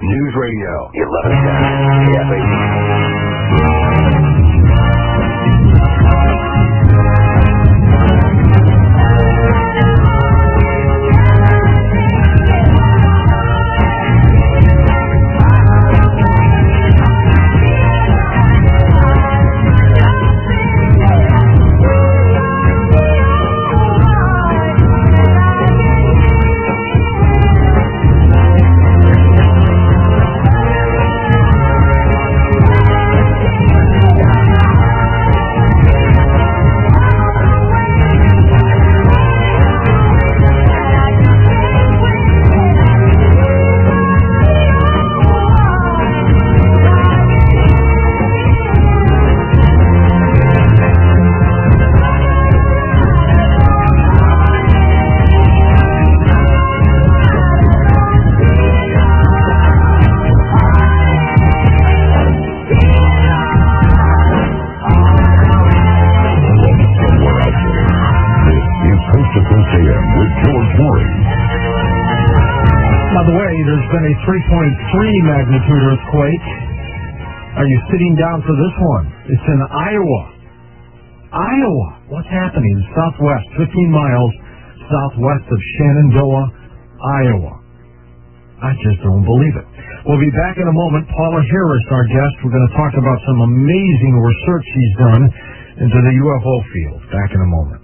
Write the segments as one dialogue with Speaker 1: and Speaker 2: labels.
Speaker 1: News Radio 1110 KFAC.
Speaker 2: Been a 3.3 magnitude earthquake. Are you sitting down for this one? It's in Iowa. Iowa. What's happening? Southwest, 15 miles southwest of Shenandoah, Iowa. I just don't believe it. We'll be back in a moment. Paula Harris, our guest. We're going to talk about some amazing research she's done into the UFO field. Back in a moment.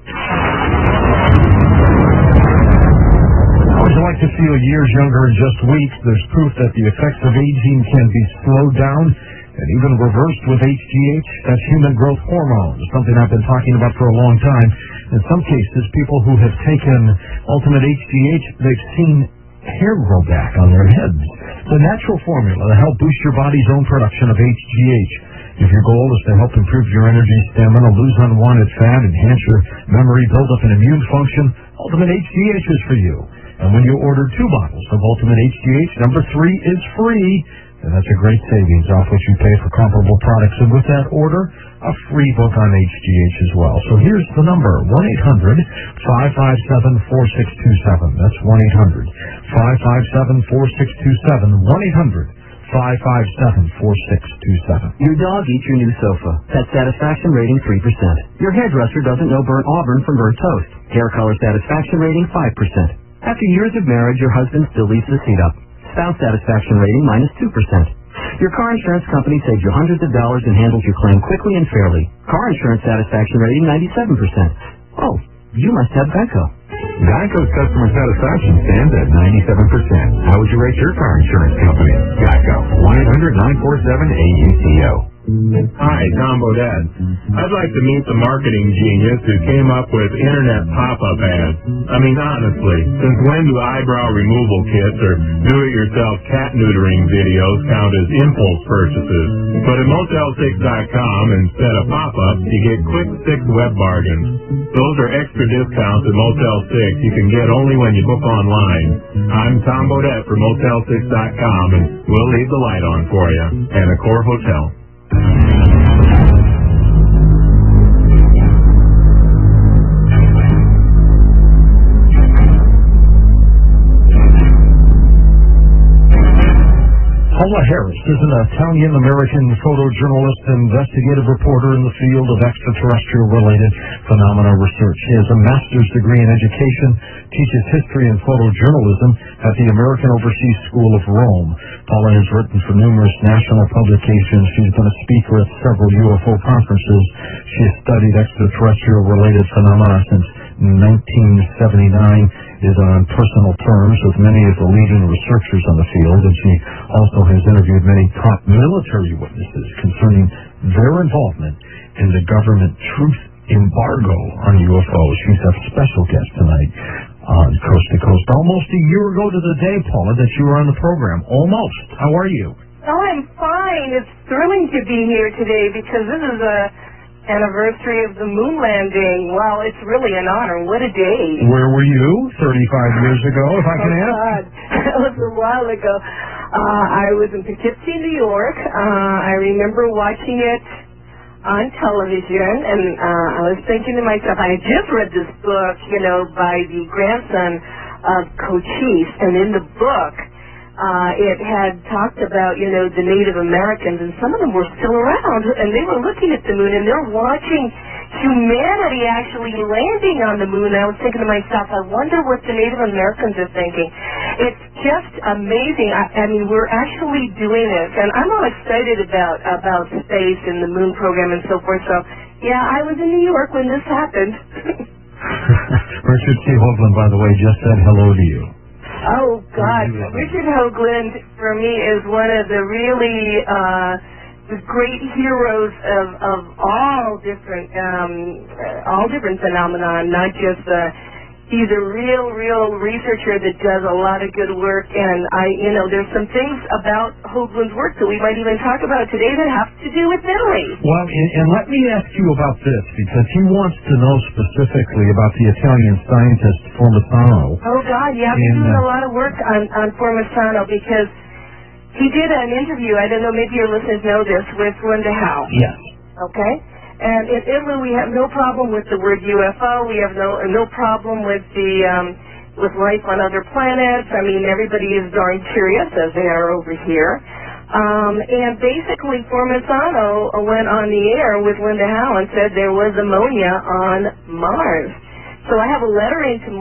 Speaker 2: I like to feel years younger in just weeks. There's proof that the effects of aging can be slowed down and even reversed with HGH. That's human growth hormone, something I've been talking about for a long time. In some cases, people who have taken Ultimate HGH, they've seen hair grow back on their heads. The natural formula to help boost your body's own production of HGH. If your goal is to help improve your energy, stamina, lose unwanted fat, enhance your memory, build up an immune function, Ultimate HGH is for you. And when you order 2 bottles of Ultimate HGH, number 3 is free. And that's a great savings off what you pay for comparable products. And with that order, a free book on HGH as well. So here's the number, 1-800-557-4627. That's 1-800-557-4627. 1-800-557-4627.
Speaker 3: Your dog eats your new sofa. Pet satisfaction rating 3%. Your hairdresser doesn't know burnt auburn from burnt toast. Hair color satisfaction rating 5%. After years of marriage, your husband still leaves the seat up. Spouse satisfaction rating -2%. Your car insurance company saves you hundreds of dollars and handles your claim quickly and fairly. Car insurance satisfaction rating 97%. Oh, you must have Geico.
Speaker 4: Geico's customer satisfaction stands at 97%. How would you rate your car insurance company? Geico. 1-800-947-AUTO.
Speaker 5: Hi, Tom Bodett. I'd like to meet the marketing genius who came up with internet pop-up ads. I mean, honestly, since when do eyebrow removal kits or do-it-yourself cat neutering videos count as impulse purchases? But at Motel6.com, instead of pop-ups, you get quick 6 web bargains. Those are extra discounts at Motel 6 you can get only when you book online. I'm Tom Bodett for Motel6.com, and we'll leave the light on for you. And Accor Hotel.
Speaker 2: Paula Harris is an Italian-American photojournalist and investigative reporter in the field of extraterrestrial-related phenomena research. She has a master's degree in education, teaches history and photojournalism at the American Overseas School of Rome. Paula has written for numerous national publications. She's been a speaker at several UFO conferences. She has studied extraterrestrial-related phenomena since 1979, is on personal terms with many of the leading researchers on the field, and she also has interviewed many top military witnesses concerning their involvement in the government truth embargo on UFOs. She's a special guest tonight on Coast to Coast. Almost a year ago to the day, Paula, that you were on the program. Almost. How are you?
Speaker 6: Oh, I'm fine. It's thrilling to be here today because this is a anniversary of the moon landing. Wow, it's really an honor. What a day.
Speaker 2: Where were you 35 years ago, if I can ask?
Speaker 6: God. That was a while ago. I was in Poughkeepsie, New York. I remember watching it on television, and I was thinking to myself, I had just read this book, by the grandson of Cochise, and in the book, it had talked about, the Native Americans, and some of them were still around, and they were looking at the moon, and they're watching humanity actually landing on the moon. And I was thinking to myself, I wonder what the Native Americans are thinking. It's just amazing. I mean, we're actually doing this, and I'm all excited about space and the moon program and so forth. So, yeah, I was in New York when this happened.
Speaker 2: Richard C. Hoagland, by the way, just said hello to you.
Speaker 6: Oh, God. Richard Hoagland, for me, is one of the really great heroes of all different phenomena, not just he's a real researcher that does a lot of good work, and there's some things about Hoagland's work that we might even talk about today that have to do with Italy. Well,
Speaker 2: and let me ask you about this, because he wants to know specifically about the Italian scientist Formisano.
Speaker 6: Oh, God, yeah, he's doing a lot of work on Formisano, because he did an interview, I don't know, maybe your listeners know this, with Linda Howe.
Speaker 2: Yes.
Speaker 6: Okay? And in Italy, we have no problem with the word UFO. We have no problem with with life on other planets. I mean, everybody is darn curious, as they are over here. And basically, Formisano went on the air with Linda Howe and said there was ammonia on Mars. So I have a letter into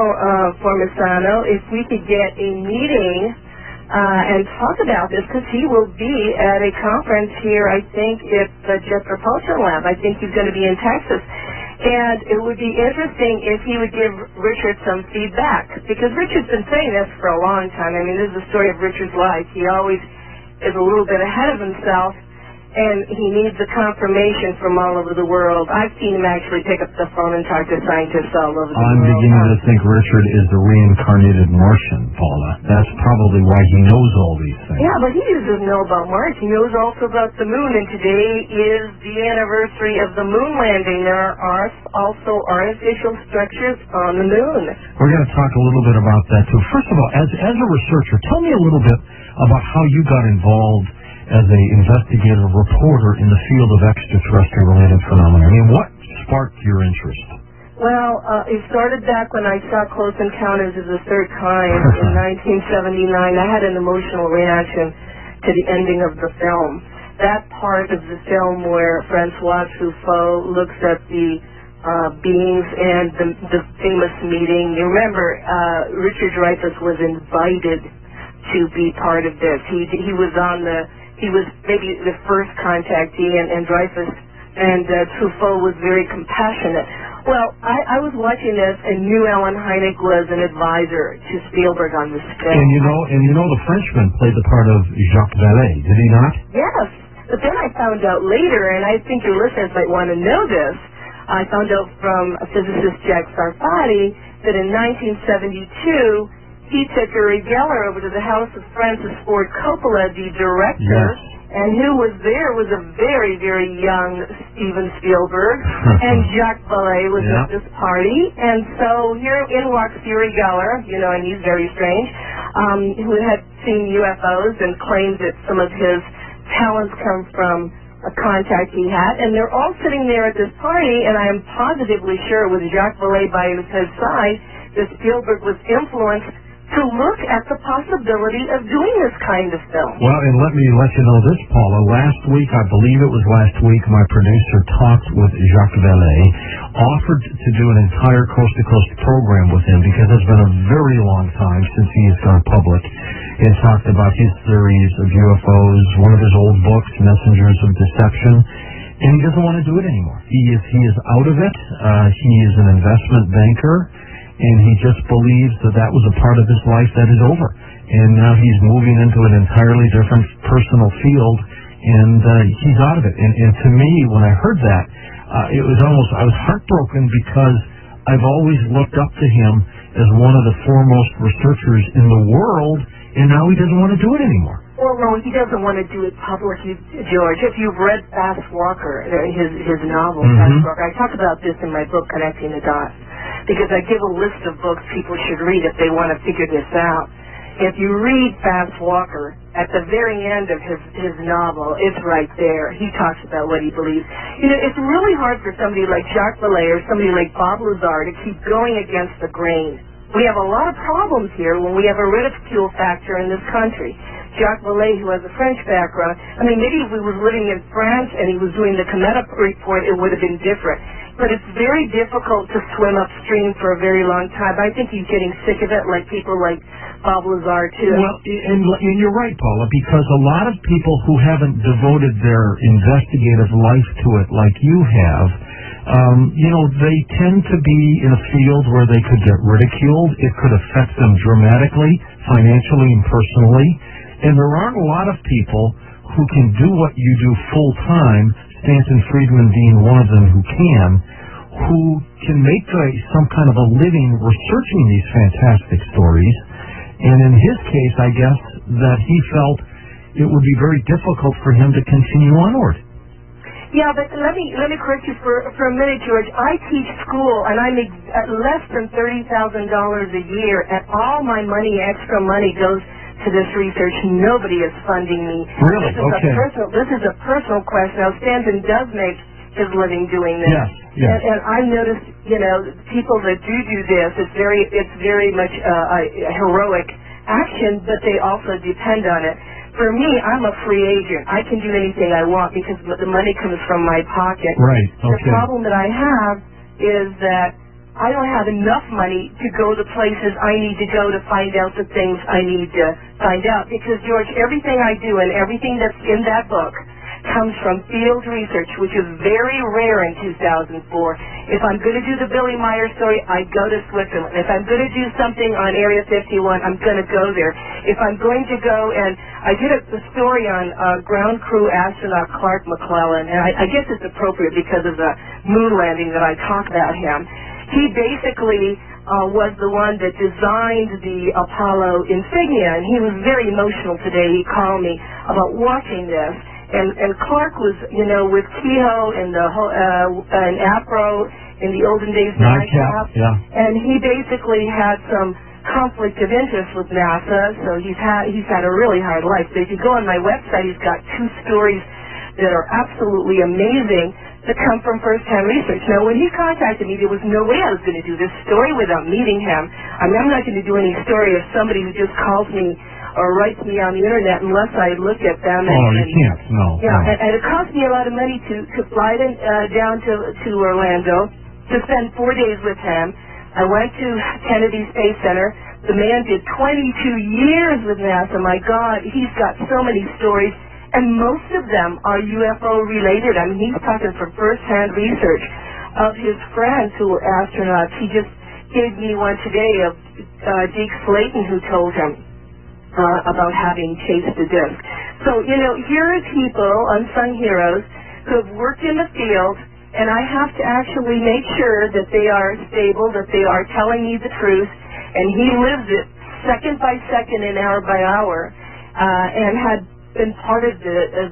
Speaker 6: Formisano if we could get a meeting and talk about this, because he will be at a conference here, I think, at the Jet Propulsion Lab. I think he's going to be in Texas. And it would be interesting if he would give Richard some feedback, because Richard's been saying this for a long time. I mean, this is the story of Richard's life. He always is a little bit ahead of himself, and he needs a confirmation from all over the world. I've seen him actually pick up the phone and talk to scientists all over the world.
Speaker 2: I'm beginning to think Richard is the reincarnated Martian, Paula. That's probably why he knows all these things.
Speaker 6: Yeah, but he doesn't know about Mars. He knows also about the moon, and today is the anniversary of the moon landing. There are also artificial structures on the moon.
Speaker 2: We're going to talk a little bit about that, too. First of all, as a researcher, tell me a little bit about how you got involved as an investigative reporter in the field of extraterrestrial-related phenomena. I mean, what sparked your interest?
Speaker 6: Well, it started back when I saw Close Encounters of the Third Kind in 1979. I had an emotional reaction to the ending of the film. That part of the film where Francois Truffaut looks at the beings and the famous meeting. You remember, Richard Dreyfuss was invited to be part of this. He was maybe the first contactee, and Dreyfuss and Truffaut was very compassionate. Well, I was watching this and knew Alan Hynek was an advisor to Spielberg on this film.
Speaker 2: And you know the Frenchman played the part of Jacques Vallée, did he not?
Speaker 6: Yes, but then I found out later, and I think your listeners might want to know this, I found out from physicist Jack Sarfati that in 1972, he took Uri Geller over to the house of Francis Ford Coppola, the director,
Speaker 2: yes,
Speaker 6: and who was there was a very, very young Steven Spielberg, and Jacques Vallée was at this party, and so here in walks Uri Geller, and he's very strange, who had seen UFOs and claims that some of his talents come from a contact he had, and they're all sitting there at this party, and I am positively sure with Jacques Vallée by his side that Spielberg was influenced to look at the possibility of doing this kind of film.
Speaker 2: Well, and let me let you know this, Paula. Last week, I believe it was last week, my producer talked with Jacques Vallée, offered to do an entire coast-to-coast program with him, because it's been a very long time since he has gone public and talked about his theories of UFOs, one of his old books, Messengers of Deception, and he doesn't want to do it anymore. He is out of it. He is an investment banker, and he just believes that was a part of his life that is over. And now he's moving into an entirely different personal field, and he's out of it. And to me, when I heard that, it was almost, I was heartbroken, because I've always looked up to him as one of the foremost researchers in the world, and now he doesn't want to do it anymore.
Speaker 6: Well, no, he doesn't want to do it publicly, George. If you've read Fast Walker, his novel, Fast Walker, I talk about this in my book, Connecting the Dots, because I give a list of books people should read if they want to figure this out. If you read Fast Walker, at the very end of his novel, it's right there. He talks about what he believes. It's really hard for somebody like Jacques Vallée or somebody like Bob Lazar to keep going against the grain We have a lot of problems here when we have a ridicule factor in this country. Jacques Vallée, who has a French background, I mean, maybe if we was living in France and he was doing the Cometa report, it would have been different. But it's very difficult to swim upstream for a very long time. I think he's getting sick of it, like people like Bob Lazar, too.
Speaker 2: Well, and you're right, Paula, because a lot of people who haven't devoted their investigative life to it like you have, they tend to be in a field where they could get ridiculed. It could affect them dramatically, financially and personally. And there aren't a lot of people who can do what you do full-time, Stanton Friedman being one of them who can make some kind of a living researching these fantastic stories. And in his case, I guess that he felt it would be very difficult for him to continue onward.
Speaker 6: Yeah, but let me correct you for a minute, George. I teach school, and I make less than $30,000 a year, and all my money, extra money, goes to this research. Nobody is funding me.
Speaker 2: Really? Okay.
Speaker 6: This is a personal question. Now, Stanton does make his living doing this.
Speaker 2: Yes.
Speaker 6: And I noticed, people that do this, it's very much a heroic action, but they also depend on it. For me, I'm a free agent. I can do anything I want because the money comes from my pocket.
Speaker 2: Right, okay.
Speaker 6: The problem that I have is that I don't have enough money to go to places I need to go to find out the things I need to find out. Because, George, everything I do and everything that's in that book comes from field research, which is very rare in 2004. If I'm going to do the Billy Meyer story, I go to Switzerland. If I'm going to do something on Area 51, I'm going to go there. If I'm going to go, and I did a story on ground crew astronaut Clark McClellan, and I guess it's appropriate because of the moon landing that I talk about him. He basically was the one that designed the Apollo insignia, and he was very emotional today. He called me about watching this. And Clark was, with Kehoe and and APRO in the olden days,
Speaker 2: NICAP, yeah.
Speaker 6: And he basically had some conflict of interest with NASA, so he's had a really hard life. So if you go on my website, he's got 2 stories that are absolutely amazing that come from first-hand research. Now, when he contacted me, there was no way I was going to do this story without meeting him. I mean, I'm not going to do any story of somebody who just calls me or writes me on the internet unless I look at them.
Speaker 2: You can't. No.
Speaker 6: Yeah,
Speaker 2: no.
Speaker 6: And it cost me a lot of money to fly down to Orlando to spend 4 days with him. I went to Kennedy Space Center. The man did 22 years with NASA. My God, he's got so many stories, and most of them are UFO related. I mean, he's talking from first-hand research of his friends who were astronauts. He just gave me one today of Deke Slayton, who told him about having chased a disc. So, here are people, unsung heroes, who have worked in the field, and I have to actually make sure that they are stable, that they are telling me the truth, and he lives it second by second and hour by hour, and had been part of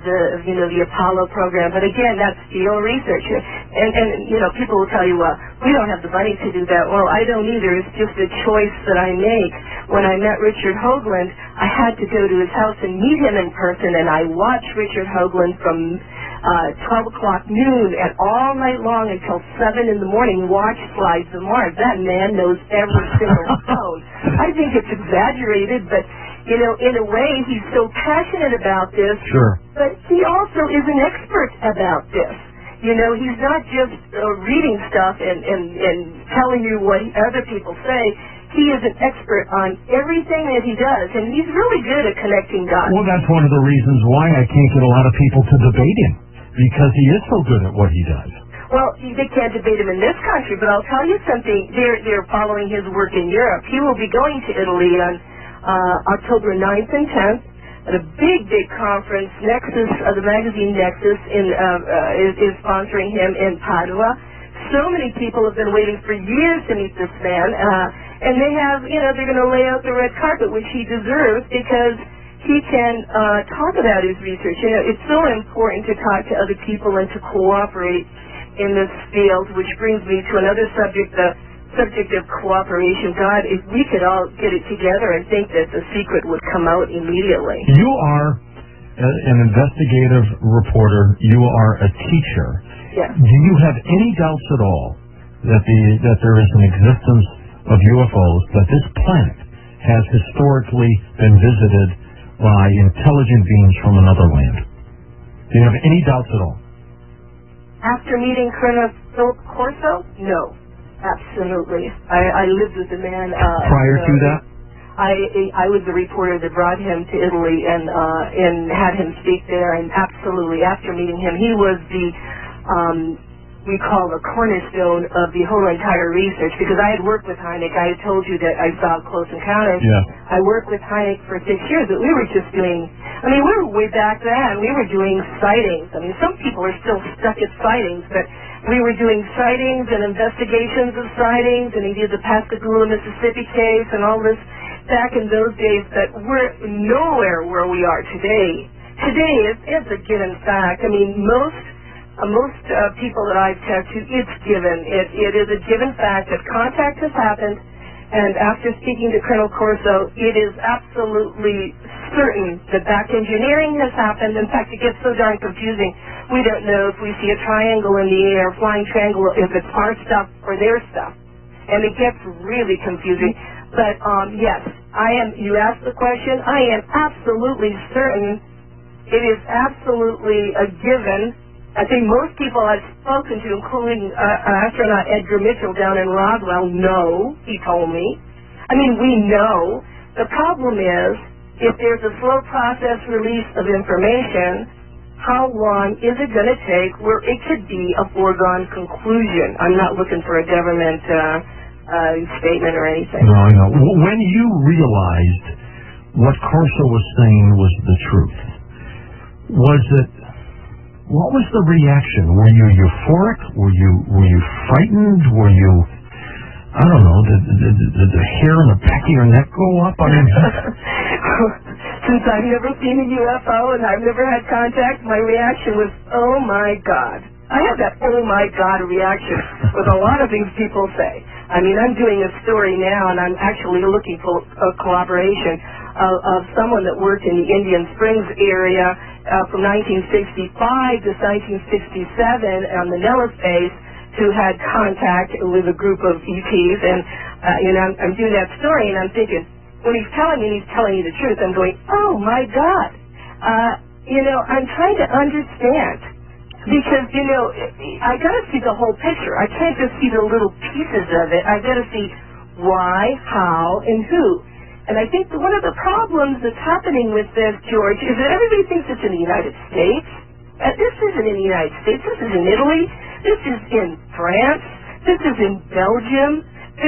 Speaker 6: the Apollo program. But again, that's field research. And people will tell you, well, we don't have the money to do that. Well, I don't either. It's just a choice that I make. When I met Richard Hoagland, I had to go to his house and meet him in person, and I watched Richard Hoagland from 12 o'clock noon and all night long until 7 in the morning, watch Slides of Mars. That man knows every single stone. I think it's exaggerated, but in a way, he's so passionate about this.
Speaker 2: Sure.
Speaker 6: But he also is an expert about this. He's not just reading stuff and telling you what other people say. He is an expert on everything that he does, and he's really good at connecting dots.
Speaker 2: Well, that's one of the reasons why I can't get a lot of people to debate him, because he is so good at what he does.
Speaker 6: Well, they can't debate him in this country, but I'll tell you something. They're following his work in Europe. He will be going to Italy on October 9th and 10th at a big conference. Nexus, the magazine Nexus, is sponsoring him in Padua. So many people have been waiting for years to meet this man, and they have, they're going to lay out the red carpet, which he deserves, because he can talk about his research. It's so important to talk to other people and to cooperate in this field, which brings me to another subject, the subject of cooperation. God, if we could all get it together, I think that the secret would come out immediately.
Speaker 2: You are an investigative reporter. You are a teacher.
Speaker 6: Yes.
Speaker 2: Do you have any doubts at all that there is an existence of UFOs that this planet has historically been visited by intelligent beings from another land? Do you have any doubts at all?
Speaker 6: After meeting Colonel Philip Corso? No. Absolutely. I lived with the man.
Speaker 2: Prior to that?
Speaker 6: I was the reporter that brought him to Italy and had him speak there, and absolutely, after meeting him, he was the, we call the cornerstone of the whole entire research, because I had worked with Hynek. I had told you that I saw Close Encounters.
Speaker 2: Yeah.
Speaker 6: I worked with Hynek for 6 years, but we were just doing, we were way back then, we were doing sightings. Some people are still stuck at sightings, but we were doing sightings and investigations of sightings, and he did the Pascagoula, Mississippi case and all this back in those days, but we're nowhere where we are today. Today, it's a given fact. Most people that I've talked to, it's given. It is a given fact that contact has happened, and after speaking to Colonel Corso, it is absolutely certain that back engineering has happened. In fact, it gets so darn confusing. We don't know if we see a triangle in the air, flying triangle, if it's our stuff or their stuff. And it gets really confusing. But, yes, you asked the question, I am absolutely certain it is absolutely a given. I think most people I've spoken to, including astronaut Edgar Mitchell down in Roswell, know, he told me. We know. The problem is, if there's a slow process release of information, how long is it going to take where it could be a foregone conclusion? I'm not looking for a government statement or anything.
Speaker 2: No, I know. When you realized what Corso was saying was the truth, what was the reaction? Were you euphoric? Were you frightened? Were you, I don't know, did the hair on the back of your neck go up?
Speaker 6: Since I've never seen a UFO and I've never had contact, my reaction was, oh my God. I have that oh my God reaction with a lot of things people say. I'm doing a story now, and I'm actually looking for a collaboration of someone that worked in the Indian Springs area from 1965 to 1967 on the Nellis base, who had contact with a group of ETs. And I'm doing that story, and I'm thinking, when he's telling me the truth, I'm going, oh my God. I'm trying to understand. Because, I got to see the whole picture. I can't just see the little pieces of it. I got to see why, how, and who. And I think one of the problems that's happening with this, George, is that everybody thinks it's in the United States. This isn't in the United States. This is in Italy. This is in France. This is in Belgium.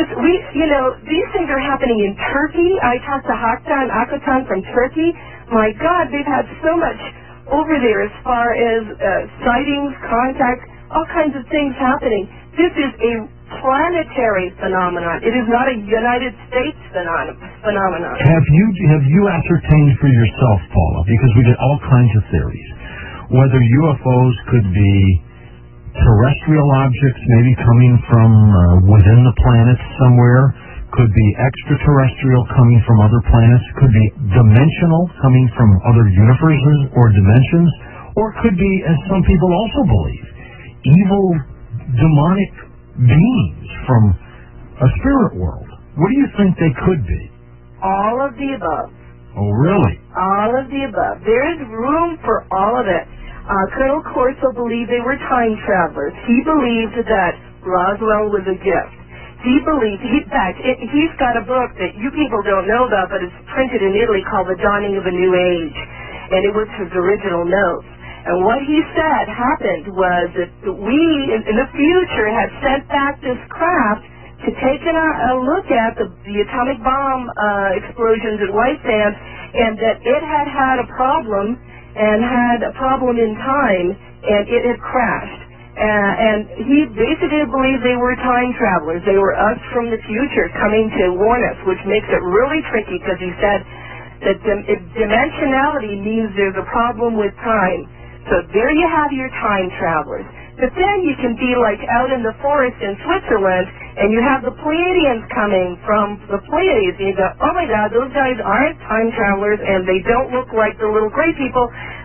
Speaker 6: These things are happening in Turkey. I talked to Akatan from Turkey. My God, they've had so much over there as far as sightings, contact, all kinds of things happening. This is a planetary phenomenon. It is not a United States phenomenon.
Speaker 2: Have you ascertained for yourself, Paula, because we get all kinds of theories, whether UFOs could be terrestrial objects maybe coming from within the planet somewhere, could be extraterrestrial coming from other planets, could be dimensional coming from other universes or dimensions, or could be, as some people also believe, evil, demonic beings from a spirit world. What do you think they could be?
Speaker 6: All of the above.
Speaker 2: Oh, really?
Speaker 6: All of the above. There is room for all of it. Colonel Corso believed they were time travelers. He believed that Roswell was a gift. He believed, in fact, he's got a book that you people don't know about, but it's printed in Italy called The Dawning of a New Age, and it was his original notes. And what he said happened was that we, in the future, had sent back this craft to take a look at the atomic bomb explosions at White Sands, and that it had a problem, and had a problem in time, and it had crashed. And he basically believed they were time travelers. They were us from the future coming to warn us, which makes it really tricky, because he said that dimensionality means there's a problem with time. So there you have your time travelers. But then you can be like out in the forest in Switzerland, and you have the Pleiadians coming from the Pleiades, and you go, oh my God, those guys aren't time travelers, and they don't look like the little gray people.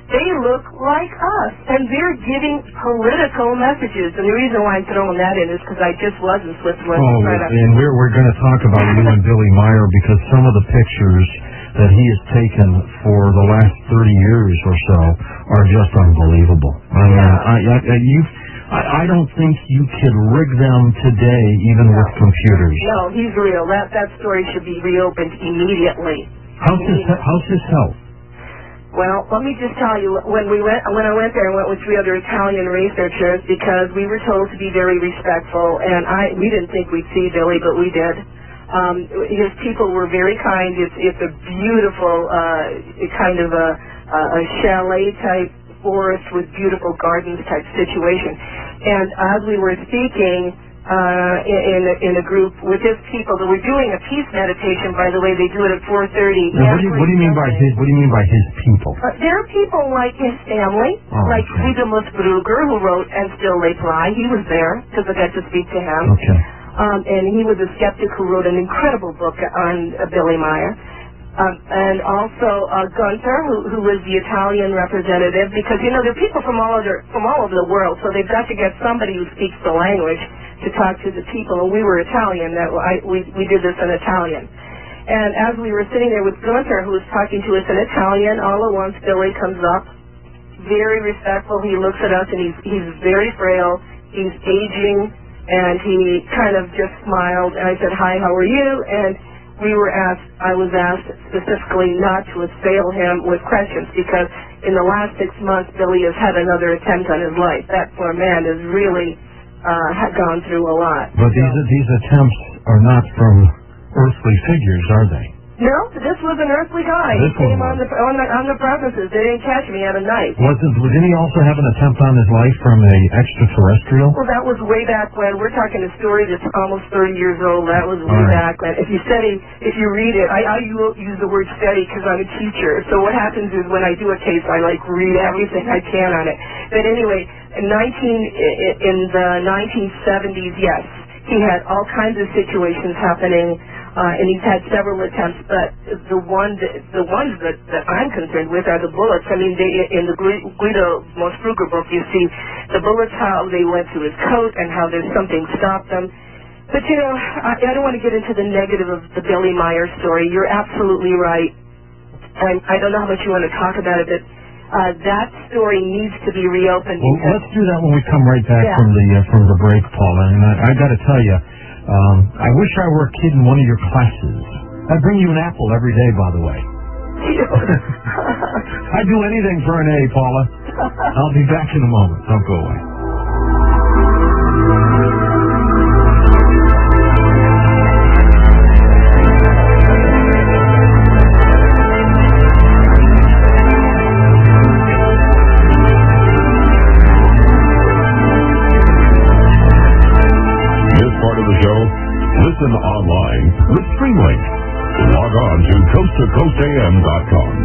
Speaker 6: They look like us, and they're giving political messages. And the reason why I'm throwing that in is because I just was in Switzerland.
Speaker 2: And we're going to talk about you and Billy Meyer, because some of the pictures that he has taken for the last 30 years or so are just unbelievable. I don't think you could rig them today, even with computers.
Speaker 6: No, he's real. That story should be reopened immediately.
Speaker 2: How's his health?
Speaker 6: Well, let me just tell you, when I went there, I went with 3 other Italian researchers because we were told to be very respectful, and we didn't think we'd see Billy, but we did. His people were very kind. It's a beautiful kind of a chalet type forest with beautiful gardens type situation. And as we were speaking in a group with his people, that were doing a peace meditation. By the way, they do it at 4:30.
Speaker 2: What do you mean by his people?
Speaker 6: There are people like his family, like Guido Musbrugger, who wrote "And Still They Fly." He was there because I got to speak to him.
Speaker 2: Okay.
Speaker 6: And he was a skeptic who wrote an incredible book on Billy Meyer. And also Gunther, who was the Italian representative, because there are people from all over the world, so they've got to get somebody who speaks the language to talk to the people. And we were Italian; we did this in Italian. And as we were sitting there with Gunther, who was talking to us in Italian, all at once Billy comes up, very respectful. He looks at us, and he's very frail. He's aging, and he kind of just smiled. And I said, "Hi, how are you?" And I was asked specifically not to assail him with questions, because in the last 6 months, Billy has had another attempt on his life. That poor man has really gone through a lot.
Speaker 2: But these attempts are not from earthly figures, are they?
Speaker 6: No, this was an earthly guy. He came on the premises. They didn't catch me at a night.
Speaker 2: Didn't he also have an attempt on his life from a extraterrestrial?
Speaker 6: Well, that was way back when. We're talking a story that's almost 30 years old. That was way back when. If you read it, I use the word study because I'm a teacher. So what happens is when I do a case, I read everything I can on it. But anyway, in the 1970s, yes, he had all kinds of situations happening. And he's had several attempts, but the ones that I'm concerned with are the bullets. I mean, in the Guido Musbrugger book, you see the bullets, how they went through his coat, and how there's something stopped them. But I don't want to get into the negative of the Billy Meyer story. You're absolutely right. And I don't know how much you want to talk about it, but that story needs to be reopened.
Speaker 2: Well, let's do that when we come right back from the break, Paula. And I got to tell you, I wish I were a kid in one of your classes. I'd bring you an apple every day, by the way. I'd do anything for an A, Paula. I'll be back in a moment. Don't go away.
Speaker 4: Listen online with Streamlink. Log on to coasttocoastam.com.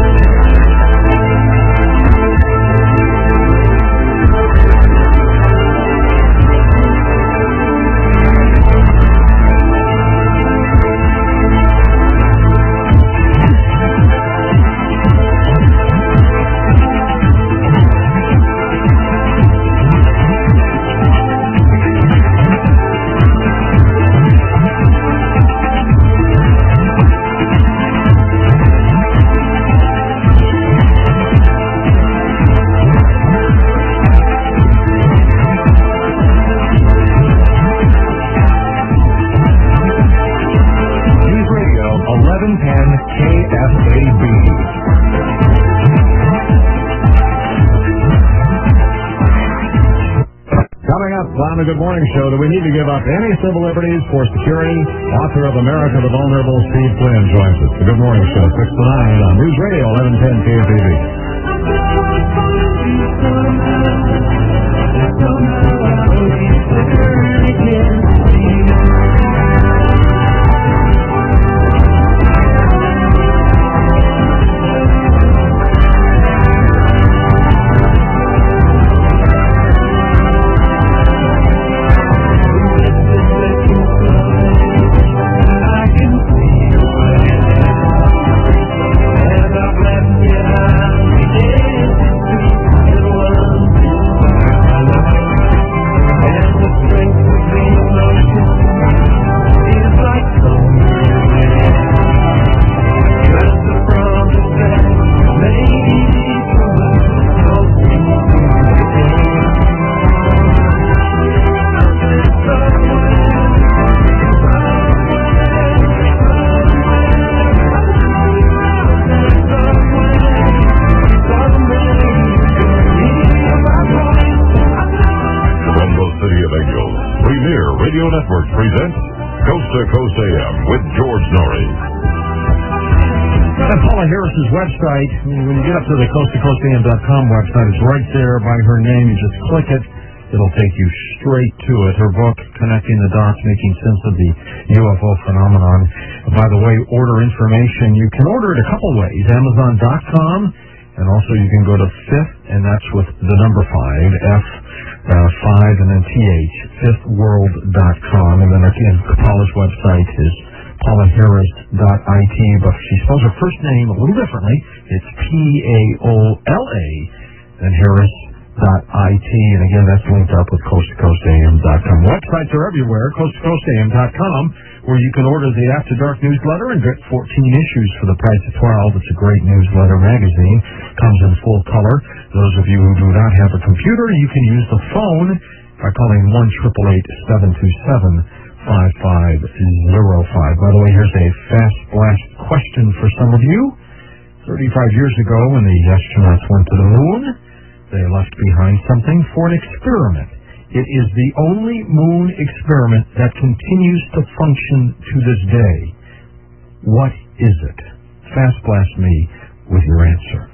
Speaker 2: Good Morning Show. Do we need to give up any civil liberties for security? Author of America the Vulnerable, Steve Flynn, joins us. The Good Morning Show, 6 to 9 on News Radio 1110 KFAB.
Speaker 7: Yeah.
Speaker 4: Network presents Coast to Coast AM with George Norrie.
Speaker 2: And Paula Harris's website, when you get up to the coasttocoastam.com website, it's right there by her name. You just click it. It'll take you straight to it. Her book, Connecting the Dots, Making Sense of the UFO Phenomenon. By the way, order information. You can order it a couple ways. Amazon.com, and also you can go to Fifth, and that's with the number 5, F5 and then TH, fifthworld.com. And then again, Paula's website is paulaharris.it, but she spells her first name a little differently. It's Paola, then Harris.it, and again, that's linked up with coasttocoastam.com. Websites are everywhere, coasttocoastam.com, where you can order the After Dark newsletter and get 14 issues for the price of 12. It's a great newsletter magazine. Comes in full color. Those of you who do not have a computer, you can use the phone by calling 1-888-727-5505. By the way, here's a fast blast question for some of you. 35 years ago, when the astronauts went to the moon, they left behind something for an experiment. It is the only moon experiment that continues to function to this day. What is it? Fast blast me with your answer.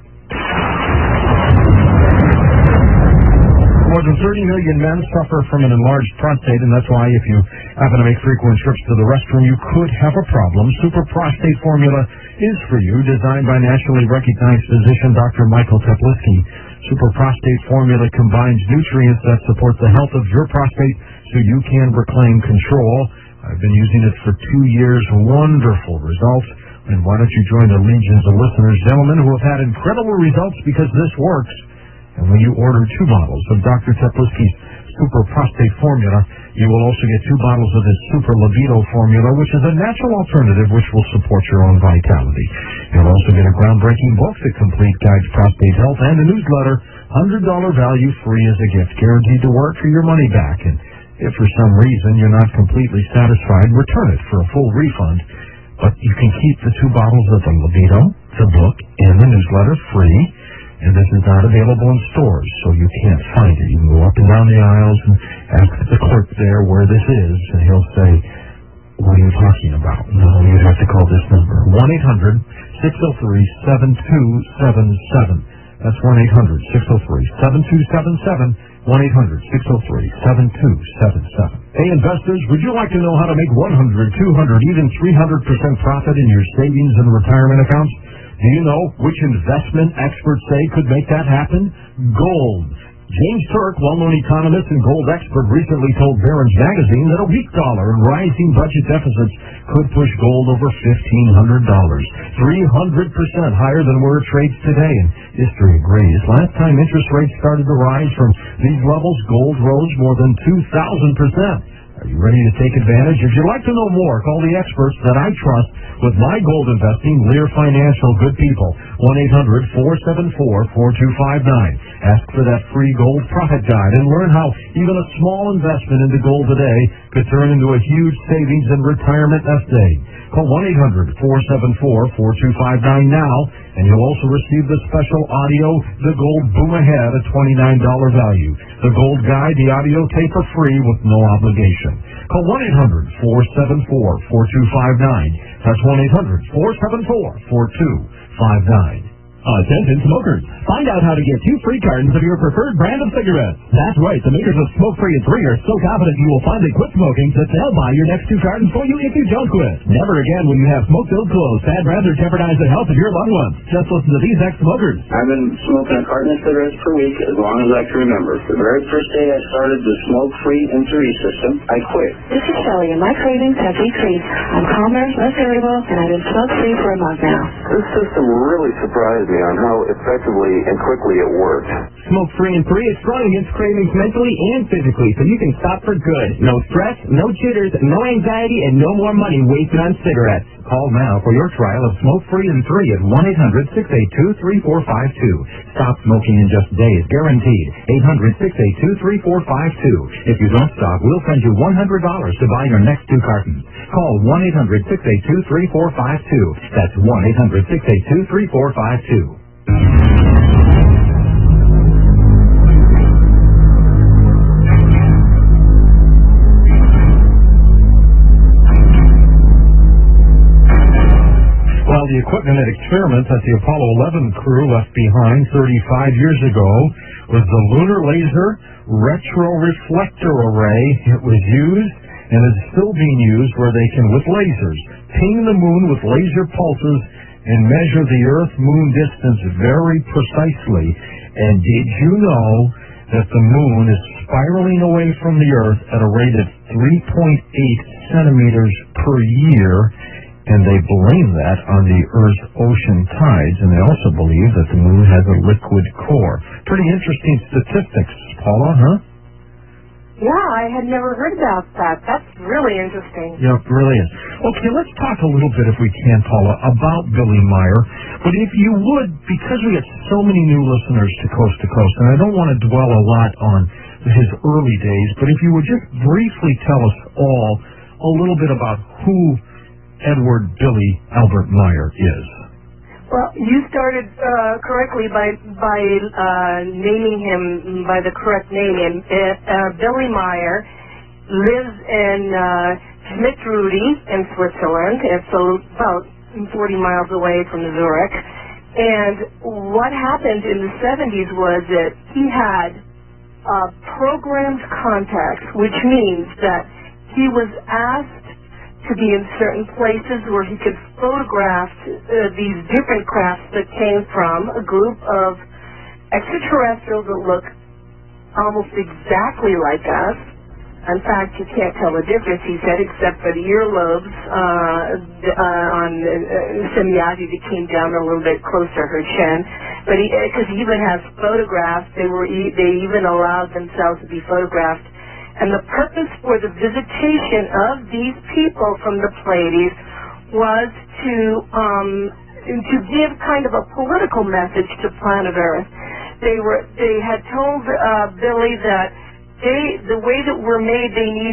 Speaker 2: More than 30 million men suffer from an enlarged prostate, and that's why if you happen to make frequent trips to the restroom, you could have a problem. Super Prostate Formula is for you, designed by nationally recognized physician Dr. Michael Tepliski. Super Prostate Formula combines nutrients that support the health of your prostate so you can reclaim control. I've been using it for 2 years. Wonderful results. And why don't you join the legions of listeners, gentlemen, who have had incredible results because this works. And when you order 2 bottles of Dr. Tepliski's Super Prostate Formula, you will also get 2 bottles of his Super Libido Formula, which is a natural alternative which will support your own vitality. You'll also get a groundbreaking book, The Complete Guide to Prostate Health, and a newsletter, $100 value free as a gift, guaranteed to work for your money back. And if for some reason you're not completely satisfied, return it for a full refund. But you can keep the 2 bottles of the Libido, the book, and the newsletter free. And this is not available in stores, so you can't find it. You can go up and down the aisles and ask the clerk there where this is, and he'll say, what are you talking about? No, you'd have to call this number, 1-800-603-7277. That's 1-800-603-7277, 1-800-603-7277. Hey, investors, would you like to know how to make 100, 200, even 300% profit in your savings and retirement accounts? Do you know which investment experts say could make that happen? Gold. James Turk, well-known economist and gold expert, recently told Barron's Magazine that a weak dollar and rising budget deficits could push gold over $1,500, 300% higher than where it trades today. And history agrees. Last time interest rates started to rise from these levels, gold rose more than 2,000%. Are you ready to take advantage? If you'd like to know more, call the experts that I trust with my gold investing, Lear Financial, good people. 1-800-474-4259. Ask for that free gold profit guide and learn how even a small investment into gold today could turn into a huge savings and retirement nest egg. Call 1-800-474-4259 now, and you'll also receive the special audio, The Gold Boom Ahead, at $29 value. The Gold Guide, the audio tape are free with no obligation. Call 1-800-474-4259. That's 1-800-474-4259.
Speaker 7: Attention smokers, find out how to get 2 free cartons of your preferred brand of cigarettes. That's right, the makers of Smoke Free and 3 are so confident you will finally quit smoking that they'll buy your next 2 cartons for you if you don't quit. Never again will you have smoke-filled clothes, sad breath, or jeopardize the health of your loved ones. Just listen to these ex-smokers.
Speaker 8: I've been smoking a carton of cigarettes per week as long as I can remember. The very first day I started the Smoke Free and 3 system, I quit.
Speaker 9: This is Shelley, and my cravings have decreased. I'm calmer, less irritable, and I've been smoke-free for a month now.
Speaker 1: This system really surprised me on how effectively and quickly it worked.
Speaker 7: Smoke Free and 3 is strong against cravings mentally and physically, so you can stop for good. No stress, no jitters, no anxiety, and no more money wasted on cigarettes.
Speaker 3: Call now for your trial of Smoke Free and 3 at 1-800-682-3452. Stop smoking in just days, guaranteed. 800-682-3452. If you don't stop, we'll send you $100 to buy your next 2 cartons. Call 1-800-682-3452. That's 1-800-682-3452.
Speaker 2: equipment and experiments that the Apollo 11 crew left behind 35 years ago was the Lunar Laser Retroreflector Array. It was used and is still being used where they can, with lasers, ping the moon with laser pulses and measure the Earth-Moon distance very precisely. And did you know that the moon is spiraling away from the Earth at a rate of 3.8 centimeters per year? And they blame that on the Earth's ocean tides, and they also believe that the moon has a liquid core. Pretty interesting statistics, Paula, huh?
Speaker 6: Yeah, I had never heard about that. That's really interesting.
Speaker 2: Yeah, it really is. Okay, let's talk a little bit, if we can, Paula, about Billy Meier. But if you would, because we get so many new listeners to Coast, and I don't want to dwell a lot on his early days, but if you would just briefly tell us all a little bit about who Edward Billy Albert Meier is.
Speaker 6: Well, you started correctly by naming him by the correct name. Billy Meier lives in Schmidt-Rudi in Switzerland. It's about 40 miles away from Zurich. And what happened in the 70s was that he had programmed contacts, which means that he was asked to be in certain places where he could photograph these different crafts that came from a group of extraterrestrials that look almost exactly like us. In fact, you can't tell the difference, he said, except for the earlobes on Semyazi that came down a little bit closer to her chin. But because he even has photographs, they even allowed themselves to be photographed. And the purpose for the visitation of these people from the Pleiades was to give kind of a political message to planet Earth. They had told Billy that the way that we're made,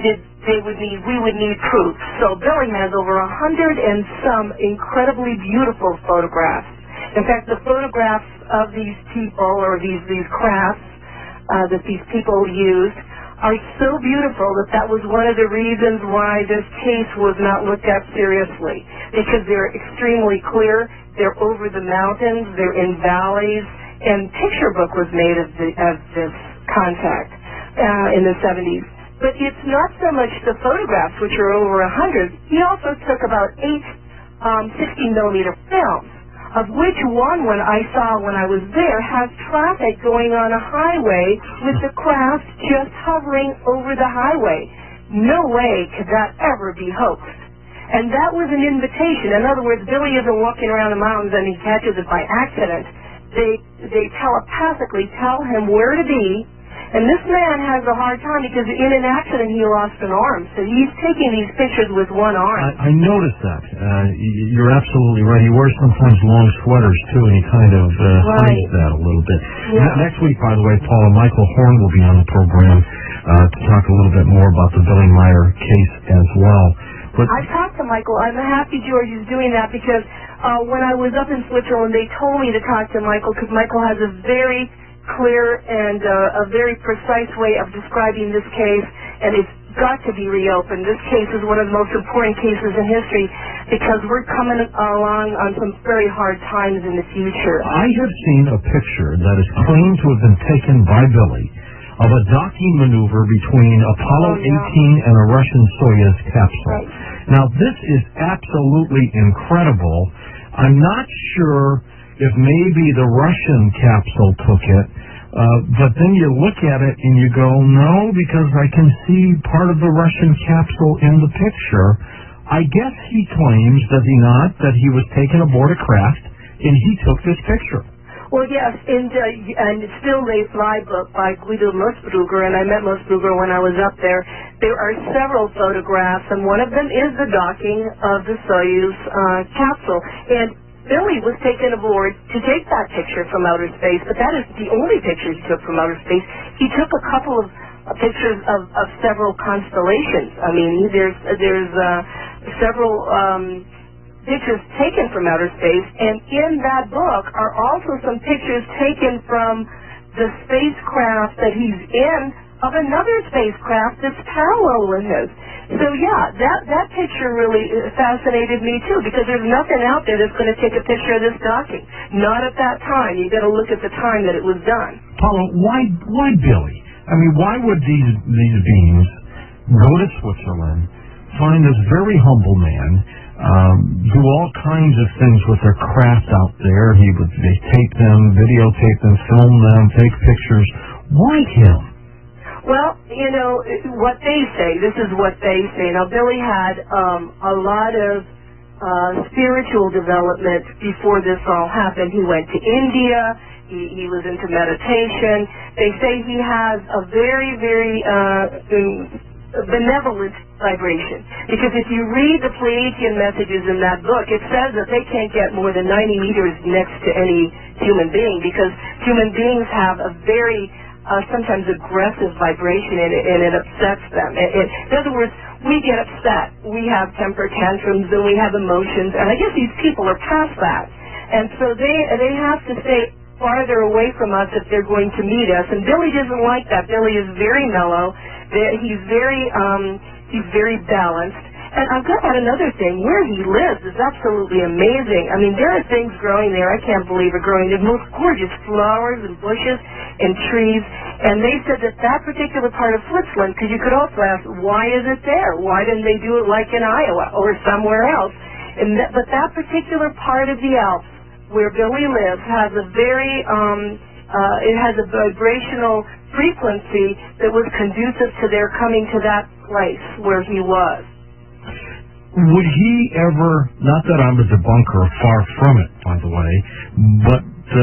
Speaker 6: we would need proof. So Billy has over 100 and some incredibly beautiful photographs. In fact, the photographs of these people or these crafts that these people used are so beautiful that was one of the reasons why this case was not looked at seriously, because they're extremely clear, they're over the mountains, they're in valleys, and picture book was made of this contact in the 70s. But it's not so much the photographs, which are over 100. He also took about 8 60-millimeter films, of which one when I saw when I was there has traffic going on a highway with the craft just hovering over the highway. No way could that ever be hoaxed. And that was an invitation. In other words, Billy isn't walking around the mountains and he catches it by accident. They telepathically tell him where to be. And this man has a hard time because in an accident he lost an arm. So he's taking these pictures with one arm.
Speaker 2: I noticed that. You're absolutely right. He wears sometimes long sweaters, too, and he kind of hides that a little bit.
Speaker 6: Yeah.
Speaker 2: Next week, by the way, Paula, Michael Horn will be on the program to talk a little bit more about the Billy Meier case as well. But
Speaker 6: I've talked to Michael. I'm happy George is doing that because when I was up in Switzerland, they told me to talk to Michael because Michael has a very clear and a very precise way of describing this case, and it's got to be reopened. This case is one of the most important cases in history because we're coming along on some very hard times in the future.
Speaker 2: I have seen a picture that is claimed to have been taken by Billy of a docking maneuver between Apollo 18 and a Russian Soyuz capsule.
Speaker 6: Right.
Speaker 2: Now, this is absolutely incredible. I'm not sure if maybe the Russian capsule took it, but then you look at it and you go, no, because I can see part of the Russian capsule in the picture. I guess he claims, does he not, that he was taken aboard a craft and he took this picture.
Speaker 6: Well, yes, and Still They Fly book by Guido Moosbrugger, and I met Moosbrugger when I was up there. There are several photographs, and one of them is the docking of the Soyuz capsule. And Billy was taken aboard to take that picture from outer space, but that is the only picture he took from outer space. He took a couple of pictures of several constellations. I mean, there's several pictures taken from outer space, and in that book are also some pictures taken from the spacecraft that he's in of another spacecraft that's parallel with his. So yeah, that picture really fascinated me too, because there's nothing out there that's going to take a picture of this docking. Not at that time. You got to look at the time that it was done.
Speaker 2: Paula, why Billy? I mean, why would these beings go to Switzerland, find this very humble man, do all kinds of things with their craft out there? They tape them, videotape them, film them, take pictures. Why him?
Speaker 6: Well, you know, what they say, this is what they say. Now, Billy had a lot of spiritual development before this all happened. He went to India. He was into meditation. They say he has a very, very benevolent vibration. Because if you read the Pleiadian messages in that book, it says that they can't get more than 90 meters next to any human being, because human beings have a very sometimes aggressive vibration, and it upsets them. In other words, we get upset. We have temper tantrums, and we have emotions, and I guess these people are past that. And so they have to stay farther away from us if they're going to meet us. And Billy doesn't like that. Billy is very mellow. He's very balanced. And I've got another thing. Where he lives is absolutely amazing. I mean, there are things growing there I can't believe are growing. The most gorgeous flowers and bushes and trees. And they said that particular part of Switzerland, because you could also ask, why is it there? Why didn't they do it like in Iowa or somewhere else? But that particular part of the Alps where Billy lives has a very, it has a vibrational frequency that was conducive to their coming to that place where he was.
Speaker 2: Would he ever, not that I'm a debunker, far from it, by the way, but,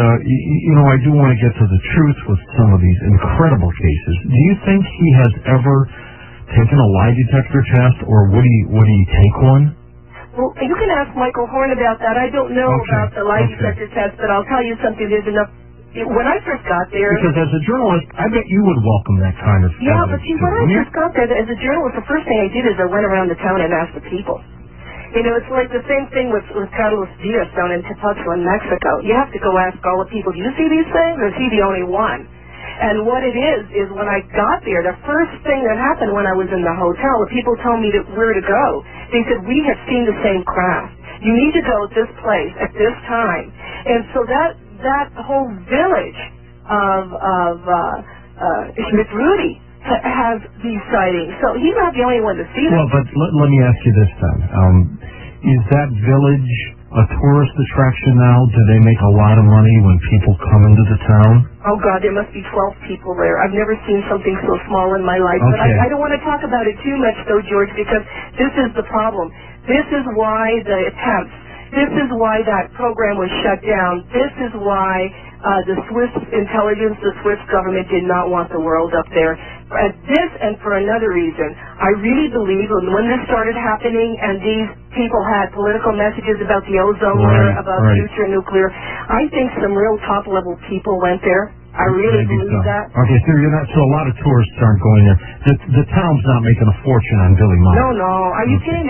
Speaker 2: I do want to get to the truth with some of these incredible cases. Do you think he has ever taken a lie detector test, or would he take one?
Speaker 6: Well, you can ask Michael Horn about that. I don't know about the lie detector test, but I'll tell you something. There's enough. When I first got there...
Speaker 2: Because as a journalist, I bet you would welcome that kind of evidence.
Speaker 6: Yeah, but see, when I first got there, as a journalist, the first thing I did is I went around the town and asked the people. You know, it's like the same thing with Carlos Diaz down in Tepoztla in Mexico. You have to go ask all the people, do you see these things, or is he the only one? And what it is when I got there, the first thing that happened when I was in the hotel, the people told me where to go. They said, we have seen the same craft. You need to go at this place at this time. And so that whole village of Schmidt-Rudy has these sightings. So he's not the only one to see them.
Speaker 2: Well, but let me ask you this then. Is that village a tourist attraction now? Do they make a lot of money when people come into the town?
Speaker 6: Oh, God, there must be 12 people there. I've never seen something so small in my life.
Speaker 2: Okay.
Speaker 6: But I don't want to talk about it too much, though, George, because this is the problem. This is why the attempts, this is why that program was shut down. This is why the Swiss intelligence, the Swiss government did not want the world up there. This and for another reason. I really believe when this started happening and these people had political messages about the ozone layer, about future nuclear, I think some real top-level people went there. I really believe that.
Speaker 2: Okay, so a lot of tourists aren't going there. The town's not making a fortune on Billy Mine.
Speaker 6: No. Are you kidding?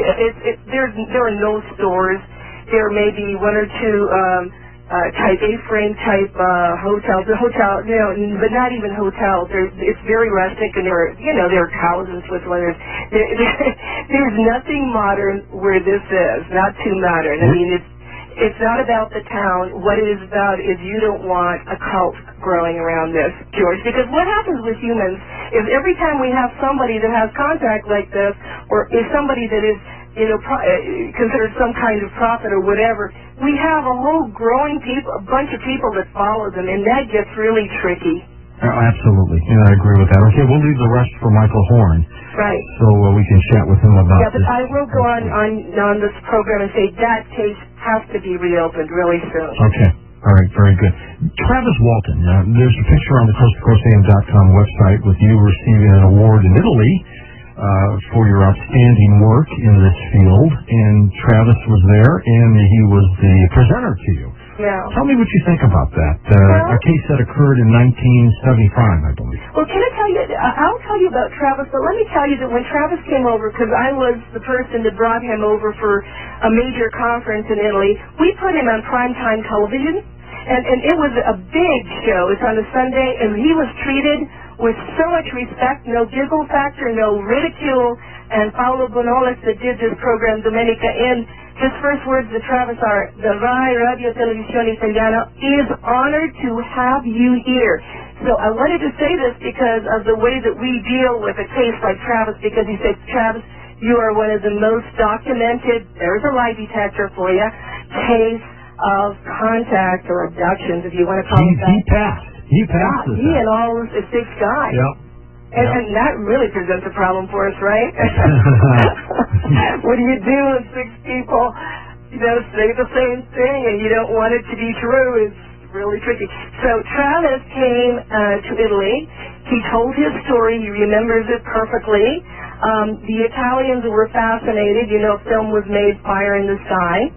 Speaker 6: There are no stores. There may be one or two type A-frame type hotels. The hotel, but not even hotels. It's very rustic, and there are cows in Switzerland. There's nothing modern where this is. Not too modern. I mean, it's not about the town. What it is about is you don't want a cult growing around this, George. Because what happens with humans is every time we have somebody that has contact like this, or is somebody that is considered some kind of prophet or whatever, we have a whole a bunch of people that follow them, and that gets really tricky.
Speaker 2: Absolutely. Yeah, I agree with that. Okay, we'll leave the rest for Michael Horn.
Speaker 6: Right.
Speaker 2: So we can chat with him about
Speaker 6: this. Yeah, but I will go on this program and say that case has to be reopened really soon.
Speaker 2: Okay. All right, very good. Travis Walton, there's a picture on the CoastToCoastAM.com website with you receiving an award in Italy for your outstanding work in this field, and Travis was there, and he was the presenter to you.
Speaker 6: Yeah.
Speaker 2: Tell me what you think about that. A case that occurred in 1975, I believe.
Speaker 6: Well, can I tell you, I'll tell you about Travis, but let me tell you that when Travis came over, because I was the person that brought him over for a major conference in Italy, we put him on primetime television, and it was a big show. It's on a Sunday, and he was treated with so much respect, no giggle factor, no ridicule. And Paulo Bonolis, that did this program, Domenica, in his first words to Travis are, the RAI Radio Televisión Italiana is honored to have you here. So I wanted to say this because of the way that we deal with a case like Travis, because he said, Travis, you are one of the most documented, there's a lie detector for you, case of contact or abductions, if you want to call it that.
Speaker 2: He passed.
Speaker 6: He and all the 6 guys.
Speaker 2: Yep.
Speaker 6: And that really presents a problem for us, right? What do you do when 6 people, say the same thing and you don't want it to be true? It's really tricky. So Travis came to Italy. He told his story. He remembers it perfectly. The Italians were fascinated. Film was made, Fire in the Sky,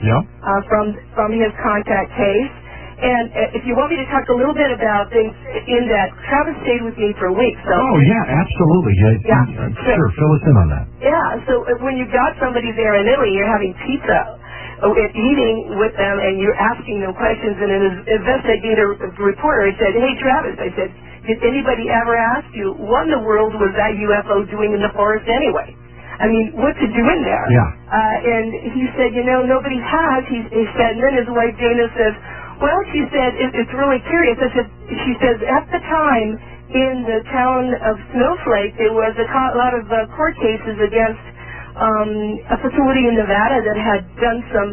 Speaker 6: from his contact case. And if you want me to talk a little bit about things in that, Travis stayed with me for a week. So.
Speaker 2: Oh, yeah, absolutely. Sure, fill us in on that.
Speaker 6: Yeah, so when you've got somebody there in Italy, you're having pizza, eating with them, and you're asking them questions, and an investigator reporter said, hey, Travis, I said, did anybody ever ask you, what in the world was that UFO doing in the forest anyway? I mean, what's it doing there?
Speaker 2: Yeah.
Speaker 6: And he said, nobody has. He said, and then his wife Dana says, well, she said, it's really curious. She says, at the time in the town of Snowflake, there was a lot of court cases against a facility in Nevada that had done some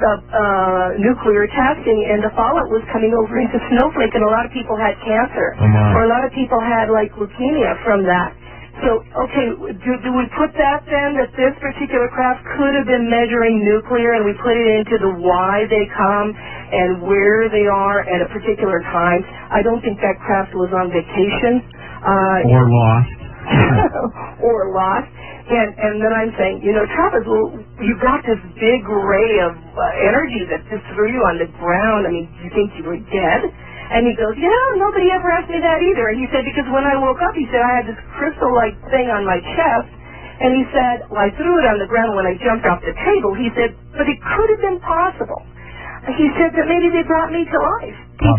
Speaker 6: nuclear testing, and the fallout was coming over into Snowflake, and a lot of people had cancer, or a lot of people had leukemia from that. So, okay, do we put that then, that this particular craft could have been measuring nuclear, and we put it into the why they come and where they are at a particular time? I don't think that craft was on vacation.
Speaker 2: Or lost.
Speaker 6: Or lost. And then I'm saying, Travis, you've got this big ray of energy that just threw you on the ground. I mean, do you think you were dead? And he goes, nobody ever asked me that either. And he said, because when I woke up, he said, I had this crystal-like thing on my chest. And he said, well, I threw it on the ground when I jumped off the table. He said, but it could have been possible. He said that maybe they brought me to life.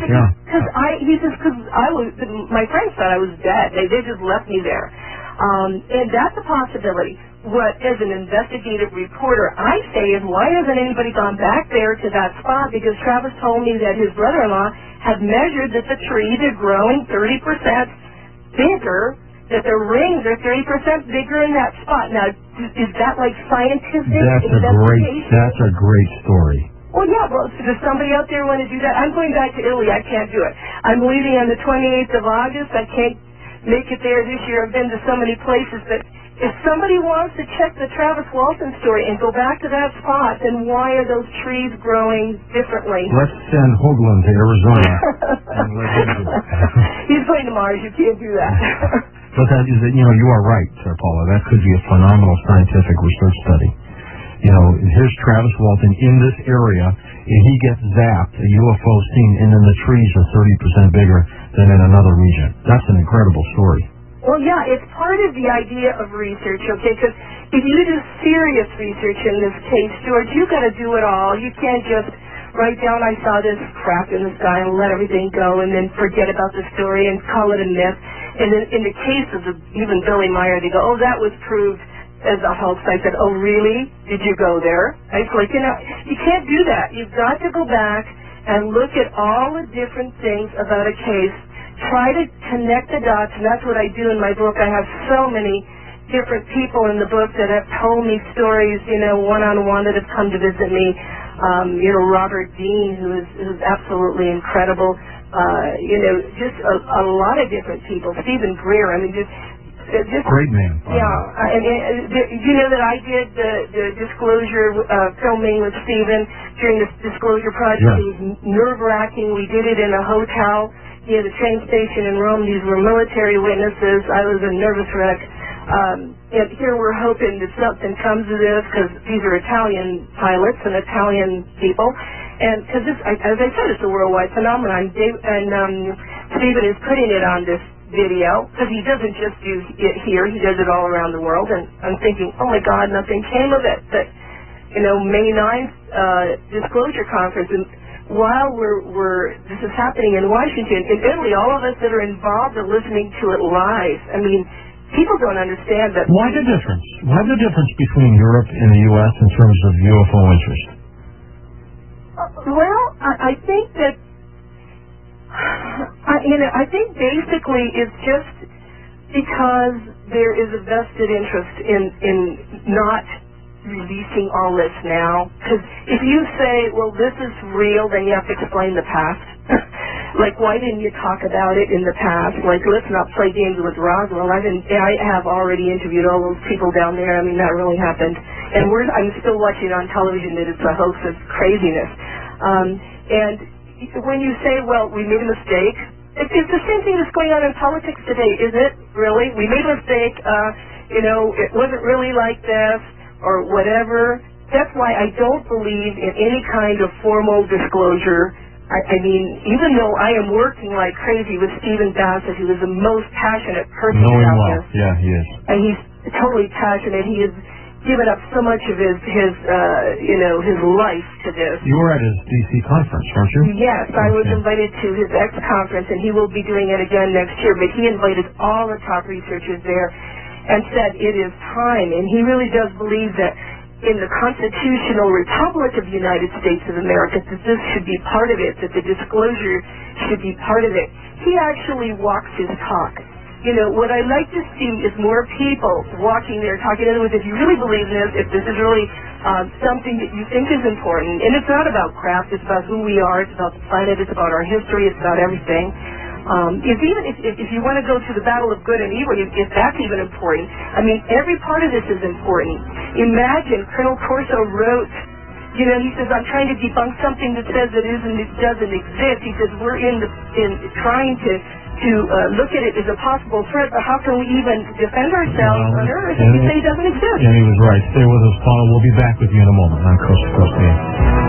Speaker 6: He says, because my friends thought I was dead. They just left me there. And that's a possibility. What, as an investigative reporter, I say is, why hasn't anybody gone back there to that spot? Because Travis told me that his brother-in-law had measured that the trees are growing 30% bigger, that the rings are 30% bigger in that spot. Now, is that scientific investigation?
Speaker 2: That's a great story.
Speaker 6: Well, does somebody out there want to do that? I'm going back to Italy. I can't do it. I'm leaving on the 28th of August. I can't make it there this year. I've been to so many places, but if somebody wants to check the Travis Walton story and go back to that spot, then why are those trees growing differently?
Speaker 2: Let's send Hoagland to Arizona.
Speaker 6: He's going to Mars. You can't do that.
Speaker 2: But that is, you are right, Sir Paula. That could be a phenomenal scientific research study. Here's Travis Walton in this area, and he gets zapped, a UFO seen, and then the trees are 30% bigger than in another region. That's an incredible story.
Speaker 6: Well, yeah, it's part of the idea of research, okay? Because if you do serious research in this case, George, you've got to do it all. You can't just write down, I saw this crap in the sky, and let everything go, and then forget about the story and call it a myth. And then in the case of even Billy Meyer, they go, oh, that was proved as a hoax. I said, oh, really? Did you go there? I was like, you can't do that. You've got to go back and look at all the different things about a case. Try to connect the dots, and that's what I do in my book. I have so many different people in the book that have told me stories, one-on-one, that have come to visit me. Robert Dean, who's absolutely incredible. Just a lot of different people. Stephen Greer, I mean, just
Speaker 2: great man.
Speaker 6: Yeah, and you know that I did the disclosure filming with Stephen during this disclosure project.
Speaker 2: Yes.
Speaker 6: It was nerve-wracking. We did it in a hotel near the train station in Rome. These were military witnesses. I was a nervous wreck. And here we're hoping that something comes of this, because these are Italian pilots and Italian people. And because this, as I said, it's a worldwide phenomenon. Stephen is putting it on this video, because he doesn't just do it here, he does it all around the world. And I'm thinking, oh my God, nothing came of it. But May 9th disclosure conference, and while this is happening in Washington, in Italy, all of us that are involved are listening to it live. I mean, people don't understand that.
Speaker 2: Why the difference? Why the difference between Europe and the U.S. in terms of UFO interest?
Speaker 6: Well, I think that, I think basically it's just because there is a vested interest in not releasing all this now. Because if you say, well, this is real, then you have to explain the past. Like, why didn't you talk about it in the past? Like, let's not play games with Roswell. I have already interviewed all those people down there. I mean, that really happened. And I'm still watching on television that it's a hoax of craziness. And when you say, well, we made a mistake, it's the same thing that's going on in politics today, is it? Really? We made a mistake. It wasn't really like this or whatever. That's why I don't believe in any kind of formal disclosure. I mean, even though I am working like crazy with Stephen Bassett, who is the most passionate person out there.
Speaker 2: Yeah, he is.
Speaker 6: And he's totally passionate. He has given up so much of his life to this.
Speaker 2: You were at his D.C. conference, weren't you?
Speaker 6: Yes, I was invited to his X-conference, and he will be doing it again next year. But he invited all the top researchers there and said it is time. And he really does believe that in the constitutional republic of the United States of America, that this should be part of it, that the disclosure should be part of it. He actually walks his talk. What I'd like to see is more people walking there talking. In other words, if you really believe in this, if this is really something that you think is important, and it's not about craft, it's about who we are, it's about the planet, it's about our history, it's about everything. If you want to go to the battle of good and evil, if that's even important, I mean, every part of this is important. Imagine Colonel Corso wrote, he says, I'm trying to debunk something that says it doesn't exist. He says, we're in trying to look at it as a possible threat, but how can we even defend ourselves on Earth if we say it doesn't exist?
Speaker 2: And he was right. Stay with us, Paul. We'll be back with you in a moment on Coast to Coast AM.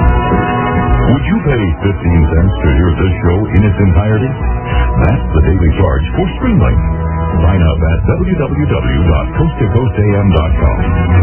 Speaker 4: Would you pay 15 cents to hear this show in its entirety? That's the daily charge for Streamlink. Sign up at www.coasttocoastam.com.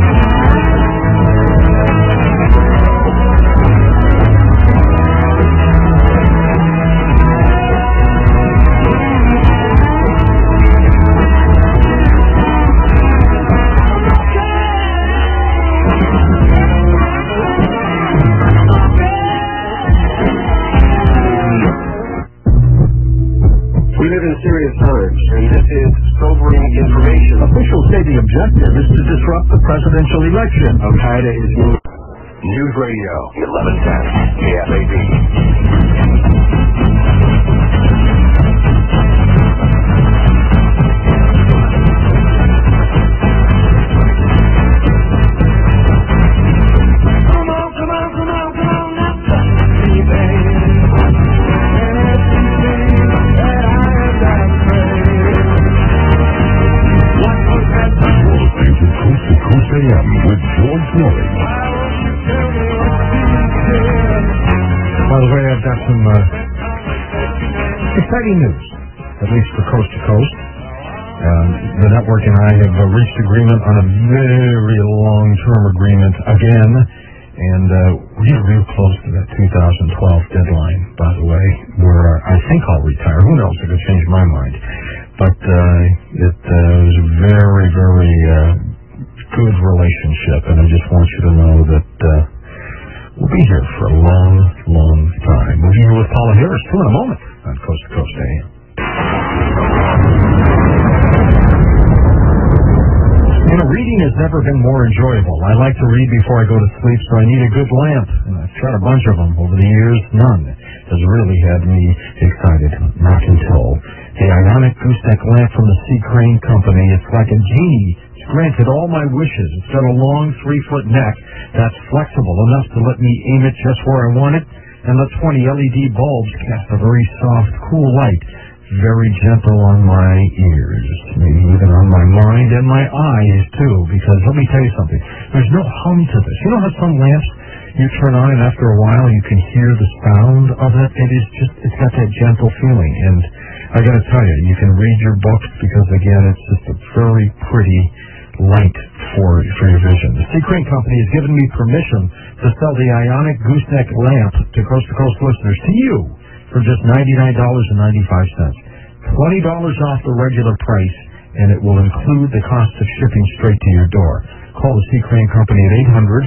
Speaker 1: Serious times, and this is sobering information.
Speaker 7: Officials say the objective is to disrupt the presidential election.
Speaker 1: Al-Qaeda is News Radio 1110 KFAB.
Speaker 4: With George Norrie.
Speaker 2: By the way, I've got some exciting news, at least for Coast to Coast. The network and I have reached agreement on a very long-term agreement again, and we're real close to that 2012 deadline, by the way, where I think I'll retire. Who knows? I could change my mind. But it was very, very good relationship, and I just want you to know that we'll be here for a long, long time. We'll be here with Paula Harris, too, in a moment on Coast to Coast AM. Reading has never been more enjoyable. I like to read before I go to sleep, so I need a good lamp. And I've tried a bunch of them over the years. None has really had me excited. Not until the Ionic Goose Neck lamp from the Sea Crane Company. It's like a genie. It's granted all my wishes. It's got a long 3-foot neck that's flexible enough to let me aim it just where I want it. And the 20 LED bulbs cast a very soft, cool light. Very gentle on my ears, maybe even on my mind and my eyes, too, because let me tell you something, there's no hum to this. You know how some lamps you turn on and after a while you can hear the sound of it? It's got that gentle feeling, and I gotta tell you, you can read your books because, again, it's just a very pretty, light, for your vision. The C. Crane Company has given me permission to sell the Ionic Gooseneck lamp to Coast listeners to you for just $99.95. $20 off the regular price, and it will include the cost of shipping straight to your door. Call the C. Crane Company at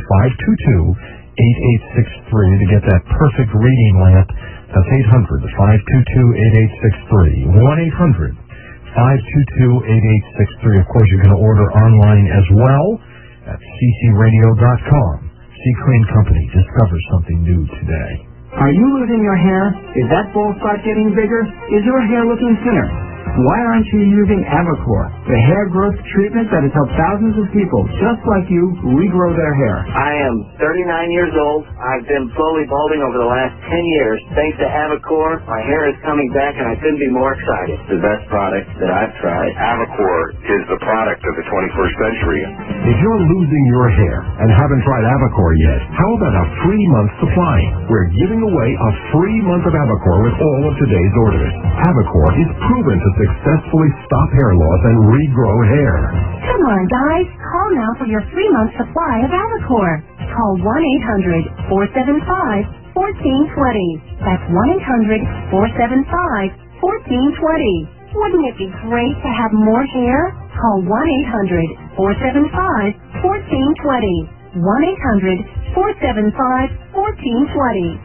Speaker 2: 800-522-8863 to get that perfect reading lamp. That's 800-522-8863. 1-800-522-8863. Of course, you can order online as well at ccradio.com. C. Crane Company. Discover something new today.
Speaker 10: Are you losing your hair? Is that bald spot getting bigger? Is your hair looking thinner? Why aren't you using Avacor, the hair growth treatment that has helped thousands of people just like you regrow their hair?
Speaker 8: I am 39 years old. I've been slowly balding over the last 10 years. Thanks to Avacor, my hair is coming back and I couldn't be more excited. It's the best product that I've tried.
Speaker 1: Avacor is the product of the 21st century.
Speaker 11: If you're losing your hair and haven't tried Avacor yet, how about a free month supply? We're giving away a free month of Avacor with all of today's orders. Avacor is proven to successfully stop hair loss and regrow hair.
Speaker 12: Come on, guys. Call now for your 3-month supply of Avacor. Call 1-800-475-1420. That's 1-800-475-1420. Wouldn't it be great to have more hair? Call 1-800-475-1420. 1-800-475-1420.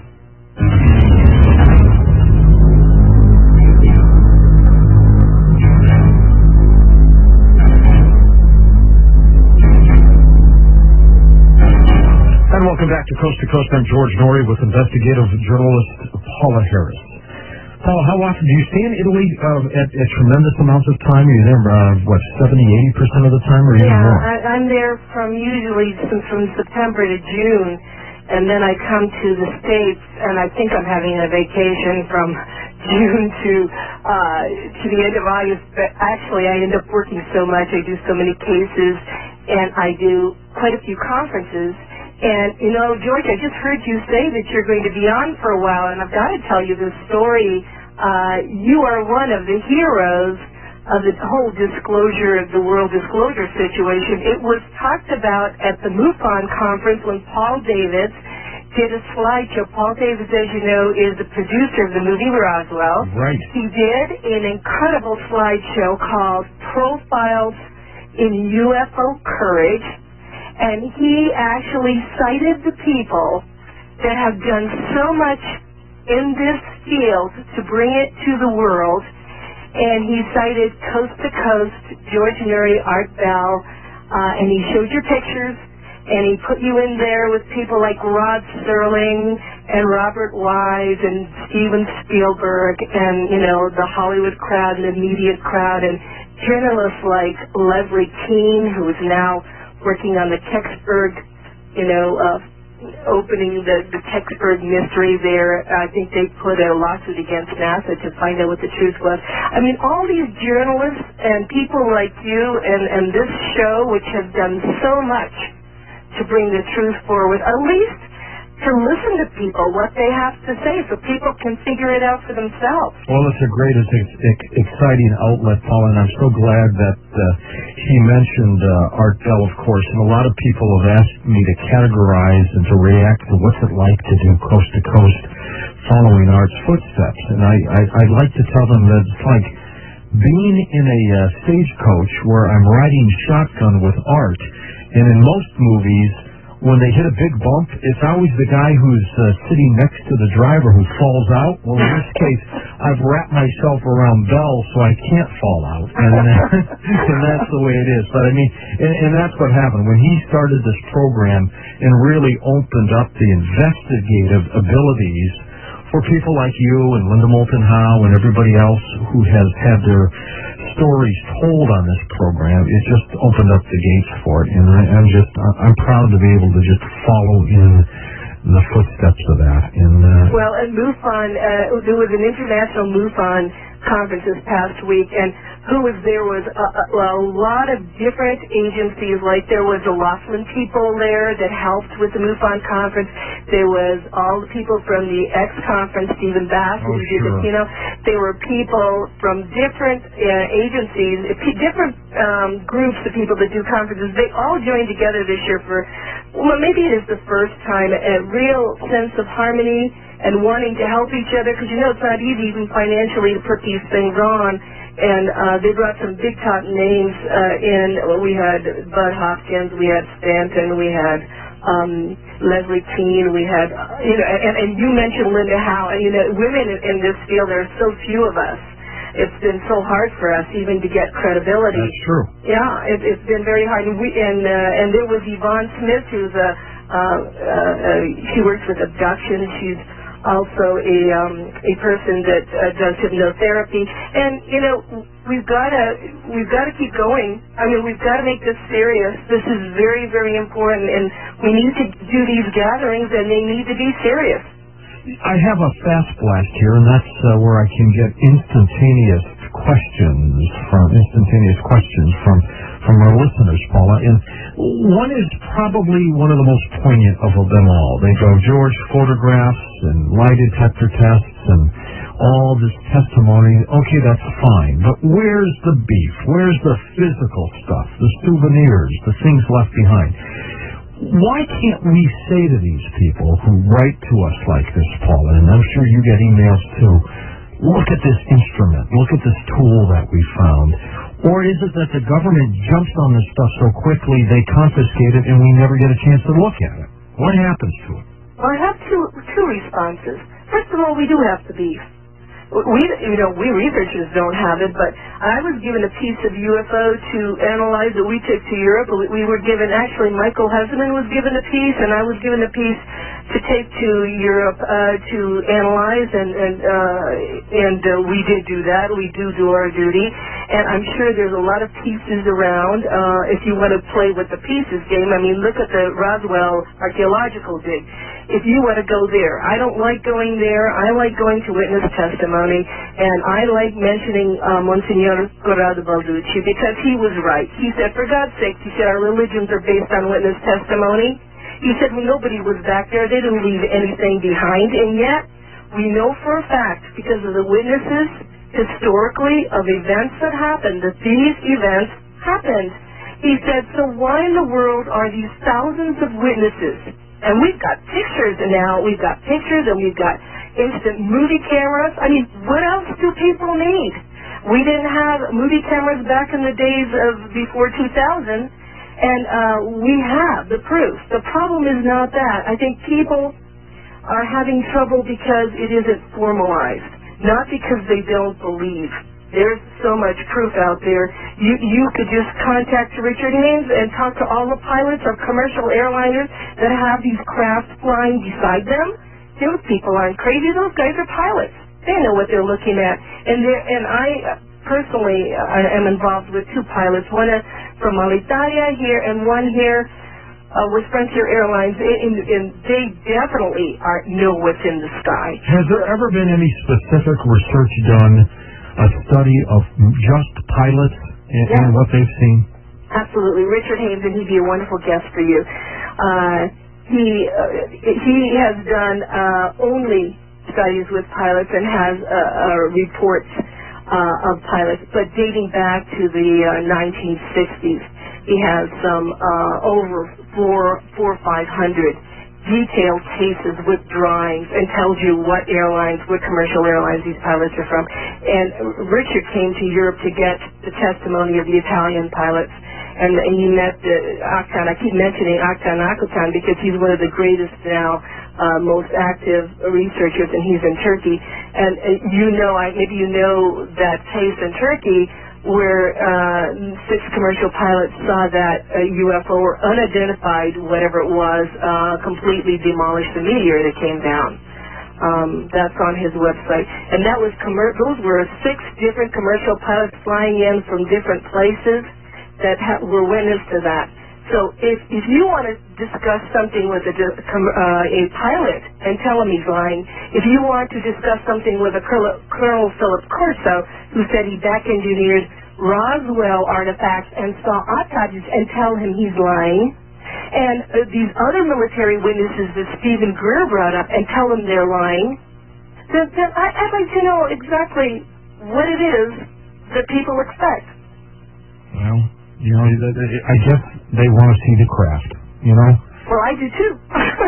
Speaker 2: And welcome back to Coast. I'm George Norrie with investigative journalist Paula Harris. Paula, how often do you stay in Italy at tremendous amounts of time? Are you there, 70-80% of the time, or even more?
Speaker 6: Yeah, I'm there from September to June, and then I come to the States, and I think I'm having a vacation from June to the end of August. But actually, I end up working so much. I do so many cases, and I do quite a few conferences. And, you know, George, I just heard you say that you're going to be on for a while, and I've got to tell you this story. You are one of the heroes of the whole disclosure of the world disclosure situation. It was talked about at the MUFON conference when Paul Davis did a slideshow. Paul Davis, as you know, is the producer of the movie Roswell.
Speaker 2: Right.
Speaker 6: He did an incredible slideshow called Profiles in UFO Courage. And he actually cited the people that have done so much in this field to bring it to the world. And he cited Coast to Coast, George Norrie, Art Bell, and he showed your pictures, and he put you in there with people like Rod Serling and Robert Wise and Steven Spielberg and, you know, the Hollywood crowd and the media crowd, and journalists like Leslie Kean, who is now working on the Kecksburg, opening the Kecksburg mystery there. I think they put a lawsuit against NASA to find out what the truth was. I mean, all these journalists and people like you and this show, which have done so much to bring the truth forward, at least to listen to people, what they have to say, so people can figure it out for themselves.
Speaker 2: Well, it's a great, exciting outlet, Paul, and I'm so glad that he mentioned Art Bell, of course, and a lot of people have asked me to categorize and to react to what's it like to do Coast to Coast following Art's footsteps, and I'd like to tell them that it's like being in a stagecoach where I'm riding shotgun with Art, and in most movies, when they hit a big bump, it's always the guy who's sitting next to the driver who falls out. Well, in this case, I've wrapped myself around Bell so I can't fall out, and that's the way it is. But I mean, and that's what happened when he started this program and really opened up the investigative abilities for people like you and Linda Moulton Howe and everybody else who has had their stories told on this program. It just opened up the gates for it, and I'm proud to be able to just follow in the footsteps of that. And
Speaker 6: well, at MUFON, there was an international MUFON conference this past week, and who was there was a lot of different agencies. Like there was the Laughlin people there that helped with the MUFON conference. There was all the people from the X conference, Stephen Bass, who did the keynote. There were people from different agencies, different groups of people that do conferences. They all joined together this year for, well, maybe it is the first time, a real sense of harmony and wanting to help each other, because you know it's not easy even financially to put these things on. And they brought some big top names in. We had Bud Hopkins, we had Stanton, we had Leslie Keene, we had, and you mentioned Linda Howe. And, women in this field, there are so few of us. It's been so hard for us even to get credibility.
Speaker 2: That's true.
Speaker 6: Yeah, it's been very hard. And there was Yvonne Smith, who's she works with abduction. She's also a person that does hypnotherapy, and we've got to keep going. I mean, we've got to make this serious. This is very, very important, and we need to do these gatherings, and they need to be serious.
Speaker 2: I have a fast blast here, and that's where I can get instantaneous questions from our listeners, Paula. And one is probably one of the most poignant of them all. They go, George, photographs and lie detector tests and all this testimony. Okay, that's fine. But where's the beef? Where's the physical stuff, the souvenirs, the things left behind? Why can't we say to these people who write to us like this, Paula, and I'm sure you get emails too, look at this instrument, look at this tool that we found? Or is it that the government jumps on this stuff so quickly they confiscate it and we never get a chance to look at it? What happens to it?
Speaker 6: Well, I have two responses. First of all, we do have the beef. We researchers don't have it, but I was given a piece of UFO to analyze that we took to Europe. We were given, actually, Michael Husman was given a piece, and I was given a piece to take to Europe to analyze, and we did do that. We do our duty, and I'm sure there's a lot of pieces around. If you want to play with the pieces game, I mean, look at the Roswell archaeological dig. If you want to go there, I don't like going there. I like going to witness testimony, and I like mentioning Monsignor Corrado Balducci because he was right. He said, for God's sake, he said, our religions are based on witness testimony. He said, when nobody was back there, they didn't leave anything behind, and yet we know for a fact, because of the witnesses historically of events that happened, that these events happened. He said, so why in the world are these thousands of witnesses? And we've got pictures now. We've got pictures and we've got instant movie cameras. I mean, what else do people need? We didn't have movie cameras back in the days of before 2000, and we have the proof. The problem is not that. I think people are having trouble because it isn't formalized, not because they don't believe. There's so much proof out there. You could just contact Richard Haynes and talk to all the pilots of commercial airliners that have these crafts flying beside them. Those people aren't crazy. Those guys are pilots. They know what they're looking at. And I personally am involved with two pilots, one from Alitalia here and one here with Frontier Airlines, and they definitely know what's in the sky.
Speaker 2: Has there ever been any specific research done, a study of just pilots and what they've seen?
Speaker 6: Absolutely. Richard Haynes, and he'd be a wonderful guest for you. He has done only studies with pilots and has reports of pilots, but dating back to the 1960s. He has some over 400 or 500 detailed cases with drawings and tells you what airlines, what commercial airlines these pilots are from. And Richard came to Europe to get the testimony of the Italian pilots. And he met Aktan. I keep mentioning Aktan Akutan because he's one of the greatest now, most active researchers, and he's in Turkey. And maybe you know that case in Turkey where 6 commercial pilots saw that UFO or unidentified, whatever it was, completely demolished the meteor that came down. That's on his website. And that was those were 6 different commercial pilots flying in from different places that were witness to that. So if you want to discuss something with a pilot and tell him he's lying, if you want to discuss something with a Colonel Philip Corso, who said he back-engineered Roswell artifacts and saw autopsies, and tell him he's lying, and these other military witnesses that Stephen Greer brought up and tell him they're lying, then I'd like to know exactly what it is that people expect.
Speaker 2: Well, you know, I guess they want to see the craft, you know?
Speaker 6: Well, I do too.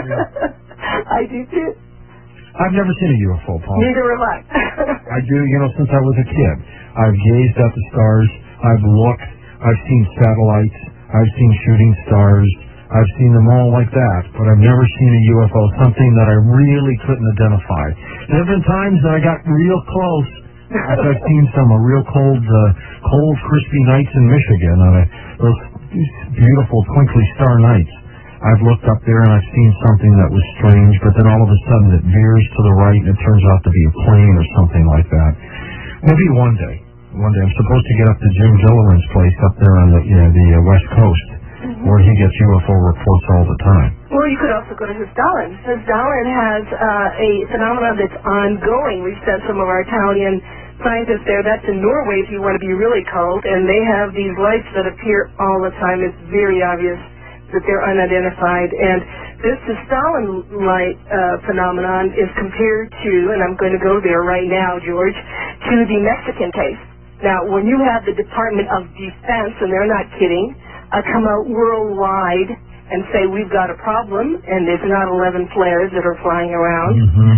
Speaker 6: I do too.
Speaker 2: I've never seen a UFO, Paul.
Speaker 6: Neither have I.
Speaker 2: I do, you know, since I was a kid. I've gazed at the stars, I've looked, I've seen satellites, I've seen shooting stars, I've seen them all like that, but I've never seen a UFO, something that I really couldn't identify. There have been times that I got real close. I've seen some real cold, crispy nights in Michigan, those beautiful twinkly star nights. I've looked up there and I've seen something that was strange, but then all of a sudden it veers to the right and it turns out to be a plane or something like that. Maybe one day I'm supposed to get up to Jim Gilliland's place up there on the West Coast, where he gets UFO reports all the time.
Speaker 6: Well, you could also go to Hisdalen. Hisdalen has a phenomenon that's ongoing. We've sent some of our Italian scientists there. That's in Norway if you want to be really cold, and they have these lights that appear all the time. It's very obvious that they're unidentified. And this Hisdalen light phenomenon is compared to, and I'm going to go there right now, George, to the Mexican case. Now, when you have the Department of Defense, and they're not kidding, come out worldwide and say we've got a problem and there's not 11 flares that are flying around.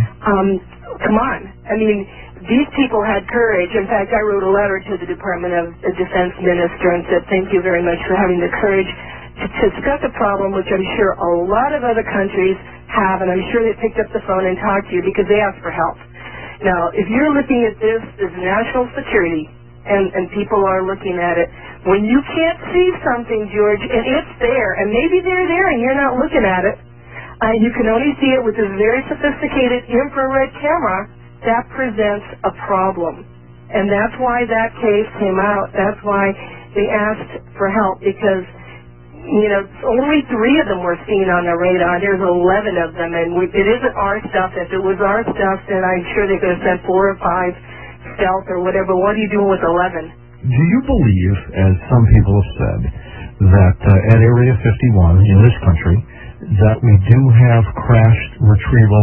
Speaker 6: Come on. I mean, these people had courage. In fact, I wrote a letter to the Department of Defense Minister and said thank you very much for having the courage to discuss a problem which I'm sure a lot of other countries have, and I'm sure they picked up the phone and talked to you because they asked for help. Now, if you're looking at this as national security, and people are looking at it, when you can't see something, George, and it's there, and maybe they're there and you're not looking at it, you can only see it with this very sophisticated infrared camera, that presents a problem. And that's why that case came out. That's why they asked for help, because, you know, only 3 of them were seen on the radar. There's 11 of them, and it isn't our stuff. If it was our stuff, then I'm sure they could have sent 4 or 5 stealth or whatever. What are you doing with 11?
Speaker 2: Do you believe, as some people have said, that at Area 51 in this country, that we do have crashed retrieval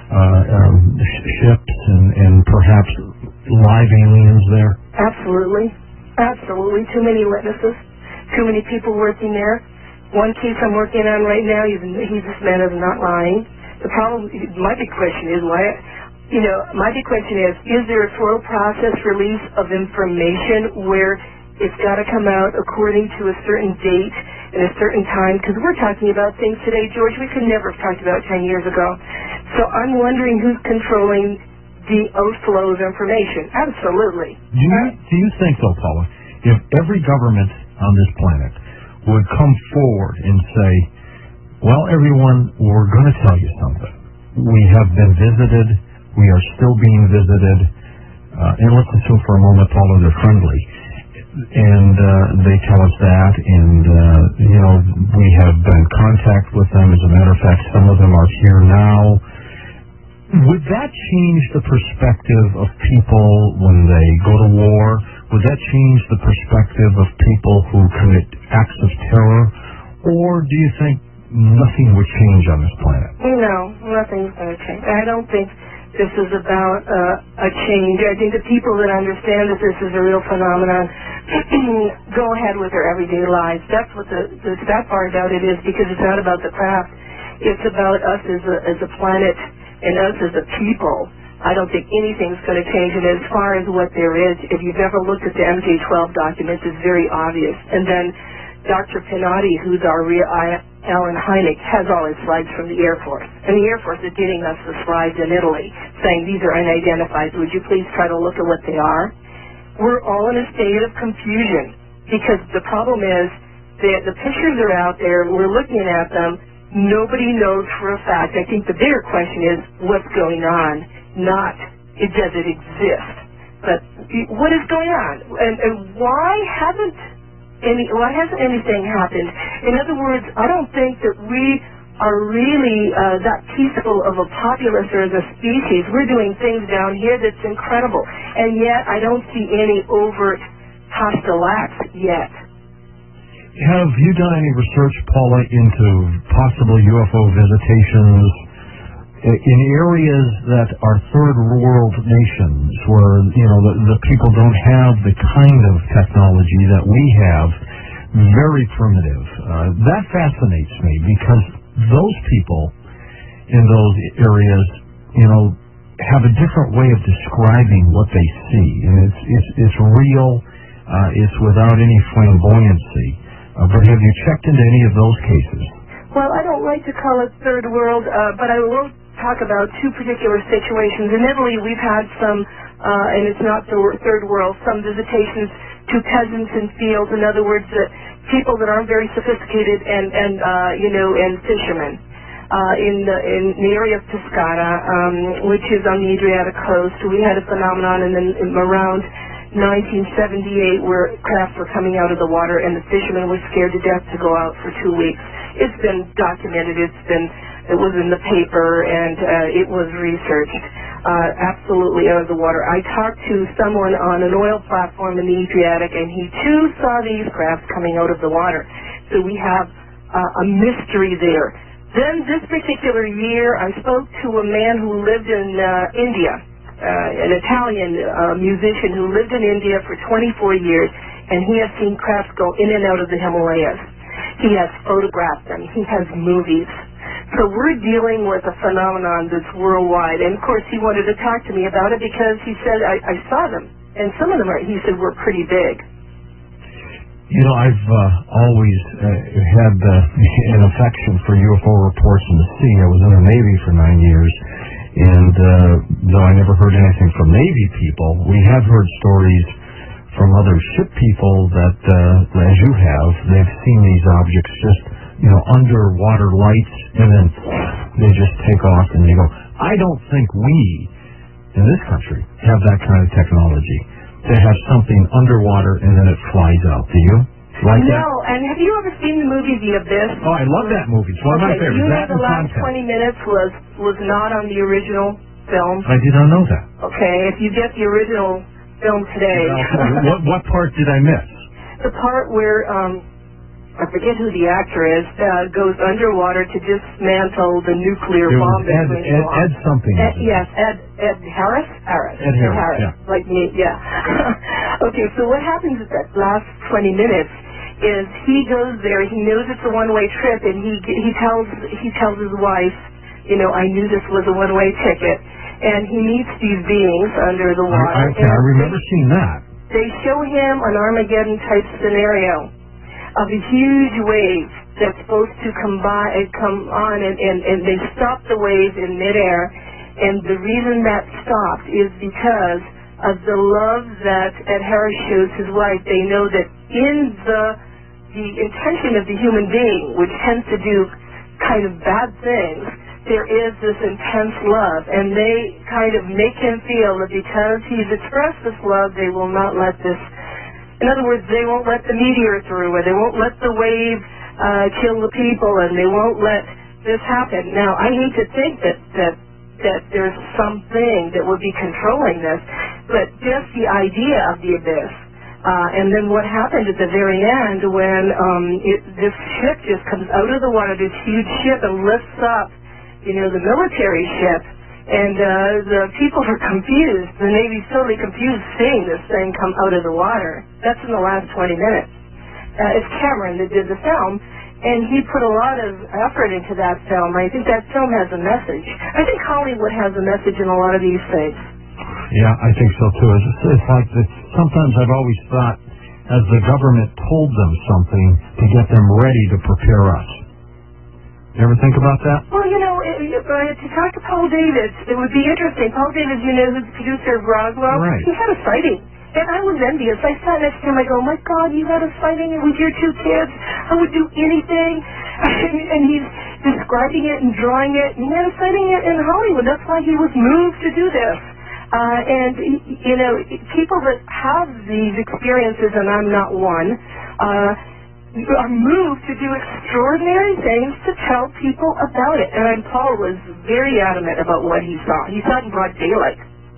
Speaker 2: ships and perhaps live aliens there?
Speaker 6: Absolutely. Absolutely. Too many witnesses. Too many people working there. One case I'm working on right now, this man is not lying. The problem, my big question is why... You know, my big question is there a slow process release of information where it's got to come out according to a certain date and a certain time? Because we're talking about things today, George, we could never have talked about 10 years ago. So I'm wondering who's controlling the outflow of information. Absolutely.
Speaker 2: Do you think, though, Paula, if every government on this planet would come forward and say, well, everyone, we're going to tell you something. We have been visited. We are still being visited, and let's assume for a moment, Paula, they're friendly, and they tell us that, and, you know, we have been in contact with them. As a matter of fact, some of them are here now. Would that change the perspective of people when they go to war? Would that change the perspective of people who commit acts of terror? Or do you think nothing would change on this planet?
Speaker 6: No, nothing's going to change. I don't think this is about a change. I think the people that understand that this is a real phenomenon go ahead with their everyday lives. That's what the sad part about it is, because it's not about the craft. It's about us as a planet and us as a people. I don't think anything's going to change. And as far as what there is, if you've ever looked at the MJ-12 documents, it's very obvious. And then Dr. Pinotti, who's our real Alan Hynek, has all his slides from the Air Force. And the Air Force is getting us the slides in Italy, saying these are unidentified. Would you please try to look at what they are? We're all in a state of confusion, because the problem is that the pictures are out there, we're looking at them, nobody knows for a fact. I think the bigger question is what's going on, not does it exist, but what is going on? And why haven't anything happened? In other words, I don't think that we are really that peaceful of a populace or as a species. We're doing things down here that's incredible, and yet I don't see any overt hostile acts yet.
Speaker 2: Have you done any research, Paula, into possible UFO visitations in areas that are third world nations where, the people don't have the kind of technology that we have, very primitive? That fascinates me because those people in those areas, have a different way of describing what they see, and it's real. It's without any flamboyancy. But have you checked into any of those cases?
Speaker 6: Well, I don't like to call it third world, but I will talk about two particular situations. In Italy, we've had some, and it's not the third world, some visitations to peasants in fields. In other words, people that aren't very sophisticated and fishermen. In the area of Pescara, which is on the Adriatic coast, we had a phenomenon around 1978 where crafts were coming out of the water and the fishermen were scared to death to go out for 2 weeks. It's been documented. It was in the paper and it was researched. Absolutely out of the water. I talked to someone on an oil platform in the Adriatic, and he too saw these crafts coming out of the water. So we have a mystery there. Then this particular year, I spoke to a man who lived in India, an Italian musician who lived in India for 24 years, and he has seen crafts go in and out of the Himalayas. He has photographed them. He has movies. So we're dealing with a phenomenon that's worldwide. And, of course, he wanted to talk to me about it because he said, I saw them. And some of them, he said, were pretty big.
Speaker 2: I've always had an affection for UFO reports in the sea. I was in the Navy for 9 years. And though I never heard anything from Navy people, we have heard stories from other ship people that, as you have, they've seen these objects just, underwater lights, and then they just take off and they go. I don't think we, in this country, have that kind of technology to have something underwater and then it flies out. Do you? Like
Speaker 6: no,
Speaker 2: that?
Speaker 6: And have you ever seen the movie The Abyss?
Speaker 2: Oh, I love that movie. It's one of my favorites.
Speaker 6: You know the last 20 minutes was not on the original film?
Speaker 2: I did not know that.
Speaker 6: Okay, if you get the original film today.
Speaker 2: What part did I miss?
Speaker 6: The part where, I forget who the actor is, goes underwater to dismantle the nuclear bomb.
Speaker 2: Ed something.
Speaker 6: Yes, Ed Harris?
Speaker 2: Ed Harris, yeah.
Speaker 6: Like me, yeah. Okay, so what happens at that last 20 minutes is he goes there, he knows it's a one-way trip, and he tells his wife, I knew this was a one-way ticket, and he meets these beings under the water.
Speaker 2: I remember seeing that.
Speaker 6: They show him an Armageddon-type scenario of a huge wave that's supposed to come on, and they stop the wave in midair, and the reason that stopped is because of the love that Ed Harris shows his wife. They know that in the intention of the human being, which tends to do kind of bad things, there is this intense love, and they kind of make him feel that because he's expressed this love, they will not let this. In other words, they won't let the meteor through, or they won't let the wave kill the people, and they won't let this happen. Now, I hate to think that there's something that would be controlling this, but just the idea of the abyss. And then what happened at the very end when this ship just comes out of the water, this huge ship, and lifts up, the military ship, and the people are confused. The Navy's totally confused seeing this thing come out of the water. That's in the last 20 minutes. It's Cameron that did the film, and he put a lot of effort into that film. I think that film has a message. I think Hollywood has a message in a lot of these things.
Speaker 2: Yeah, I think so too. It's like sometimes I've always thought as the government told them something to get them ready to prepare us. You ever think about that?
Speaker 6: Well, to talk to Paul Davids, it would be interesting. Paul Davids, who's the producer of Roswell,
Speaker 2: right.
Speaker 6: He had a sighting. And I was envious. I sat next to him. I go, my God, you had a sighting with your 2 kids. I would do anything. And he's describing it and drawing it. And he had a sighting in Hollywood. That's why he was moved to do this. And people that have these experiences, and I'm not one, are moved to do extraordinary things to tell people about it. And Paul was very adamant about what he saw. He saw it in broad daylight.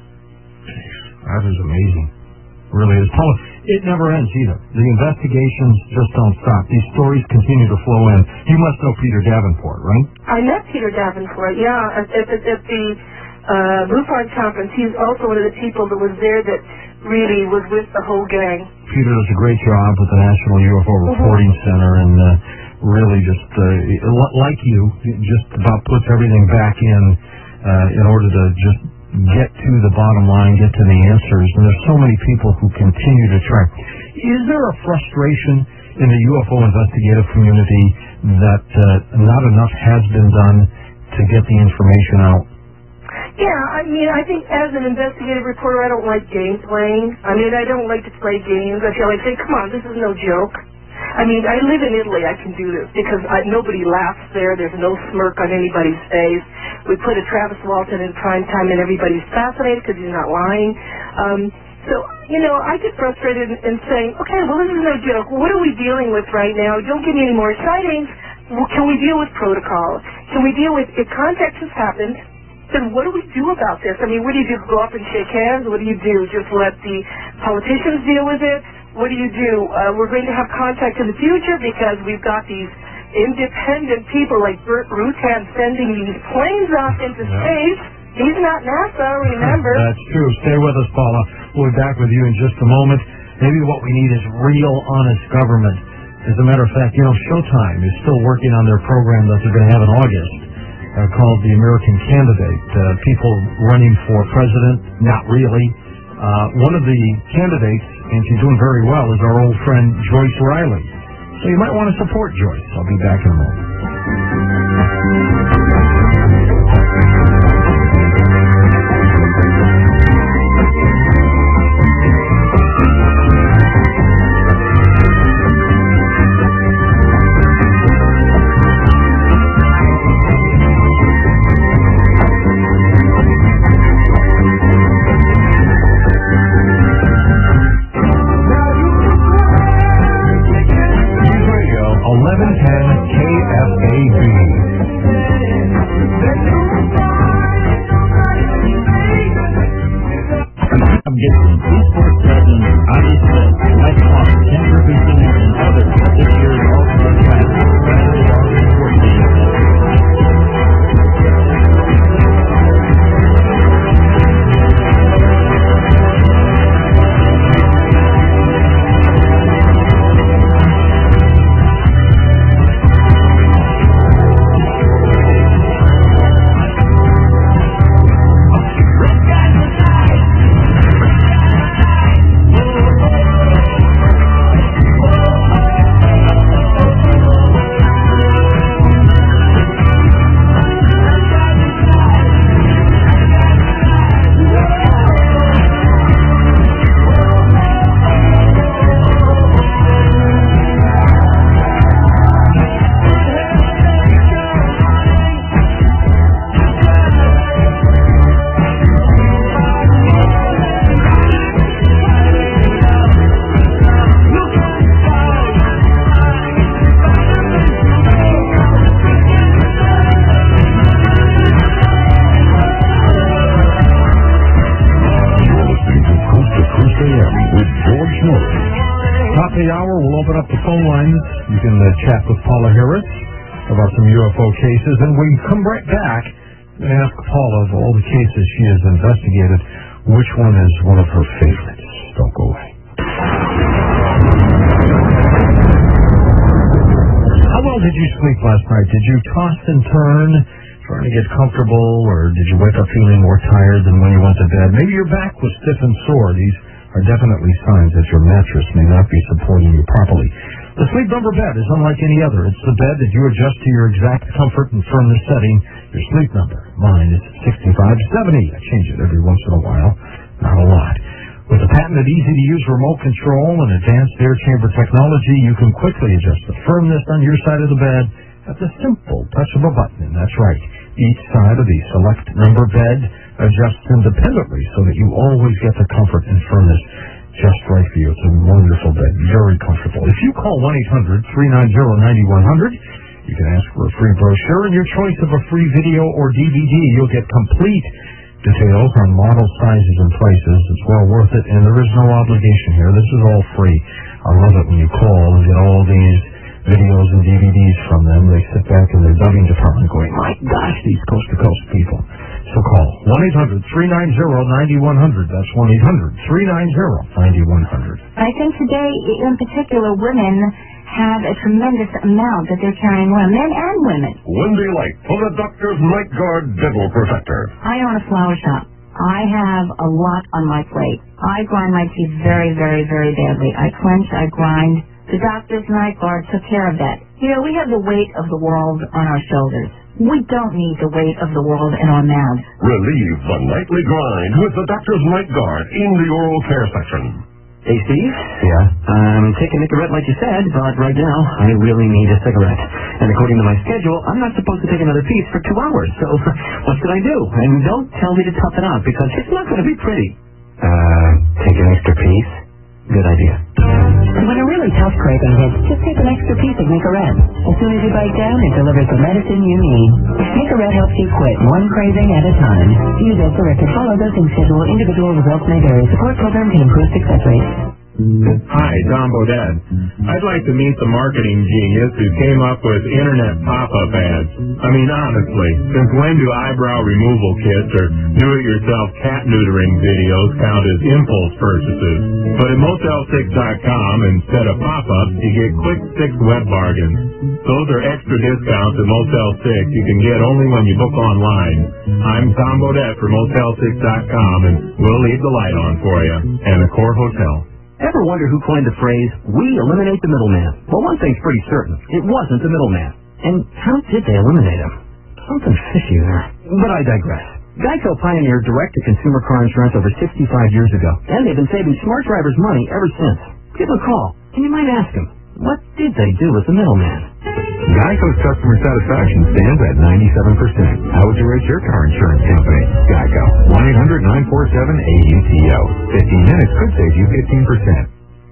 Speaker 2: That is amazing. Really is. Paula, it never ends either. The investigations just don't stop. These stories continue to flow in. You must know Peter Davenport, right?
Speaker 6: I met Peter Davenport, yeah, at the Buford conference. He's also one of the people that was there that really was with the whole gang.
Speaker 2: Peter does a great job with the National UFO Reporting Center, and really just, like you, just about puts everything back in order to just get to the bottom line, get to the answers. And there's so many people who continue to try. Is there a frustration in the UFO investigative community that not enough has been done to get the information out?
Speaker 6: Yeah, I mean, I think as an investigative reporter, I don't like game playing. I mean, I don't like to play games. I feel like, hey, come on, this is no joke. I mean, I live in Italy. I can do this because nobody laughs there. There's no smirk on anybody's face. We put a Travis Walton in prime time, and everybody's fascinated because he's not lying. So, you know, I get frustrated in saying, okay, well, this is no joke. What are we dealing with right now? Don't give me any more sightings. Well, can we deal with protocol? Can we deal with if contact has happened? Then what do we do about this? I mean, what do you do? Go up and shake hands? What do you do? Just let the politicians deal with it? What do you do? We're going to have contact in the future because we've got these independent people like Burt Rutan sending these planes off into space. He's not NASA, remember?
Speaker 2: That's true. Stay with us, Paula. We'll be back with you in just a moment. Maybe what we need is real, honest government. As a matter of fact, you know, Showtime is still working on their program that they're going to have in August. Called The American Candidate. People running for president, not really. One of the candidates, and she's doing very well, is our old friend Joyce Riley. So you might want to support Joyce. I'll be back in a moment. Chat with Paula Harris about some UFO cases, and we come right back and ask Paula, of all the cases she has investigated, which one is one of her favorites. Don't go away. How well did you sleep last night? Did you toss and turn, trying to get comfortable, or did you wake up feeling more tired than when you went to bed? Maybe your back was stiff and sore. These are definitely signs that your mattress may not be supporting you properly. The Sleep Number bed is unlike any other. It's the bed that you adjust to your exact comfort and firmness setting, your Sleep Number. Mine is 6570. I change it every once in a while. Not a lot. With a patented, easy-to-use remote control and advanced air chamber technology, you can quickly adjust the firmness on your side of the bed at the simple touch of a button. And that's right. Each side of the Select Number bed adjusts independently so that you always get the comfort and firmness just right for you. It's a wonderful bed, very comfortable. If you call 1-800-390-9100, you can ask for a free brochure and your choice of a free video or DVD. You'll get complete details on model, sizes, and prices. It's well worth it, and there is no obligation here. This is all free. I love it when you call and get all these videos and DVDs from them. They sit back in their dubbing department going, my gosh, these coast-to-coast people. So call 1-800-390-9100. That's 1-800-390-9100.
Speaker 12: I think today, in particular, women have a tremendous amount that they're carrying around, men and women.
Speaker 11: Wendy Light for the Doctor's Night Guard Dental Protector.
Speaker 12: I own a flower shop. I have a lot on my plate. I grind my teeth very, very, very badly. I clench, I grind. The Doctor's Night Guard took care of that. You know, we have the weight of the world on our shoulders. We don't need the weight of the world in our mouths.
Speaker 11: Relieve the nightly grind with the Doctor's Night Guard in the oral care section.
Speaker 3: Hey, Steve?
Speaker 2: Yeah?
Speaker 3: I'm taking Nicorette like you said, but right now I really need a cigarette. And according to my schedule, I'm not supposed to take another piece for 2 hours. So what should I do? And don't tell me to tough it out, because it's not going to be pretty. Take an extra piece? Good idea.
Speaker 13: When a really tough craving hits, just take an extra piece of Nicorette. As soon as you bite down, it delivers the medicine you need. Nicorette helps you quit one craving at a time. Use as directed. Follow dosing schedule. Individual results may vary. Support program can improve success rates.
Speaker 5: Hi, Tom Bodett. I'd like to meet the marketing genius who came up with internet pop-up ads. I mean, honestly, since when do eyebrow removal kits or do-it-yourself cat neutering videos count as impulse purchases? But at Motel6.com, instead of pop-ups, you get quick 6 web bargains. Those are extra discounts at Motel 6 you can get only when you book online. I'm Tom Bodett for Motel6.com, and we'll leave the light on for you. And Accor Hotel.
Speaker 3: Ever wonder who coined the phrase, we eliminate the middleman? Well, one thing's pretty certain. It wasn't the middleman. And how did they eliminate him? Something fishy there. But I digress. Geico pioneered direct-to-consumer car insurance over 65 years ago, and they've been saving smart drivers money ever since. Give them a call, and you might ask them, what did they do with the middleman?
Speaker 11: Geico's customer satisfaction stands at 97%. How would you rate your car insurance company? Geico. 1-800-947-AUTO. 15 minutes could save you 15%.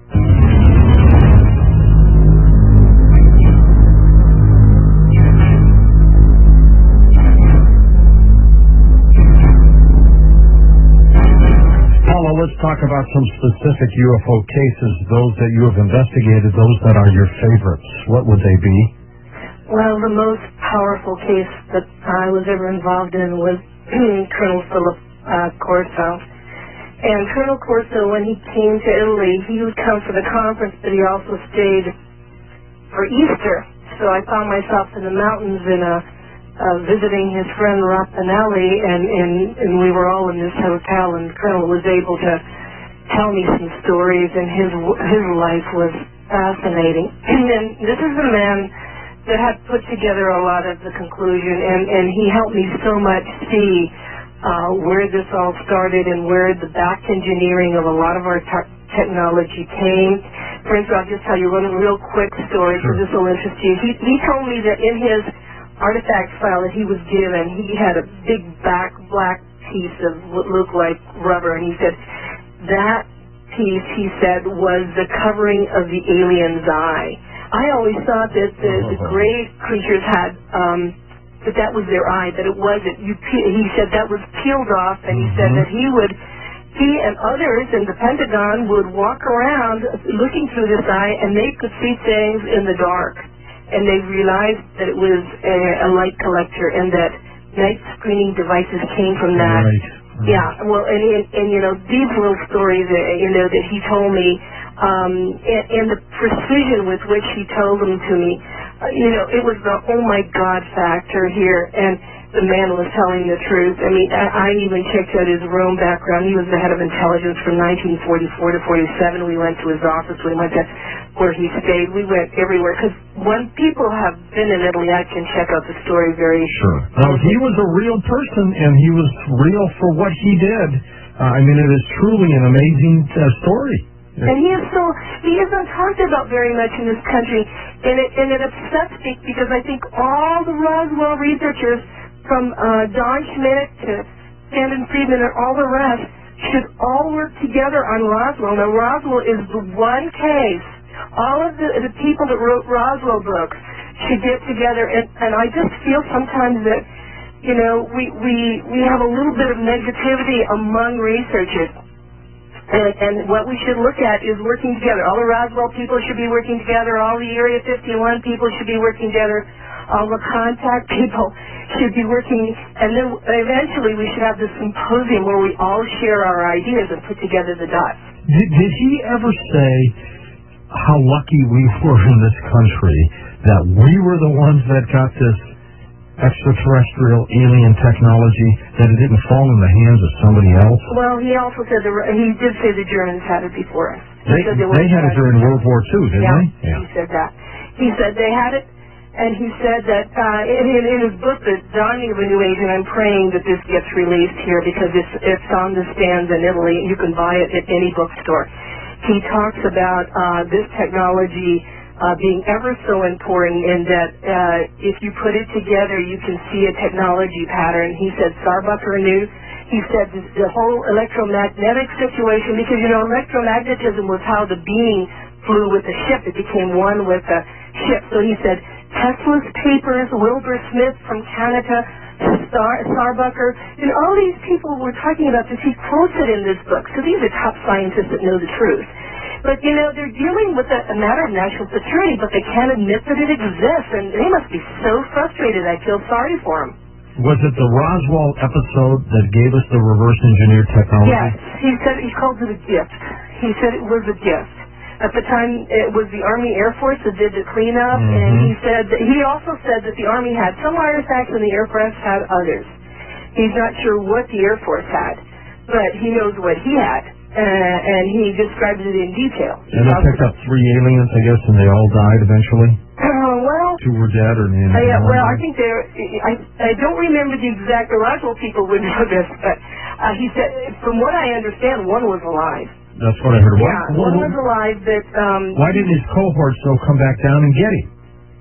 Speaker 2: Paula, let's talk about some specific UFO cases, those that you have investigated, those that are your favorites. What would they be?
Speaker 6: Well, the most powerful case that I was ever involved in was Colonel Philip Corso. And Colonel Corso, when he came to Italy, he would come for the conference, but he also stayed for Easter. So I found myself in the mountains visiting his friend Rapinelli, and we were all in this hotel, and Colonel was able to tell me some stories, and his life was fascinating. And this is a man that had put together a lot of the conclusion, and he helped me so much see where this all started and where the back engineering of a lot of our technology came. For instance, I'll just tell you one real quick story, because this will interest you. He told me that in his artifact file that he was given, he had a big black piece of what looked like rubber, and he said that piece, he said, was the covering of the alien's eye. I always thought that the gray creatures had that was their eye, that it wasn't. He said that was peeled off, and he said that he and others in the Pentagon would walk around looking through this eye, and they could see things in the dark. And they realized that it was a light collector, and that night screening devices came from that.
Speaker 2: Right.
Speaker 6: Yeah, well, and you know, these little stories, that he told me, and the precision with which he told them to me, it was the oh my God factor here, and the man was telling the truth. I mean, I even checked out his Rome background. He was the head of intelligence from 1944 to 47. We went to his office. We went to where he stayed. We went everywhere, because when people have been in Italy, I can check out the story very
Speaker 2: sure. Now, he was a real person, and he was real for what he did. I mean, it is truly an amazing story.
Speaker 6: And he isn't talked about very much in this country, and it upsets me, because I think all the Roswell researchers, from Don Schmidt to Sandon Friedman and all the rest, should all work together on Roswell. Now, Roswell is the one case. All of the people that wrote Roswell books should get together, and I just feel sometimes that, you know, we have a little bit of negativity among researchers. And what we should look at is working together. All the Roswell people should be working together. All the Area 51 people should be working together. All the contact people should be working. And then eventually we should have this symposium where we all share our ideas and put together the dots.
Speaker 2: Did he ever say how lucky we were in this country that we were the ones that got this extraterrestrial alien technology, that it didn't fall in the hands of somebody else?
Speaker 6: Well, he also said he did say the Germans had it before us.
Speaker 2: They had it during World War II, didn't they?
Speaker 6: Yeah, he said that. He said they had it, and he said that in his book, The Dawning of a New Age, and I'm praying that this gets released here because it's on the stands in Italy. You can buy it at any bookstore. He talks about this technology being ever so important in that if you put it together, you can see a technology pattern. He said Sarbucker knew. He said the whole electromagnetic situation, because, you know, electromagnetism was how the being flew with the ship. It became one with the ship. So he said Tesla's papers, Wilbur Smith from Canada, Sarbucker, and all these people were talking about this. He quotes it in this book. So these are top scientists that know the truth. But, you know, they're dealing with a matter of national security, but they can't admit that it exists, and they must be so frustrated. I feel sorry for them.
Speaker 2: Was it the Roswell episode that gave us the reverse engineered technology?
Speaker 6: Yes. He said he called it a gift. He said it was a gift. At the time, it was the Army Air Force that did the cleanup, and he also said that the Army had some artifacts and the Air Force had others. He's not sure what the Air Force had, but he knows what he had. And he describes it in detail.
Speaker 2: And they picked up 3 aliens, I guess, and they all died eventually?
Speaker 6: Well...
Speaker 2: 2 were dead, or...
Speaker 6: I think they're... I don't remember the exact... The Roswell people would know this, but he said, from what I understand, one was alive.
Speaker 2: That's what I heard.
Speaker 6: Yeah, one was alive, but...
Speaker 2: why didn't his cohorts, though, come back down and get him?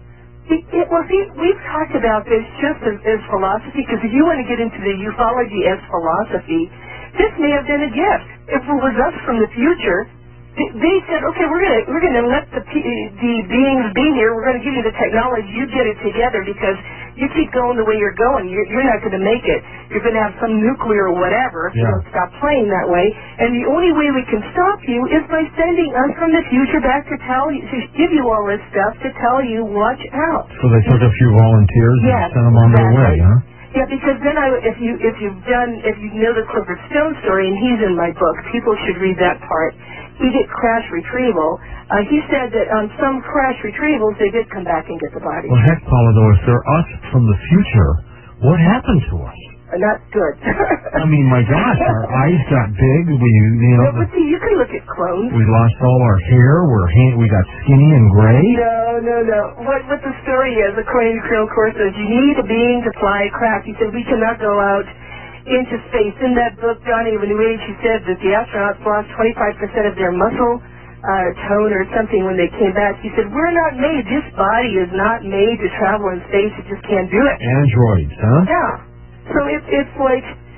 Speaker 6: We've talked about this just as philosophy, because if you want to get into the ufology as philosophy, this may have been a gift. If it was us from the future, they said, okay, we're gonna let the beings be here. We're gonna give you the technology. You get it together because you keep going the way you're going. You're not gonna make it. You're gonna have some nuclear whatever.
Speaker 2: Yeah.
Speaker 6: So don't stop playing that way. And the only way we can stop you is by sending us from the future back to give you all this stuff to tell you, watch out.
Speaker 2: So they took a few volunteers and sent them on their way, huh?
Speaker 6: Yeah, because then if you know the Clifford Stone story, and he's in my book, people should read that part. He did crash retrieval. He said that on some crash retrievals, they did come back and get the body.
Speaker 2: Well, heck, Paula, though, if they're us from the future, what happened to us?
Speaker 6: Not good.
Speaker 2: I mean, my gosh, our eyes got big.
Speaker 6: But see, you can look at clones.
Speaker 2: We lost all our hair. We got skinny and gray.
Speaker 6: No. What the story is, according to Colonel Corso, is you need a being to fly a craft. He said we cannot go out into space. In that book, Dawning of a New Age, he said that the astronauts lost 25% of their muscle tone or something when they came back. He said, we're not made. This body is not made to travel in space. It just can't do it.
Speaker 2: Androids, huh?
Speaker 6: Yeah. So it's like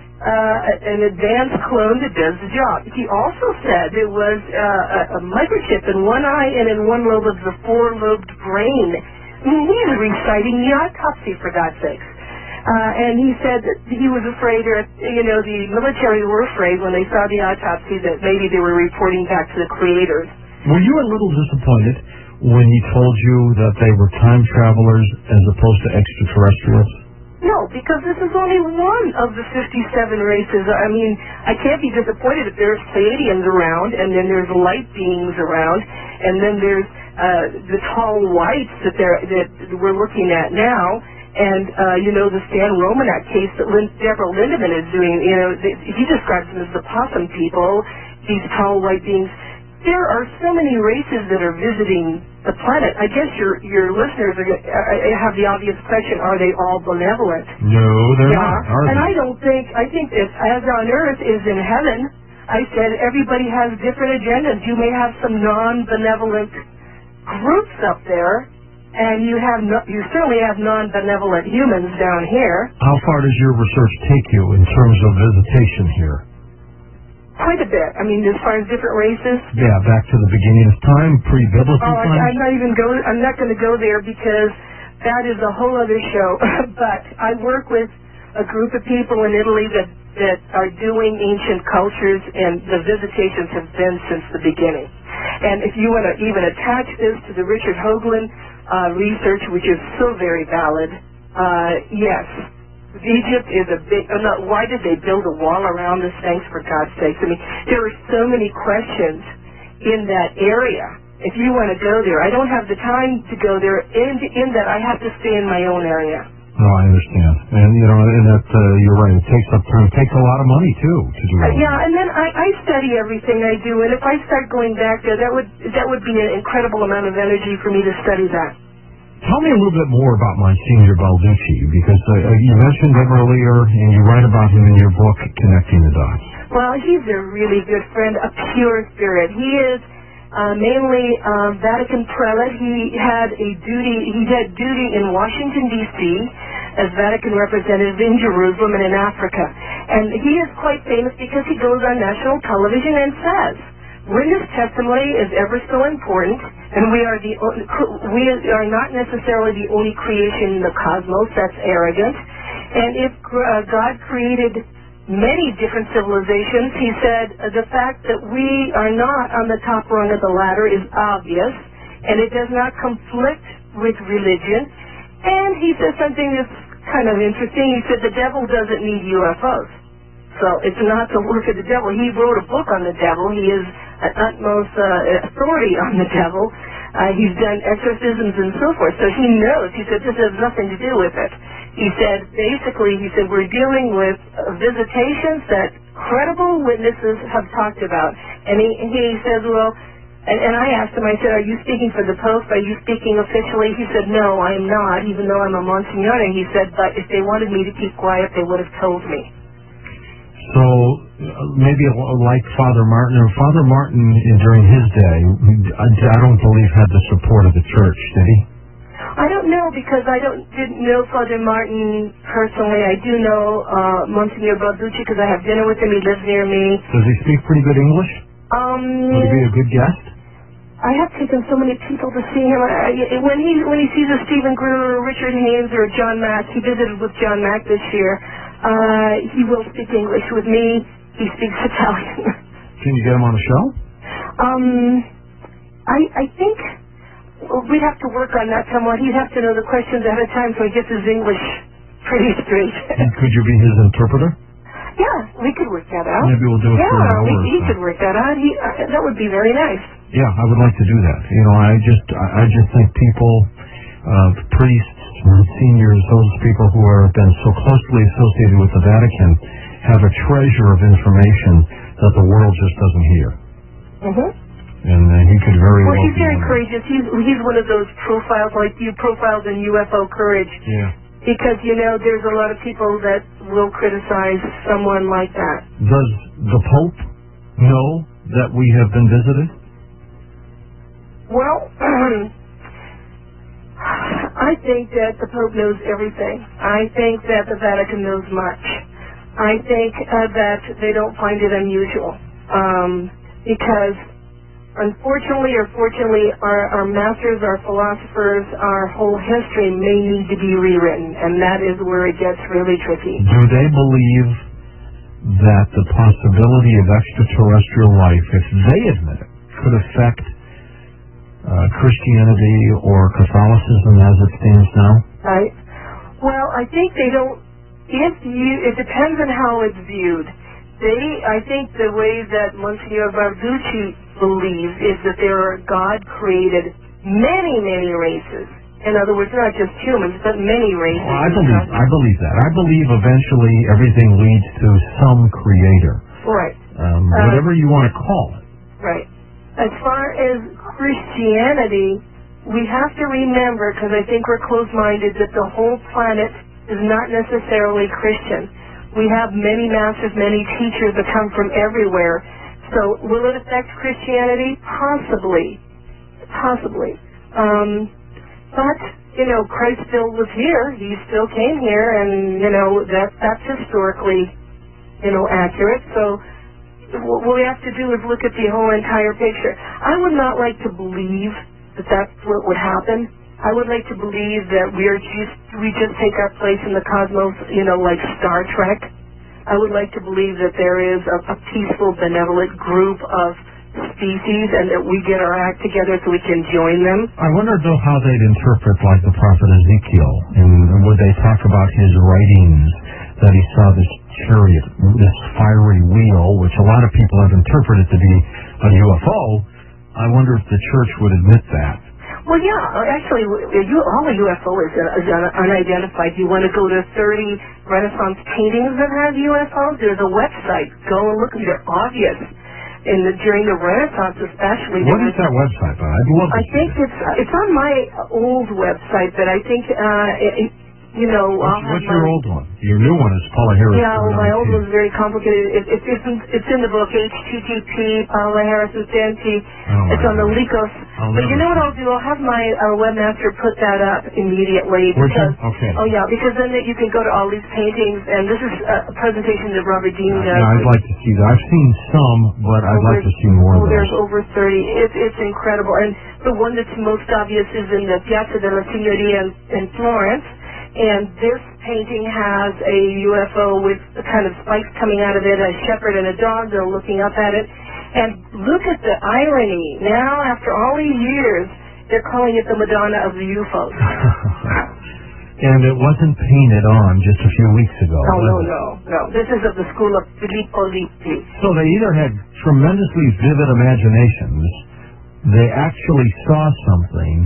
Speaker 6: an advanced clone that does the job. He also said there was a microchip in one eye and in one lobe of the 4-lobed brain. I mean, he is reciting the autopsy, for God's sakes. And he said that he was afraid, or, the military were afraid when they saw the autopsy that maybe they were reporting back to the creators.
Speaker 2: Were you a little disappointed when he told you that they were time travelers as opposed to extraterrestrials?
Speaker 6: No, because this is only one of the 57 races. I mean, I can't be disappointed if there's Pleiadians around, and then there's light beings around, and then there's the tall whites that we're looking at now, and the Stan Romanek case that Deborah Lindemann is doing. He describes them as the possum people, these tall white beings. There are so many races that are visiting the planet. I guess your listeners have the obvious question, are they all benevolent?
Speaker 2: No, they're not.
Speaker 6: And I think that as on Earth is in heaven, I said everybody has different agendas. You may have some non-benevolent groups up there, and you certainly have non-benevolent humans down here.
Speaker 2: How far does your research take you in terms of visitation here?
Speaker 6: quite a bit. I mean, as far as different races.
Speaker 2: Yeah, back to the beginning of time, pre-biblical time.
Speaker 6: I'm not going to go there because that is a whole other show. But I work with a group of people in Italy that are doing ancient cultures, and the visitations have been since the beginning. And if you want to even attach this to the Richard Hoagland research, which is so very valid, yes. Egypt is a big... why did they build a wall around the Sphinx, for God's sakes? I mean, there are so many questions in that area. If you want to go there, I don't have the time to go there, in that I have to stay in my own area.
Speaker 2: No, I understand. And, and that, you're right, it takes up time. It takes a lot of money, too, to do that.
Speaker 6: Yeah, and then I study everything I do, and if I start going back there, that would be an incredible amount of energy for me to study that.
Speaker 2: Tell me a little bit more about Monsignor Balducci, because you mentioned him earlier, and you write about him in your book, Connecting the Dots.
Speaker 6: Well, he's a really good friend, a pure spirit. He is mainly Vatican prelate. He had duty in Washington, D.C. as Vatican representative in Jerusalem and in Africa. And he is quite famous because he goes on national television and says, witness testimony is ever so important, and we are not necessarily the only creation in the cosmos. That's arrogant. And if God created many different civilizations, he said the fact that we are not on the top rung of the ladder is obvious, and it does not conflict with religion. And he said something that's kind of interesting. He said the devil doesn't need UFOs. So it's not the work of the devil. He wrote a book on the devil. He is an utmost authority on the devil. He's done exorcisms and so forth. So he knows. He said this has nothing to do with it. He said, basically, we're dealing with visitations that credible witnesses have talked about. And he says, well, and I asked him, I said, are you speaking for the Pope? Are you speaking officially? He said, no, I am not, even though I'm a Monsignore. He said, but if they wanted me to keep quiet, they would have told me.
Speaker 2: So maybe like Father Martin, during his day, I don't believe had the support of the church, did he?
Speaker 6: I don't know, because I didn't know Father Martin personally. I do know Monsignor Balducci because I have dinner with him. He lives near me.
Speaker 2: Does he speak pretty good English? Would he be a good guest?
Speaker 6: I have taken so many people to see him. When he sees a Stephen Greer or Richard Haynes or John Mack, he visited with John Mack this year. He will speak English with me. He speaks Italian.
Speaker 2: Can you get him on the show?
Speaker 6: I think we'd have to work on that somewhat. He'd have to know the questions ahead of time so he gets his English pretty straight.
Speaker 2: Could you be his interpreter?
Speaker 6: Yeah, we could work that out.
Speaker 2: Maybe we'll do it for an hour.
Speaker 6: Yeah, he could work that out. That would be very nice.
Speaker 2: Yeah, I would like to do that. I just think people, priests, seniors, those people who have been so closely associated with the Vatican, have a treasure of information that the world just doesn't hear.
Speaker 6: Mm-hmm.
Speaker 2: And he could very well.
Speaker 6: He's very courageous. He's one of those profiles like you profiled in UFO Courage.
Speaker 2: Yeah.
Speaker 6: Because, there's a lot of people that will criticize someone like that.
Speaker 2: Does the Pope know that we have been visited?
Speaker 6: Well, I think that the Pope knows everything. I think that the Vatican knows much. I think that they don't find it unusual. Because unfortunately or fortunately, our masters, our philosophers, our whole history may need to be rewritten, and that is where it gets really tricky.
Speaker 2: Do they believe that the possibility of extraterrestrial life, if they admit it, could affect Christianity or Catholicism as it stands now?
Speaker 6: Right. Well, I think they don't. It depends on how it's viewed. I think the way that Monsignor Balducci believes is that God created many, many races. In other words, not just humans, but many races.
Speaker 2: Well, I believe that. I believe eventually everything leads to some creator.
Speaker 6: Right.
Speaker 2: Whatever you want to call it.
Speaker 6: Right. As far as Christianity, we have to remember, because I think we're closed-minded, that the whole planet is not necessarily Christian. We have many masters, many teachers that come from everywhere. So will it affect Christianity? Possibly. Possibly. But, Christ still was here. He still came here, and, that's historically, accurate. So what we have to do is look at the whole entire picture. I would not like to believe that that's what would happen. I would like to believe that we just take our place in the cosmos, like Star Trek. I would like to believe that there is a peaceful, benevolent group of species and that we get our act together so we can join them.
Speaker 2: I wonder, though, how they'd interpret, like, the prophet Ezekiel, and would they talk about his writings, that he saw this chariot, this fiery wheel, which a lot of people have interpreted to be a UFO. I wonder if the church would admit that.
Speaker 6: Well, yeah, actually, all the UFO is unidentified. You want to go to 30 Renaissance paintings that have UFOs? There's a website. Go and look, and they're obvious. During the Renaissance, especially.
Speaker 2: What is that website? I'd love to see
Speaker 6: think it's on my old website, but I think
Speaker 2: What's your old one? Your new one is Paula Harris.
Speaker 6: Yeah, well, my old one is very complicated. It's in the book, HTTP, Paula Harris's Denti. It's on the Lycos. But you know what I'll do? I'll have my webmaster put that up immediately.
Speaker 2: Okay.
Speaker 6: Oh, yeah, because then you can go to all these paintings, and this is a presentation that Robert Dean does.
Speaker 2: Yeah, I'd like to see that. I've seen some, but I'd like to see more of those.
Speaker 6: There's over 30. It's incredible. And the one that's most obvious is in the Piazza della Signoria in Florence. And this painting has a UFO with kind of spikes coming out of it, a shepherd and a dog. They're looking up at it. And look at the irony. Now, after all these years, they're calling it the Madonna of the UFOs.
Speaker 2: And it wasn't painted on just a few weeks ago.
Speaker 6: Oh, no. This is of the school of Filippo Lippi.
Speaker 2: So they either had tremendously vivid imaginations, they actually saw something,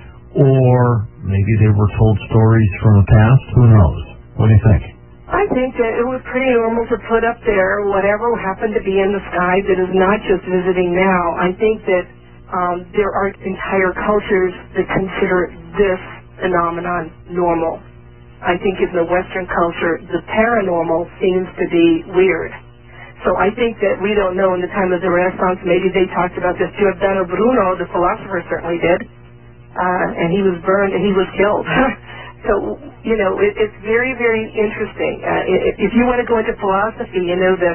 Speaker 2: or maybe they were told stories from the past. Who knows? What do you think?
Speaker 6: I think that it was pretty normal to put up there whatever happened to be in the sky that is not just visiting now. I think that there are entire cultures that consider this phenomenon normal. I think in the Western culture, the paranormal seems to be weird. So I think that we don't know in the time of the Renaissance, maybe they talked about this. Giordano Bruno, the philosopher, certainly did. And he was burned and he was killed. So, it's very, very interesting. If you want to go into philosophy, the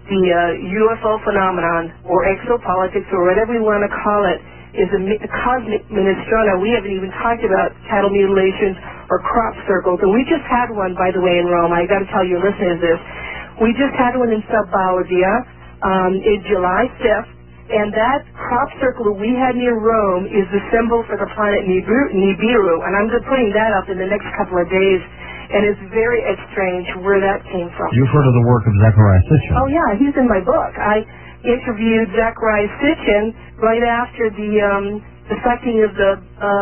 Speaker 6: UFO phenomenon or exopolitics or whatever you want to call it is a cosmic minestrone. We haven't even talked about cattle mutilations or crop circles. And we just had one, by the way, in Rome. I got to tell your listeners this. We just had one in Sabaudia in July 5th. And that crop circle that we had near Rome is the symbol for the planet Nibiru. And I'm just putting that up in the next couple of days. And it's very strange where that came from.
Speaker 2: You've heard of the work of Zecharia Sitchin.
Speaker 6: Oh, yeah, he's in my book. I interviewed Zecharia Sitchin right after the sighting of the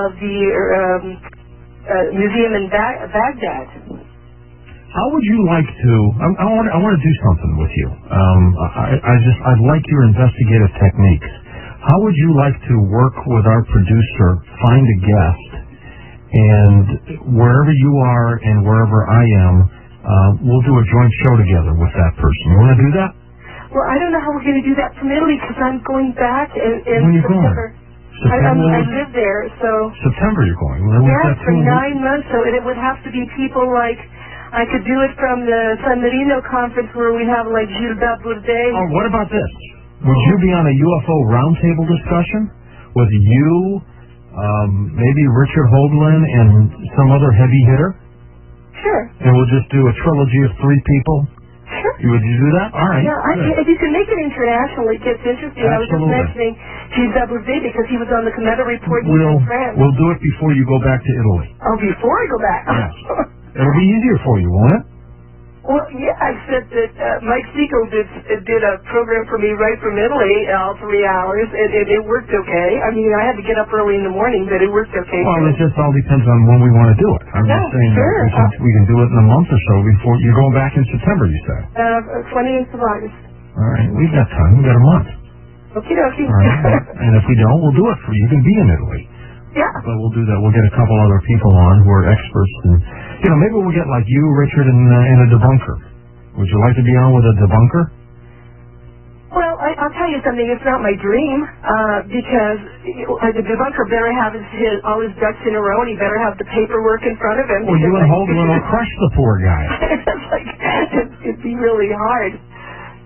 Speaker 6: museum in Baghdad.
Speaker 2: How would you like to? I want to do something with you. I'd like your investigative techniques. How would you like to work with our producer, find a guest, and wherever you are and wherever I am, we'll do a joint show together with that person. You want to do that?
Speaker 6: Well, I don't know how we're going to do that from Italy because I'm going back in
Speaker 2: when are you
Speaker 6: September. I live there, so
Speaker 2: September you're going.
Speaker 6: For 9 months. So it would have to be people like. I could do it from the San Marino conference where we have like Gilda Bourdet.
Speaker 2: Oh, what about this? Would you be on a UFO roundtable discussion with you, maybe Richard Hoagland and some other heavy hitter?
Speaker 6: Sure.
Speaker 2: And we'll just do a trilogy of 3 people?
Speaker 6: Sure.
Speaker 2: Would you do that? All right.
Speaker 6: Yeah, if you can make it international, it gets interesting.
Speaker 2: Absolutely.
Speaker 6: I was just mentioning Gilda Bourdet because he was on the Cometa report in France.
Speaker 2: We'll do it before you go back to Italy.
Speaker 6: Oh, before I go back?
Speaker 2: Yes. It'll be easier for you, won't it?
Speaker 6: Well, yeah, I said that Mike Segal did a program for me right from Italy, all 3 hours, and it worked okay. I mean, I had to get up early in the morning, but it worked okay.
Speaker 2: Well, it just all depends on when we want to do it. I'm just saying that we can do it in a month or so before you're going back in September, you said.
Speaker 6: 28th of August.
Speaker 2: All right, we've got time. We've got a month.
Speaker 6: Okie dokie.
Speaker 2: All right. And if we don't, we'll do it for you. You can be in Italy.
Speaker 6: Yeah.
Speaker 2: But we'll do that. We'll get a couple other people on who are experts. And, maybe we'll get like you, Richard, and a debunker. Would you like to be on with a debunker?
Speaker 6: Well, I'll tell you something. It's not my dream because the debunker better have all his ducks in a row, and he better have the paperwork in front of him.
Speaker 2: Well, you and Hoagland will crush the poor guy.
Speaker 6: It'd be really hard.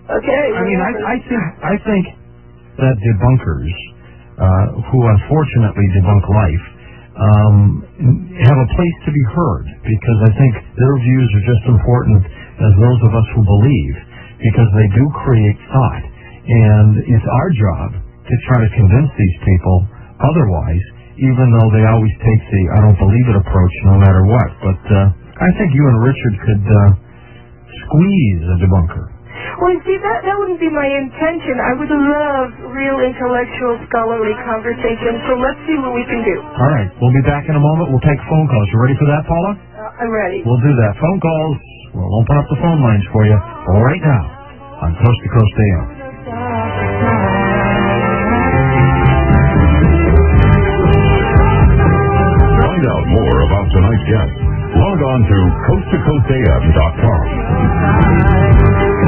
Speaker 6: Okay.
Speaker 2: I mean, I think that debunkers, who unfortunately debunk life, have a place to be heard, because I think their views are just important as those of us who believe, because they do create thought, and it's our job to try to convince these people otherwise, even though they always take the I don't believe it approach no matter what. But I think you and Richard could squeeze a debunker.
Speaker 6: Well, see, that wouldn't be my intention. I would love real intellectual, scholarly conversation, so let's see what we can do.
Speaker 2: All right, we'll be back in a moment. We'll take phone calls. You ready for that, Paula?
Speaker 6: I'm ready.
Speaker 2: We'll do that. Phone calls. We'll open up the phone lines for you right now on Coast to Coast AM.
Speaker 4: Find out more about tonight's guest. Log on to coasttocoastam.com.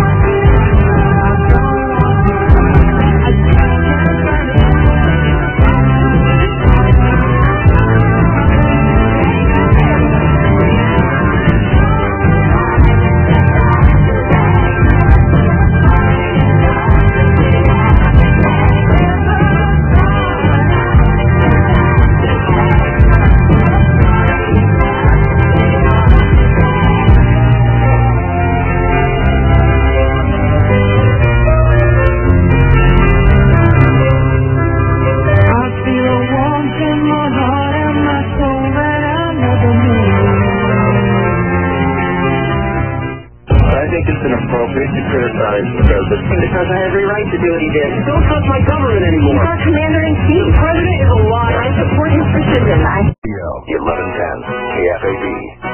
Speaker 8: Because I have every right to do what he did. Don't trust my government anymore.
Speaker 9: He's our commander-in-chief. The president is a liar. I support his decision.
Speaker 1: 1110 KFAB.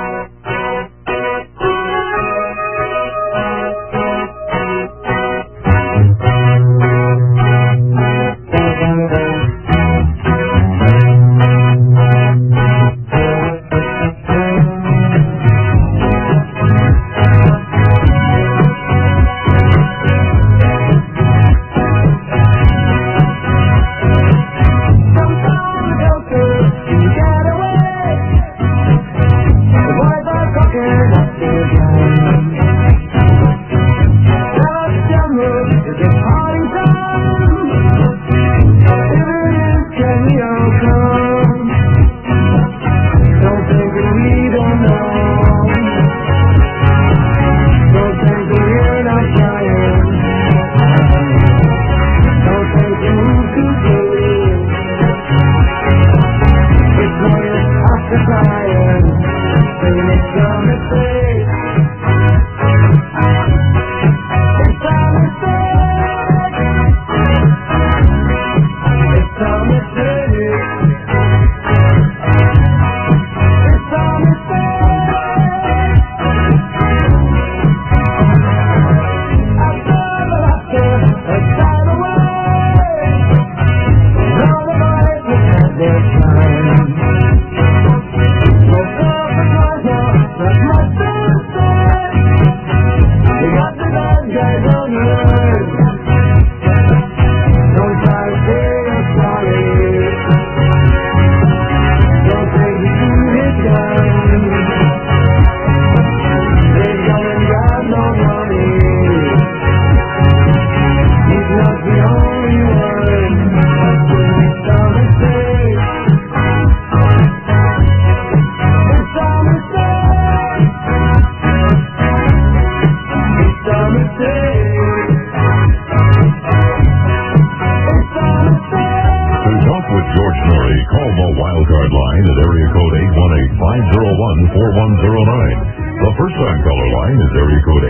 Speaker 1: The first-time caller line is area code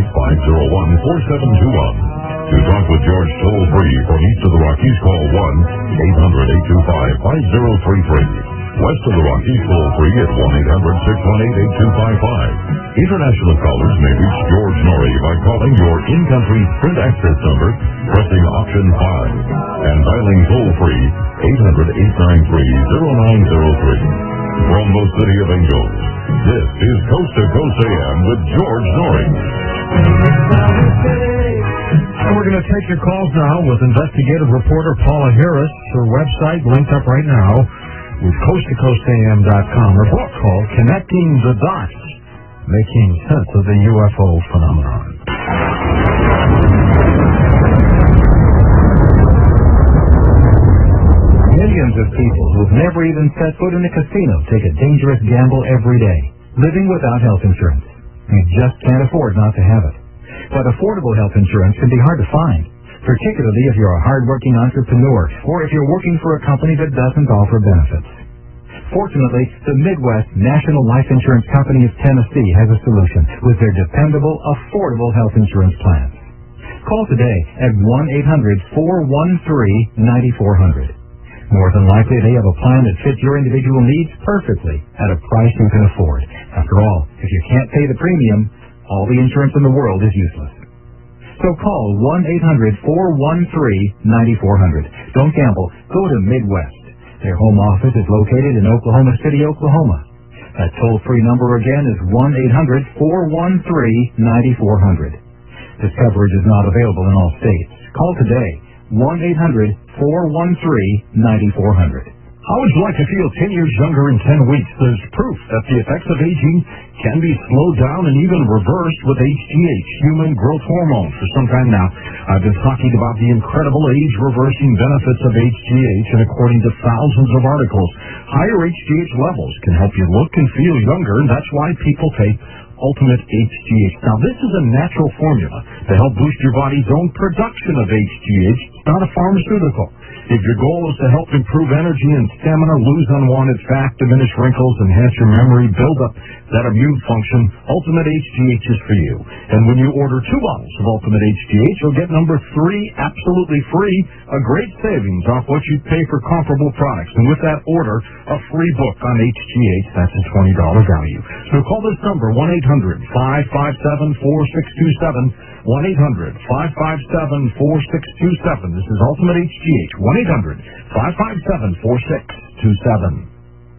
Speaker 1: 818-501-4721. To talk with George toll-free from east of the Rockies, call 1-800-825-5033. West of the Rockies, toll-free at 1-800-618-8255. International callers may reach George Norrie by calling your in-country Sprint access number, pressing option 5, and dialing toll-free 800-893-0903. From the city of Angels, this is Coast to Coast AM with George Norrie.
Speaker 2: We're going to take your calls now with investigative reporter Paula Harris. Her website linked up right now with coasttocoastam.com. Her book called Connecting the Dots, Making Sense of the UFO Phenomenon. Millions of people who've never even set foot in a casino take a dangerous gamble every day, living without health insurance. You just can't afford not to have it. But affordable health insurance can be hard to find, particularly if you're a hard-working entrepreneur or if you're working for a company that doesn't offer benefits. Fortunately, the Midwest National Life Insurance Company of Tennessee has a solution with their dependable, affordable health insurance plans. Call today at 1-800-413-9400. More than likely, they have a plan that fits your individual needs perfectly at a price you can afford. After all, if you can't pay the premium, all the insurance in the world is useless. So call 1-800-413-9400. Don't gamble. Go to Midwest. Their home office is located in Oklahoma City, Oklahoma. That toll-free number again is 1-800-413-9400. This coverage is not available in all states. Call today. 1-800-413-9400.
Speaker 11: How would you like to feel 10 years younger in 10 weeks? There's proof that the effects of aging can be slowed down and even reversed with HGH, human growth hormone. For some time now, I've been talking about the incredible age-reversing benefits of HGH, and according to thousands of articles, higher HGH levels can help you look and feel younger, and that's why people take Ultimate HGH. Now, this is a natural formula to help boost your body's own production of HGH. It's not a pharmaceutical. If your goal is to help improve energy and stamina, lose unwanted fat, diminish wrinkles, enhance your memory, build up that immune function, Ultimate HGH is for you. And when you order 2 bottles of Ultimate HGH, you'll get number 3 absolutely free, a great savings off what you'd pay for comparable products. And with that order, a free book on HGH, that's a $20 value. So call this number, 1-800-557-4627, 1-800-557-4627. This is Ultimate HGH, 1-800-557-4627.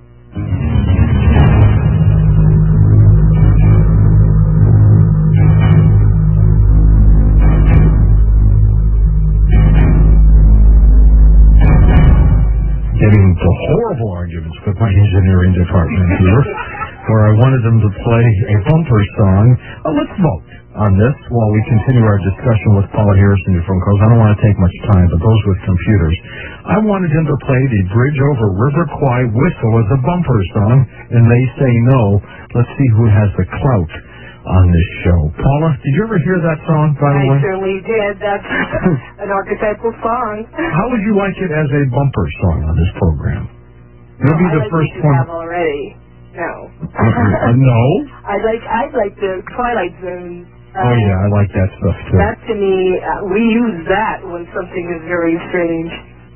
Speaker 2: Getting into horrible arguments with my engineering department here, where I wanted them to play a bumper song. Let's vote on this while we continue our discussion with Paula Harrison, your phone calls. I don't want to take much time, but those with computers. I wanted him to play the Bridge Over River Kwai Whistle as a bumper song, and they say no. Let's see who has the clout on this show. Paula, did you ever hear that song, by the way?
Speaker 6: I certainly did. That's an archetypal song.
Speaker 2: How would you like it as a bumper song on this program? Maybe the first one.
Speaker 6: Have already. No.
Speaker 2: No?
Speaker 6: I'd like the Twilight Zone.
Speaker 2: Oh yeah, I like that stuff too.
Speaker 6: That to me, we use that when something is very strange.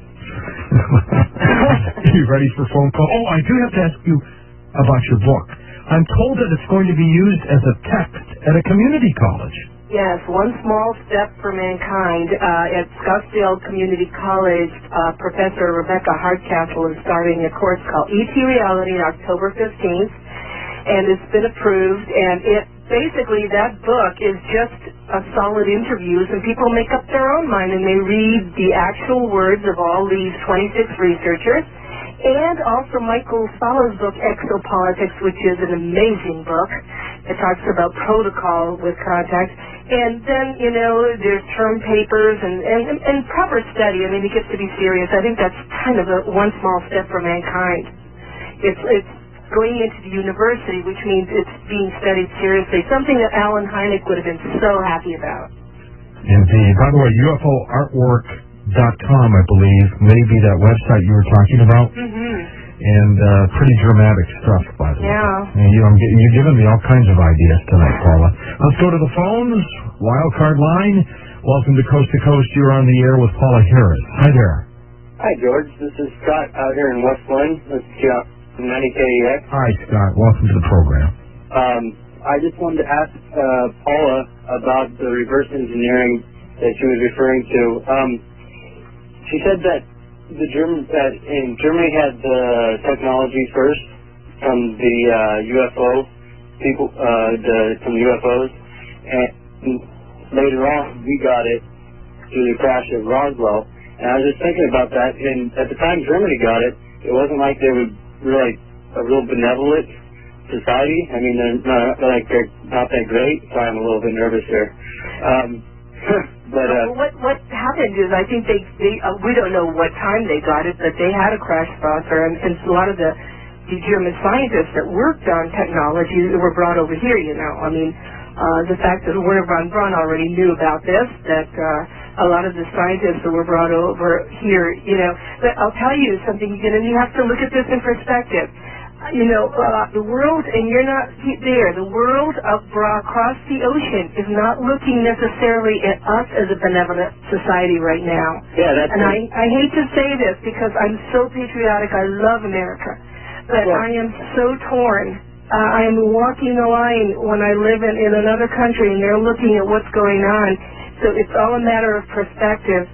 Speaker 2: You ready for phone call? Oh, I do have to ask you about your book. I'm told that it's going to be used as a text at a community college.
Speaker 6: Yes, One Small Step for Mankind. At Scottsdale Community College, Professor Rebecca Hardcastle is starting a course called ET Reality on October 15th, and it's been approved, and it basically, that book is just a solid interviews, and people make up their own mind, and they read the actual words of all these 26 researchers, and also Michael Sala's book, Exopolitics, which is an amazing book. It talks about protocol with contact. And then, there's term papers and proper study. I mean, it gets to be serious. I think that's kind of one small step for mankind. It's going into the university, which means it's being studied seriously, something that Alan Hynek would have been so happy about.
Speaker 2: Indeed. By the way, UFOartwork.com, I believe, may be that website you were talking about.
Speaker 6: Mm-hmm.
Speaker 2: And pretty dramatic stuff, by the way.
Speaker 6: Yeah.
Speaker 2: And you're giving me all kinds of ideas tonight, Paula. Let's go to the phones. Wildcard line. Welcome to Coast. You're on the air with Paula Harris. Hi there.
Speaker 14: Hi, George. This is Scott out here in West Lynn. Let's get 90KEX.
Speaker 2: Hi, Scott. Welcome to the program.
Speaker 14: I just wanted to ask Paula about the reverse engineering that she was referring to. She said that Germany had the technology first from the UFO people, from UFOs, and later on we got it through the crash of Roswell. And I was just thinking about that. And at the time Germany got it, it wasn't like they were really a real benevolent society. I mean, they're not that great. Sorry, I'm a little bit nervous here. But
Speaker 6: what happened is, I think they we don't know what time they got it, but they had a crash saucer, and a lot of the German scientists that worked on technology were brought over here. You know, I mean, the fact that Werner von Braun already knew about this, that a lot of the scientists that were brought over here, you know. But I'll tell you something, and you have to look at this in perspective. You know, the world, and you're not there, the world across the ocean is not looking necessarily at us as a benevolent society right now.
Speaker 14: Yeah, that's
Speaker 6: and I hate to say this because I'm so patriotic, I love America, but I am so torn. I am walking the line when I live in another country, and they're looking at what's going on. So it's all a matter of perspective.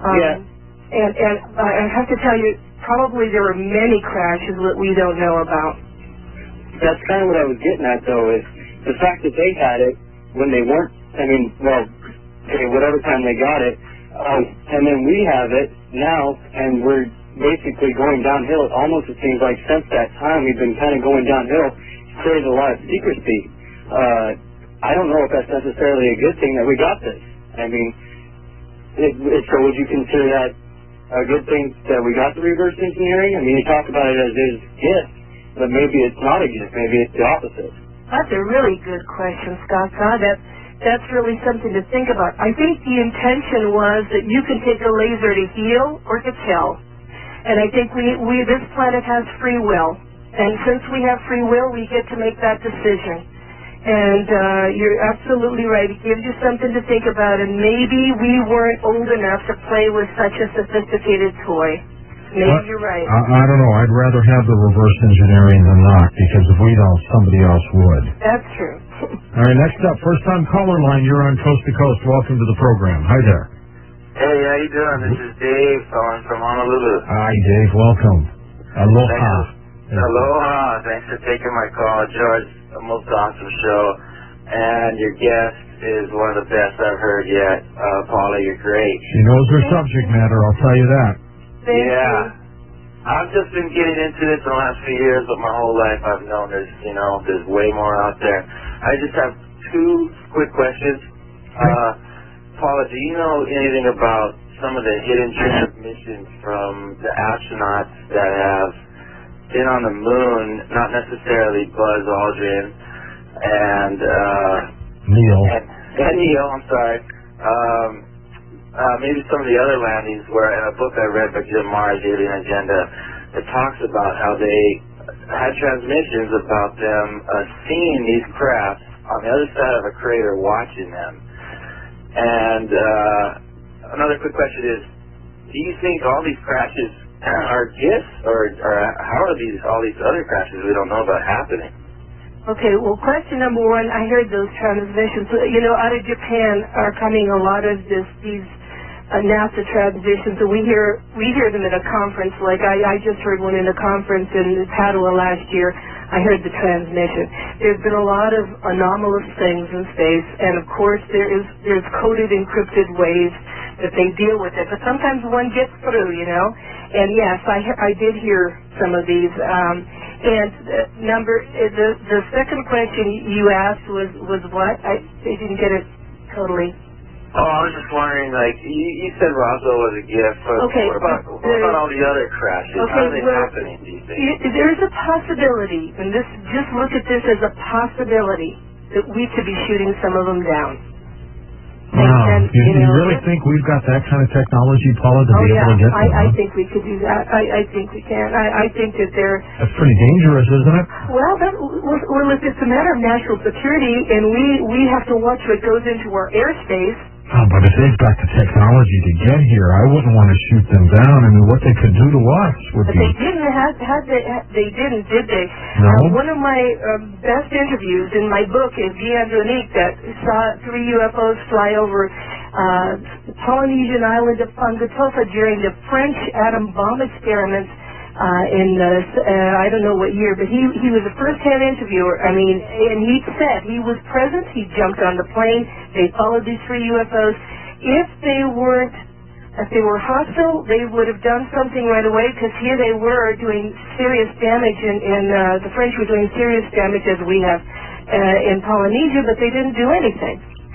Speaker 6: And I have to tell you, probably there were many crashes that we don't know about.
Speaker 14: That's kind of what I was getting at, though, is the fact that they had it when they weren't, I mean, well, okay, whatever time they got it, and then we have it now, and we're basically going downhill. Almost, it seems like since that time we've been kind of going downhill. It's created a lot of secrecy. I don't know if that's necessarily a good thing that we got this. I mean, so would you consider that a good thing that we got the reverse engineering? I mean, you talk about it as is gift, but maybe it's not a gift. Maybe it's the opposite.
Speaker 6: That's a really good question, Scott. That's really something to think about. I think the intention was that you can take a laser to heal or to kill. And I think this planet has free will. And since we have free will, we get to make that decision. And you're absolutely right. It gives you something to think about. And maybe we weren't old enough to play with such a sophisticated toy. Maybe you're right.
Speaker 2: I don't know. I'd rather have the reverse engineering than not, because if we don't, somebody else would.
Speaker 6: That's true.
Speaker 2: All right, next up, first-time caller line. You're on Coast to Coast. Welcome to the program. Hi there.
Speaker 15: Hey, how you doing? This is Dave calling from Honolulu.
Speaker 2: Hi, Dave. Welcome. Aloha.
Speaker 15: Aloha. Thanks for taking my call, George. A most awesome show, and your guest is one of the best I've heard yet. Paula, you're great.
Speaker 2: She knows her subject matter, I'll tell you that.
Speaker 6: Thank you.
Speaker 15: I've just been getting into this in the last few years, but my whole life I've known there's way more out there. I just have two quick questions. Paula, do you know anything about some of the hidden transmissions from the astronauts that have been on the moon, not necessarily Buzz Aldrin and
Speaker 2: Neil.
Speaker 15: And Neil, I'm sorry. Maybe some of the other landings where in a book I read by Jim Marrs, Alien Agenda, it talks about how they had transmissions about them seeing these crafts on the other side of a crater watching them. And another quick question is, do you think all these crashes are gifts, or how are all these other crashes we don't know about happening?
Speaker 6: Okay, well, question number one, I heard those transmissions. You know, out of Japan are coming a lot of these NASA transmissions, and we hear them at a conference. Like I just heard one in a conference in Padua last year. I heard the transmission. There's been a lot of anomalous things in space, and of course there's coded, encrypted ways that they deal with it. But sometimes one gets through, you know. And yes, I did hear some of these. And the second question you asked was what? I didn't get it totally.
Speaker 15: Oh, I was just wondering, like, you said Roswell was a gift, but
Speaker 6: okay,
Speaker 15: what about all the other crashes?
Speaker 6: Okay,
Speaker 15: how are they happening, do you think?
Speaker 6: There's a possibility, and just look at this as a possibility, that we could be shooting some of them down.
Speaker 2: Wow. Do you really think we've got that kind of technology, Paula, to be able to get them?
Speaker 6: I think we could do that. I think we can. I think that they're...
Speaker 2: That's pretty dangerous, isn't it?
Speaker 6: Well, it's a matter of national security, and we have to watch what goes into our airspace.
Speaker 2: Oh, but if they've got the technology to get here, I wouldn't want to shoot them down. I mean, what they could do to us would be...
Speaker 6: They didn't, they didn't, did they?
Speaker 2: No.
Speaker 6: One of my best interviews in my book is Guy Andronique, that saw 3 UFOs fly over the Polynesian island of Fangatofa during the French atom bomb experiments in I don't know what year, but he was a first-hand interviewer. I mean, and he said he was present. He jumped on the plane. They followed these 3 UFOs. If they were hostile, they would have done something right away, because here they were doing serious damage, and the French were doing serious damage as we have in Polynesia, but they didn't do anything.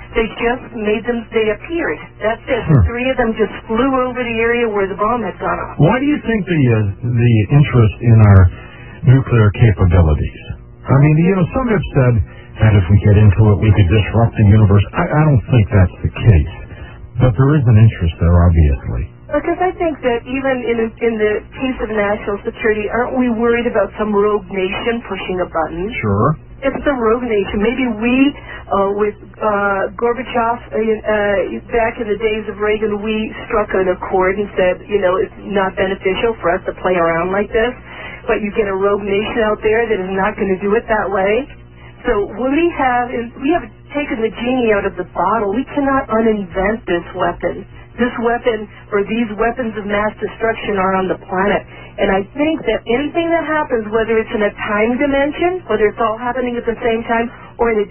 Speaker 6: They just made them, they appeared. That's it. The three of them just flew over the area where the bomb had gone off.
Speaker 2: Why do you think the interest in our nuclear capabilities? I mean, some have said that if we get into it, we could disrupt the universe. I don't think that's the case. But there is an interest there, obviously.
Speaker 6: Because I think that even in the case of national security, aren't we worried about some rogue nation pushing a button?
Speaker 2: Sure.
Speaker 6: It's the rogue nation. Maybe we, with Gorbachev, back in the days of Reagan, we struck an accord and said, it's not beneficial for us to play around like this. But you get a rogue nation out there that is not going to do it that way. So we have taken the genie out of the bottle. We cannot uninvent this weapon. This weapon, or these weapons of mass destruction, are on the planet. And I think that anything that happens, whether it's in a time dimension, whether it's all happening at the same time, or in a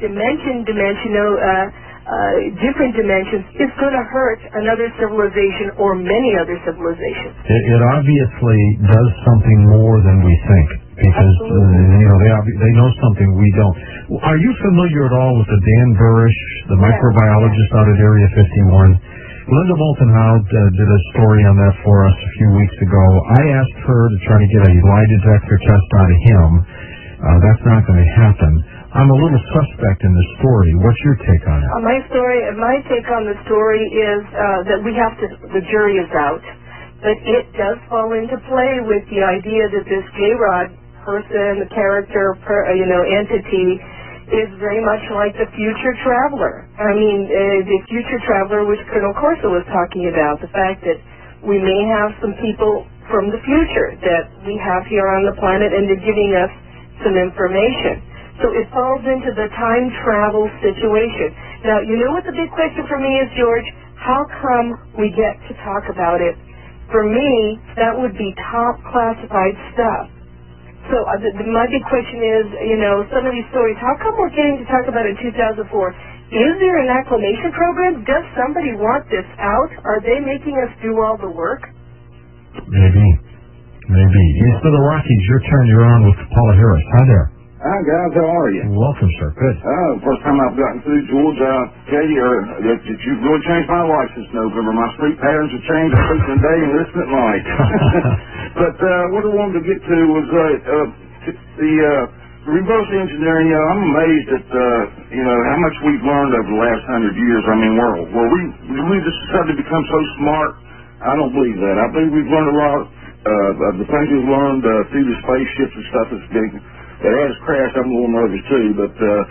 Speaker 6: different dimensions, is going to hurt another civilization or many other civilizations.
Speaker 2: It obviously does something more than we think, because they know something we don't. Are you familiar at all with the Dan Burish, the microbiologist out at Area 51? Linda Moulton Howe did a story on that for us a few weeks ago. I asked her to try to get a lie detector test out of him. That's not going to happen. I'm a little suspect in this story. What's your take on it?
Speaker 6: My take on the story is that the jury is out. But it does fall into play with the idea that this J-Rod person, the character, entity, is very much like the future traveler. I mean, the future traveler, which Colonel Corso was talking about, the fact that we may have some people from the future that we have here on the planet, and they're giving us some information. So it falls into the time travel situation. Now, you know what the big question for me is, George? How come we get to talk about it? For me, that would be top classified stuff. So my big question is, some of these stories, how come we're getting to talk about it in 2004? Is there an acclimation program? Does somebody want this out? Are they making us do all the work?
Speaker 2: Maybe. East of the Rockies, your turn. You're on with Paula Harris. Hi there.
Speaker 16: Hi, guys. How are you?
Speaker 2: Welcome, sir. Good.
Speaker 16: First time I've gotten through, George. I tell you, that you've really changed my life since November. My sleep patterns have changed. I sleep in the day and listen at night. But what I wanted to get to was the reverse engineering. I'm amazed at how much we've learned over the last 100 years. I mean, we just decided to become so smart. I don't believe that. I believe we've learned a lot of the things we've learned through the spaceships and stuff that's big. That has crashed. I'm a little nervous too, but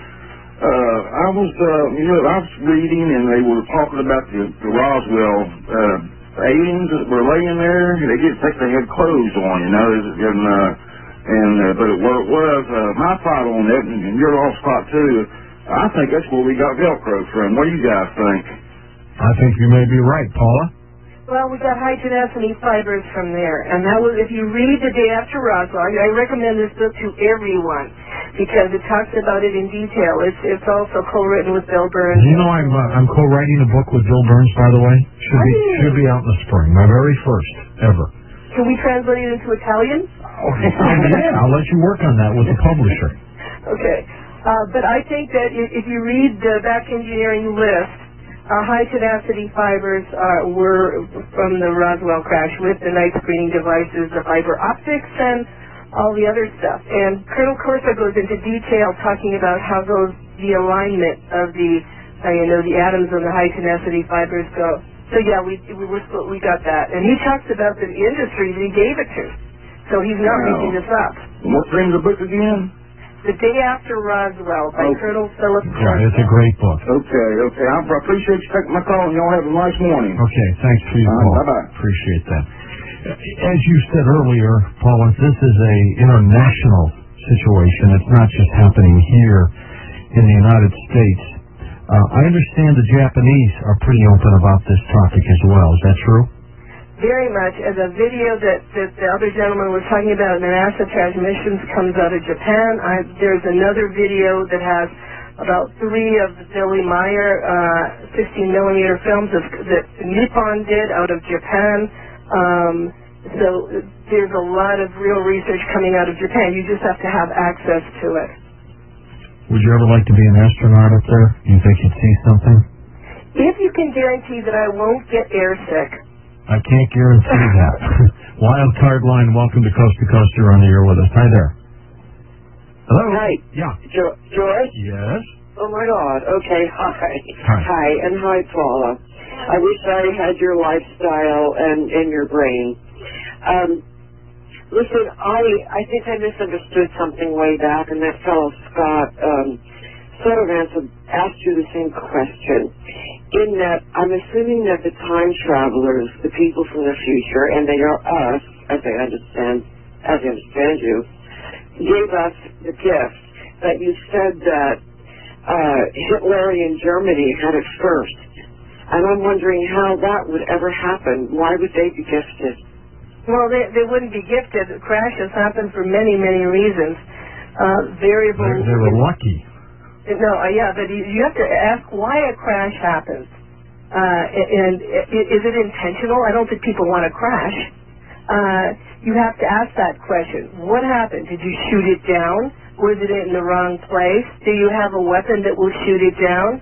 Speaker 16: I was reading, and they were talking about the Roswell aliens that were laying there. They didn't think they had clothes on, but where it was, my thought on it, and your all's thought too, I think that's where we got Velcro from. What do you guys think?
Speaker 2: I think you may be right, Paula.
Speaker 6: Well, we got high tenacity fibers from there, and that was, if you read The Day After Roswell, I recommend this book to everyone because it talks about it in detail. It's also co-written with Bill Burns.
Speaker 2: You know, I'm co-writing a book with Bill Burns, by the way. Should be out in the spring. My very first ever.
Speaker 6: Can we translate it into Italian?
Speaker 2: Yeah, I'll let you work on that with the publisher.
Speaker 6: Okay, but I think that if you read the back engineering list. High tenacity fibers were from the Roswell crash with the night screening devices, the fiber optics, and all the other stuff. And Colonel Corso goes into detail talking about how the alignment of the atoms on the high tenacity fibers go. So yeah, we got that. And he talks about the industry that he gave it to. So he's not making this up.
Speaker 16: What's the name of the book again?
Speaker 6: The Day After Roswell by Colonel Philip Corso.
Speaker 2: Yeah, it's a great book.
Speaker 16: Okay. I appreciate you taking my call, and y'all have a nice morning.
Speaker 2: Okay, thanks for your call.
Speaker 16: Bye-bye.
Speaker 2: Appreciate that. As you said earlier, Paula, this is an international situation. It's not just happening here in the United States. I understand the Japanese are pretty open about this topic as well. Is that true?
Speaker 6: Very much. As a video that the other gentleman was talking about, the NASA transmissions comes out of Japan. There's another video that has about 3 of the Billy Meyer 16-millimeter films that Nippon did out of Japan. So there's a lot of real research coming out of Japan. You just have to have access to it.
Speaker 2: Would you ever like to be an astronaut up there? Do you think you'd see something?
Speaker 6: If you can guarantee that I won't get airsick.
Speaker 2: I can't guarantee that. Wild Card Line, welcome to Coast. You're on the air with us. Hi there. Hello?
Speaker 17: Hi.
Speaker 2: Yeah.
Speaker 17: George?
Speaker 2: Yes?
Speaker 17: Oh, my God. Okay, hi.
Speaker 2: Hi.
Speaker 17: And hi, Paula. I wish I had your lifestyle and your brain. Listen, I think I misunderstood something way back, and that fellow Scott sort of asked you the same question. In that, I'm assuming that the time travelers, the people from the future, and they are us, as I understand you, gave us the gift that you said that Hitlerian Germany had it first. And I'm wondering how that would ever happen. Why would they be gifted?
Speaker 6: Well, they wouldn't be gifted. Crashes happen for many, many reasons. Variable.
Speaker 2: They were lucky.
Speaker 6: No, yeah, but you have to ask why a crash happens. And is it intentional? I don't think people want to crash. You have to ask that question. What happened? Did you shoot it down? Was it in the wrong place? Do you have a weapon that will shoot it down?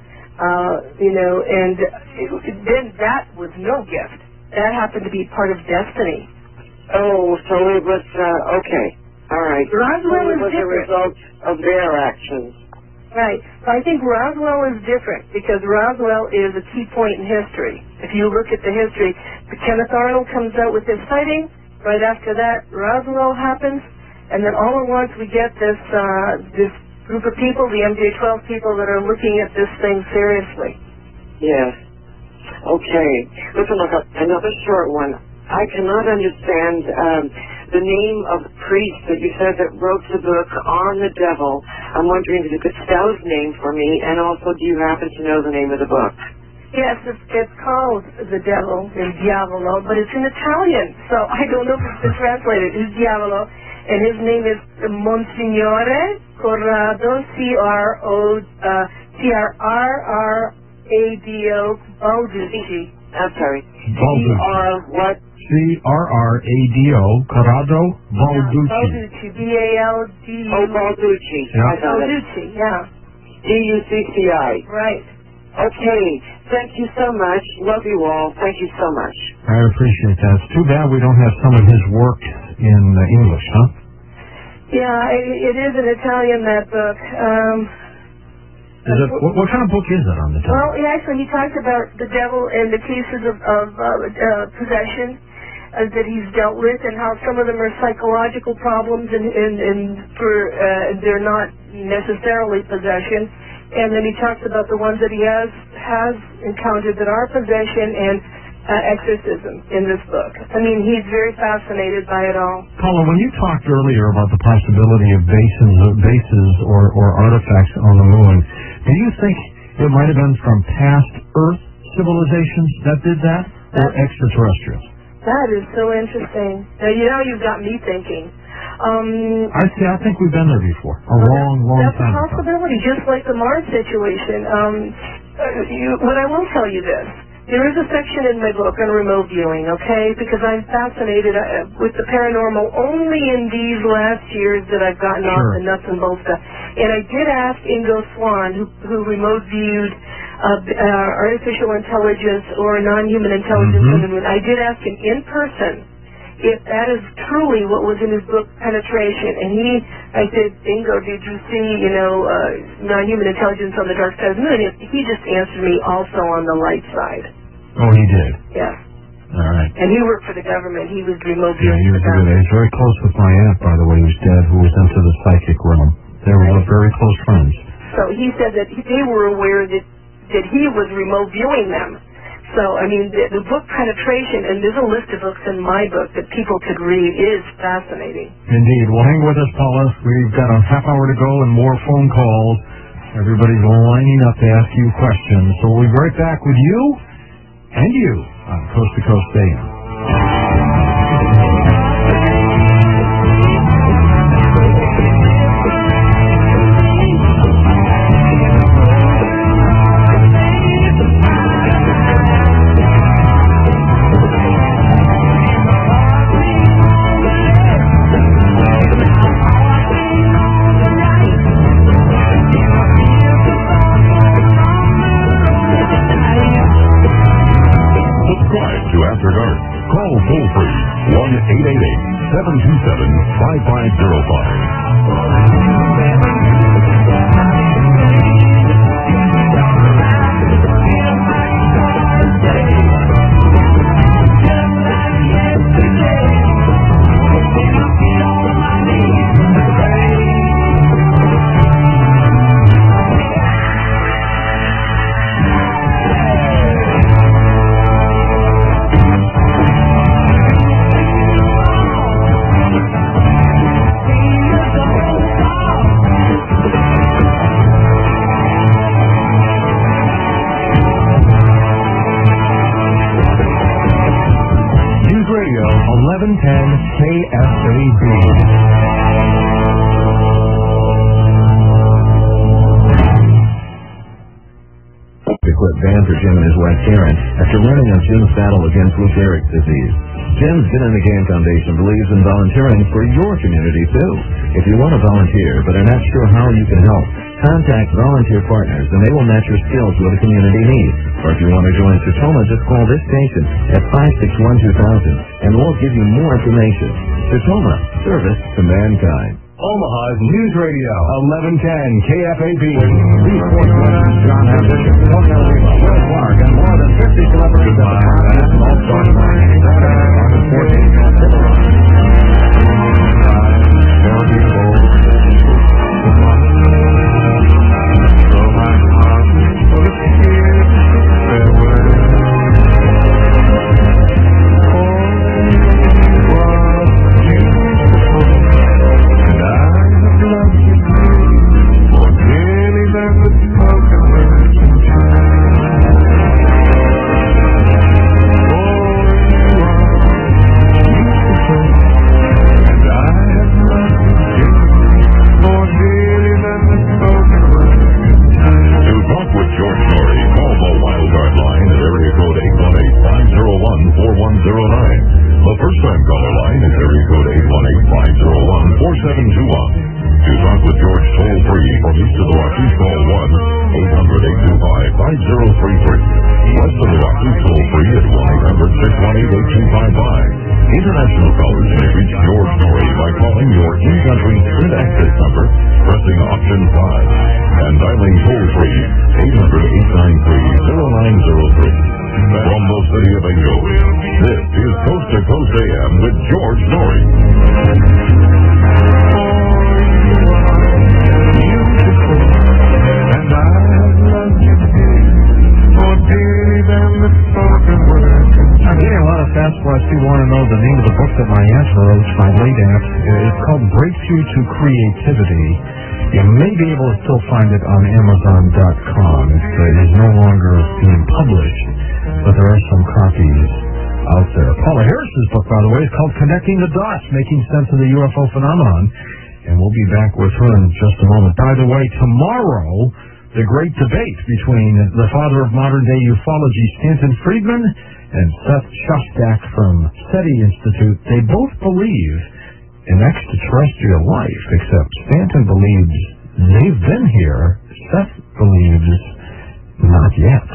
Speaker 6: And then that was no gift. That happened to be part of destiny.
Speaker 17: Oh, so it was, okay. All right.
Speaker 6: Roswell is
Speaker 17: was
Speaker 6: different.
Speaker 17: a result of their actions.
Speaker 6: Right. So I think Roswell is different because Roswell is a key point in history. If you look at the history, Kenneth Arnold comes out with his sighting. Right after that, Roswell happens. And then all at once we get this group of people, the MJ-12 people, that are looking at this thing seriously.
Speaker 17: Yes. Okay. Listen, look, another short one. I cannot understand the name of the priest that you said that wrote the book on the devil. I'm wondering if you could spell his name for me, and also, do you happen to know the name of the book?
Speaker 6: Yes, it's called The Devil, Il Diavolo, but it's in Italian, so I don't know if it's been translated. Il Diavolo, and his name is Monsignore Corrado, C-R-R-R-A-D-O, Balducci.
Speaker 17: I'm sorry.
Speaker 2: Balducci.
Speaker 17: What?
Speaker 2: C-R-R-A-D-O, Corrado Balducci.
Speaker 6: Balducci, B-A-L-D-U.
Speaker 17: Oh, Balducci.
Speaker 2: Yeah.
Speaker 6: Balducci, yeah.
Speaker 17: D-U-C-C-I.
Speaker 6: Right.
Speaker 17: Okay. Thank you so much. Love you all. Thank you so much.
Speaker 2: I appreciate that. It's too bad we don't have some of his work in English, huh?
Speaker 6: Yeah, it is in Italian, that book.
Speaker 2: What kind of book is it on the devil?
Speaker 6: Well, he talks about the devil and the cases of possession that he's dealt with, and how some of them are psychological problems, and they're not necessarily possession. And then he talks about the ones that he has encountered that are possession and exorcism in this book. I mean, he's very fascinated by it all.
Speaker 2: Paula, when you talked earlier about the possibility of bases or artifacts on the moon, do you think it might have been from past Earth civilizations that did that, or extraterrestrials?
Speaker 6: That is so interesting. Now you've got me thinking.
Speaker 2: I think we've been there before, a long time ago.
Speaker 6: That's a possibility, just like the Mars situation. But I will tell you this. There is a section in my book on remote viewing, okay? Because I'm fascinated with the paranormal only in these last years that I've gotten off the nuts and bolts stuff. And I did ask Ingo Swann, who remote viewed artificial intelligence or non-human intelligence on the moon. I did ask him in person if that is truly what was in his book, Penetration. And I said, Ingo, did you see, non-human intelligence on the dark side of the moon? He just answered me also on the light side.
Speaker 2: Oh, he did?
Speaker 6: Yeah.
Speaker 2: All right.
Speaker 6: And he worked for the government. He was remote
Speaker 2: Yeah,
Speaker 6: viewing
Speaker 2: he was very close with my aunt, by the way, who's dead, who was into the psychic realm. They were very close friends.
Speaker 6: So he said that they were aware that he was remote viewing them. So, I mean, the book Penetration, and there's a list of books in my book that people could read, is fascinating.
Speaker 2: Indeed. Well, hang with us, Paula. We've got a half hour to go and more phone calls. Everybody's lining up to ask you questions. So we'll be right back with you and you on Coast to Coast AM.
Speaker 18: Jim's Been in the Game Foundation believes in volunteering for your community, too. If you want to volunteer but are not sure how you can help, contact Volunteer Partners and they will match your skills with a community need. Or if you want to join Sertoma, just call this station at 561-2000 and we'll give you more information. Sertoma, service to mankind.
Speaker 2: Omaha's News Radio, 1110 KFAB. John Hamden, Will Clark, and more than 50 celebrities at the Providence and All-Star Night. August 14th.
Speaker 1: International callers may reach George Norrie by calling your in-country Sprint access number, pressing option 5, and dialing toll-free 800-893-0903. From the city of Angel, this is Coast to Coast AM with George Norrie.
Speaker 2: Again, a lot of Sasquatch who want to know the name of the book that my aunt wrote, my late aunt. It's called Breakthrough to Creativity. You may be able to still find it on Amazon.com. It is no longer being published, but there are some copies out there. Paula Harris's book, by the way, is called Connecting the Dots, Making Sense of the UFO Phenomenon. And we'll be back with her in just a moment. By the way, tomorrow, the great debate between the father of modern-day ufology, Stanton Friedman, and Seth Shostak from SETI Institute. They both believe in extraterrestrial life, except Stanton believes they've been here. Seth believes not yet.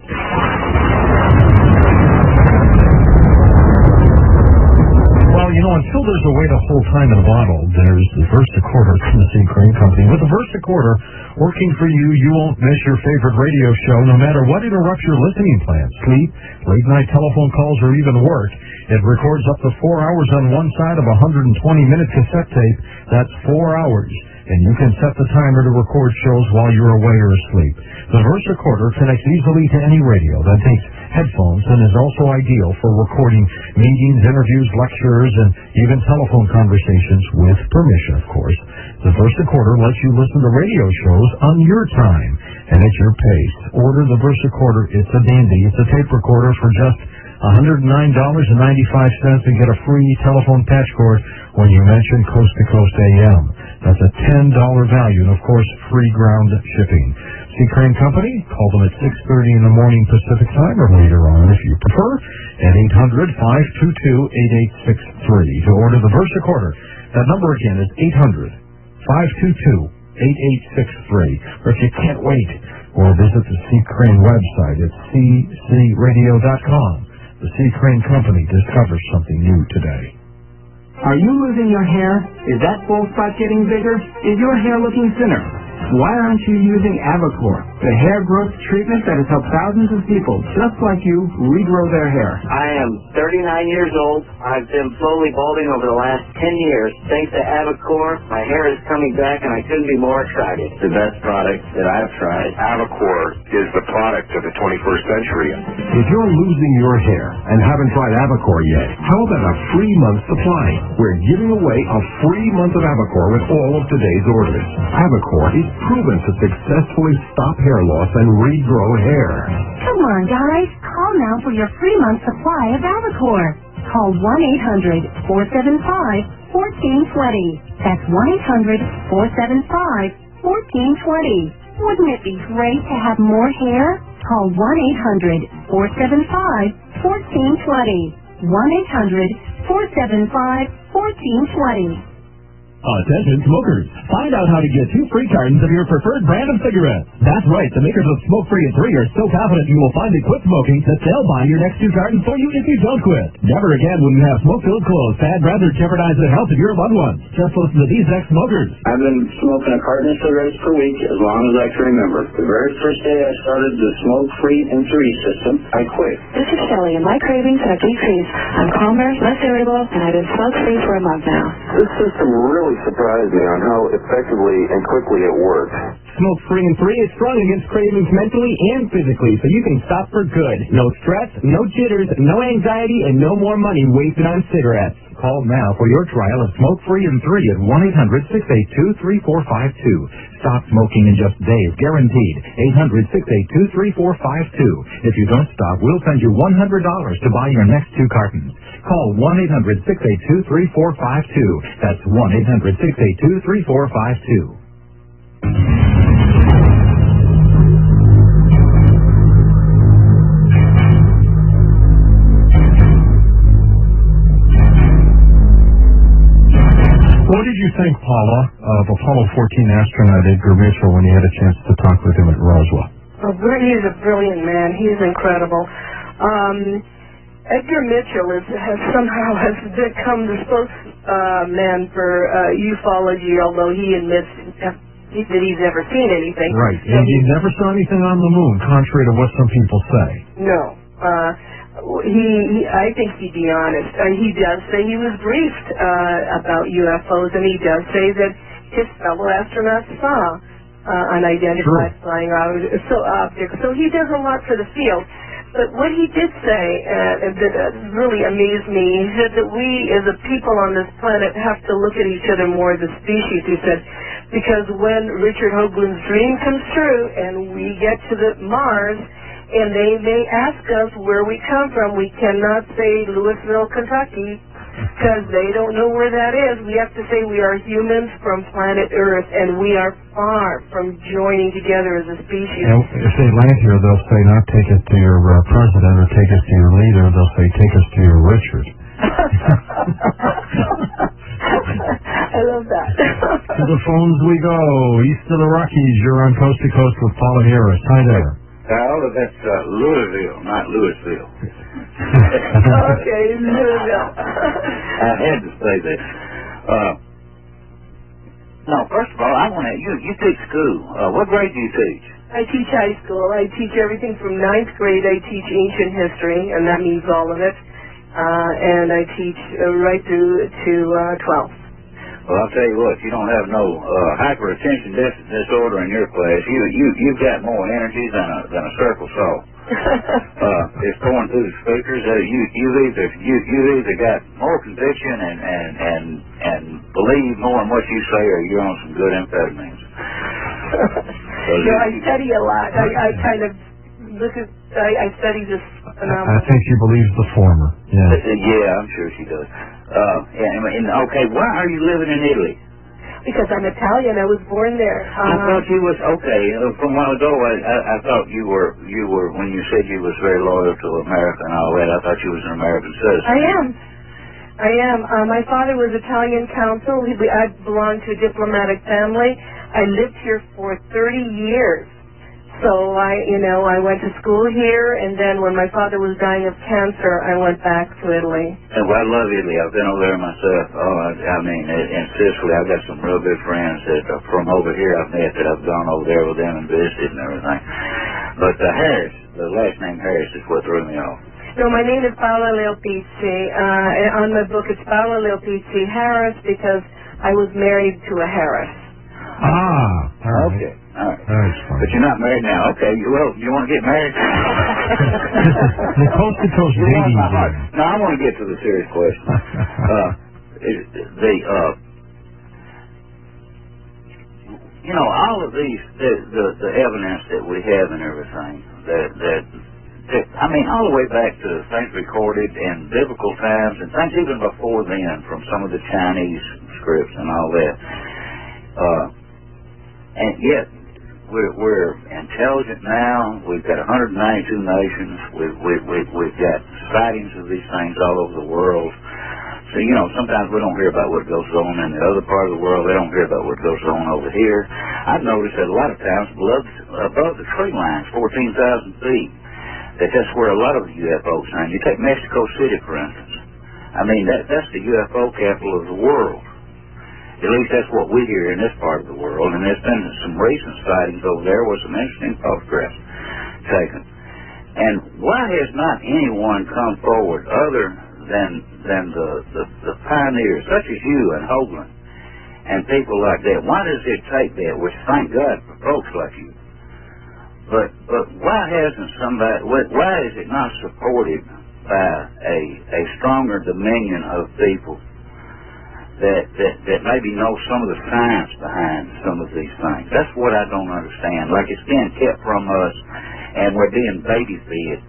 Speaker 2: Well, you know, until there's a way to hold time in a bottle, there's the VersaCorder from the C. Crane Company. With the VersaCorder working for you, you won't miss your favorite radio show, no matter what interrupts your listening plans. Sleep, late-night telephone calls, or even work. It records up to 4 hours on one side of a 120-minute cassette tape. That's 4 hours. And you can set the timer to record shows while you're away or asleep. The VersaCorder connects easily to any radio that takes headphones and is also ideal for recording meetings, interviews, lectures, and even telephone conversations with permission, of course. The VersaCorder lets you listen to radio shows on your time and at your pace. Order the VersaCorder. It's a dandy. It's a tape recorder for just $109.95 and get a free telephone patch cord when you mention Coast to Coast AM. That's a $10 value and, of course, free ground shipping. C. Crane Company, call them at 6:30 in the morning Pacific Time or later on if you prefer at 800-522-8863 to order the VersaCorder. That number again is 800-522-8863. Or if you can't wait, or visit the C. Crane website at ccradio.com. The C. Crane Company discovers something new today.
Speaker 10: Are you losing your hair? Is that bald spot getting bigger? Is your hair looking thinner? Why aren't you using Avacor, the hair growth treatment that has helped thousands of people, just like you, regrow their hair?
Speaker 8: I am 39 years old. I've been slowly balding over the last 10 years. Thanks to Avacor, my hair is coming back and I couldn't be more excited. The best product that I've tried.
Speaker 11: Avacor is the product of the 21st century. If you're losing your hair and haven't tried Avacor yet, how about a free month supply? We're giving away a free month of Avacor with all of today's orders. Avacor is proven to successfully stop hair loss and regrow hair.
Speaker 19: Come on, guys. Call now for your free month supply of Avacor. Call 1-800-475-1420. That's 1-800-475-1420. Wouldn't it be great to have more hair? Call 1-800-475-1420. 1-800-475-1420.
Speaker 7: Attention smokers, find out how to get 2 free cartons of your preferred brand of cigarettes. That's right, the makers of Smoke Free and 3 are so confident you will finally quit smoking that they'll buy your next 2 cartons for you if you don't quit. Never again will you have smoke-filled clothes that rather jeopardize the health of your loved ones. Just listen to these ex-smokers.
Speaker 14: I've been smoking a carton of cigarettes per week as long as I can remember. The very first day I started the Smoke Free and 3 system, I quit.
Speaker 9: This is Shelley, and my cravings have decreased. I'm calmer, less irritable, and I've been smoke-free for a month now.
Speaker 11: This system really surprised me on how effectively and quickly it works.
Speaker 3: Smoke Free and 3 is strong against cravings mentally and physically, so you can stop for good. No stress, no jitters, no anxiety, and no more money wasted on cigarettes.
Speaker 2: Call now for your trial of Smoke Free and 3 at 1-800-682-3452. Stop smoking in just days, guaranteed. 800-682-3452. If you don't stop, we'll send you $100 to buy your next 2 cartons. Call 1-800-682-3452. That's 1-800-682-3452. What did you think, Paula, of Apollo 14 astronaut Edgar Mitchell when you had a chance to talk with him at Roswell?
Speaker 6: Oh, he's a brilliant man. He's incredible. Edgar Mitchell has become the spokesman for ufology, although he admits that he's never seen anything.
Speaker 2: Right, and he never saw anything on the moon, contrary to what some people say.
Speaker 6: No. I think he'd be honest. He does say he was briefed about UFOs, and he does say that his fellow astronauts saw unidentified flying objects. So he does a lot for the field. But what he did say that really amazed me, he said that we as a people on this planet have to look at each other more as a species, he said, because when Richard Hoagland's dream comes true and we get to the Mars, and they may ask us where we come from, we cannot say Louisville, Kentucky, because they don't know where that is. We have to say we are humans from planet Earth, and we are far from joining together as a species.
Speaker 2: And if they land here, they'll say not take us to your president or take us to your leader. They'll say take us to your Richard.
Speaker 6: I love that.
Speaker 2: To the phones we go. East of the Rockies, you're on Coast to Coast with Paula Harris. Hi there.
Speaker 20: Well, that's Louisville, not Louisville.
Speaker 6: Okay, Louisville.
Speaker 20: I had to say that. No, first of all, I want to. You teach school. What grade do you teach?
Speaker 6: I teach high school. I teach everything from 9th grade. I teach ancient history, and that means all of it. And I teach right through to 12th.
Speaker 20: Well, I'll tell you what, you don't have no hyperattention deficit disorder in your class. You've got more energy than a circle saw. It's going through the speakers. You've either got more conviction and believe more in what you say, or you're on some good amphetamines.
Speaker 6: I study a lot. I kind of look at. I study this phenomenon.
Speaker 2: I think she believes the former. Yeah.
Speaker 20: Yeah, I'm sure she does. Okay, why are you living in Italy?
Speaker 6: Because I'm Italian. I was born there.
Speaker 20: I thought you was okay. From a while ago, I thought you were when you said you was very loyal to America and all that. I thought you was an American citizen.
Speaker 6: I am. My father was Italian consul. I belonged to a diplomatic family. I lived here for 30 years. So I went to school here, and then when my father was dying of cancer, I went back to Italy.
Speaker 20: And well, I love Italy. I've been over there myself. I mean, in Sicily, I've got some real good friends that are from over here I've met that I've gone over there with them and visited and everything. But Harris, the last name Harris is what threw me off.
Speaker 6: No, my name is Paola Leopizzi. On my book, it's Paola Leopizzi Harris because I was married to a Harris.
Speaker 2: Ah, all right.
Speaker 20: Okay. All right.
Speaker 2: That's fine.
Speaker 20: But you're not married now. Okay. Well, you want to get married?
Speaker 2: The coast-to-coast dating.
Speaker 20: No, I want to get to the serious question. All of these, the evidence that we have and everything, that all the way back to things recorded in biblical times and things even before then from some of the Chinese scripts and all that. And yet, we're intelligent now. We've got 192 nations. We've got sightings of these things all over the world. So, sometimes we don't hear about what goes on in the other part of the world. They don't hear about what goes on over here. I've noticed that a lot of times above the tree lines, 14,000 feet, that's where a lot of the UFOs are. You take Mexico City, for instance. That's the UFO capital of the world. At least that's what we hear in this part of the world. And there's been some recent sightings over there with some interesting photographs taken. And why has not anyone come forward other than the pioneers, such as you and Hoagland and people like that? Why does it take that? Which thank God for folks like you. But why hasn't why is it not supported by a stronger dominion of people that maybe know some of the science behind some of these things? That's what I don't understand. Like it's being kept from us and we're being baby fed.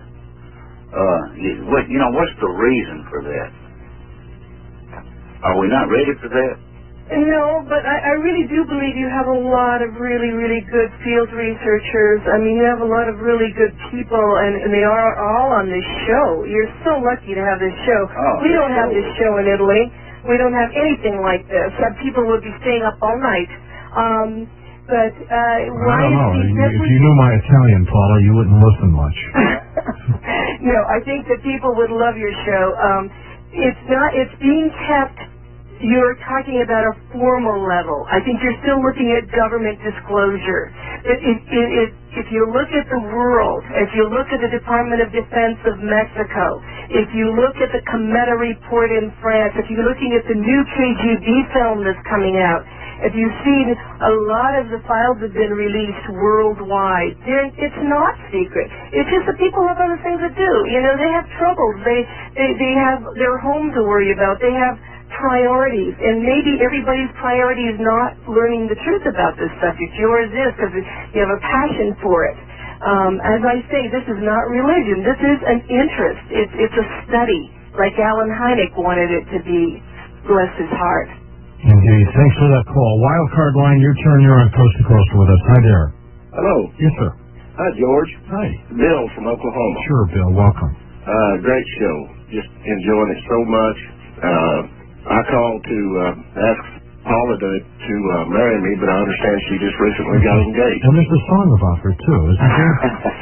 Speaker 20: What's the reason for that? Are we not ready for that?
Speaker 6: No, but I really do believe you have a lot of really, really good field researchers. You have a lot of really good people, and they are all on this show. You're so lucky to have this show. We don't have this show in Italy. We don't have anything like this. People would be staying up all night. But
Speaker 2: I don't know. If you knew my Italian, Paula, you wouldn't listen much.
Speaker 6: No, I think that people would love your show. It's being kept. You're talking about a formal level. I think you're still looking at government disclosure. If you look at the world, if you look at the Department of Defense of Mexico, if you look at the Cometa report in France, if you're looking at the new KGB film that's coming out, if you've seen a lot of the files have been released worldwide, it's not secret. It's just that people have other things to do. They have troubles. They have their home to worry about. They have priorities, and maybe everybody's priority is not learning the truth about this subject. Yours is because you have a passion for it. As I say, this is not religion. This is an interest. It's a study, like Alan Hynek wanted it to be. Bless his heart.
Speaker 2: Indeed. Thanks for that call. Wildcard line, your turn. You're on Coast to Coast with us. Hi there.
Speaker 21: Hello.
Speaker 2: Yes, sir.
Speaker 21: Hi, George.
Speaker 2: Hi.
Speaker 21: Bill from Oklahoma.
Speaker 2: Sure, Bill. Welcome.
Speaker 21: Great show. Just enjoying it so much. I called to ask Paula to marry me, but I understand she just recently got engaged.
Speaker 2: And there's a song about her, too, isn't there?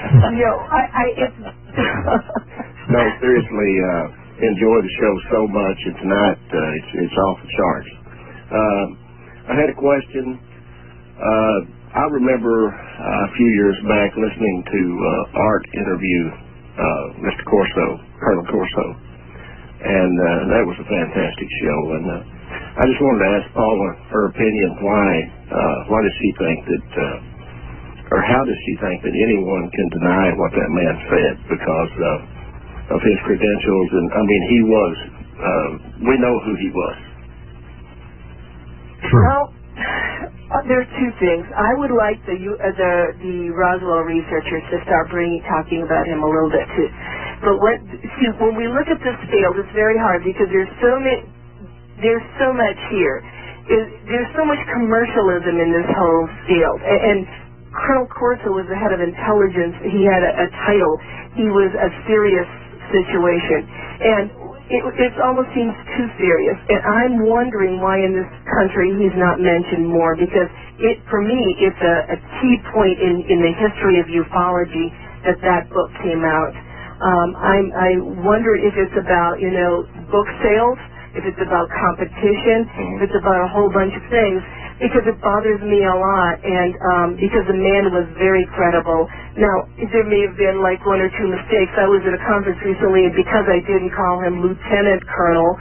Speaker 21: No, seriously, enjoy the show so much, and tonight it's off the charts. I had a question. I remember a few years back listening to Art interview Mr. Corso, Colonel Corso. And that was a fantastic show. And I just wanted to ask Paula her opinion. Why does she think that, or how does she think that anyone can deny what that man said because of his credentials? And he was. We know who he was.
Speaker 2: True.
Speaker 6: Well, there's two things. I would like the Roswell researchers to start talking about him a little bit too. But when we look at this field, it's very hard because there's so much here. There's so much commercialism in this whole field. And Colonel Corso was the head of intelligence. He had a title. He was a serious situation. And it almost seems too serious. And I'm wondering why in this country he's not mentioned more, because for me, it's a key point in the history of ufology that book came out. I wonder if it's about, book sales, if it's about competition, if it's about a whole bunch of things, because it bothers me a lot, and because the man was very credible. Now, there may have been like one or two mistakes. I was at a conference recently, and because I didn't call him Lieutenant Colonel,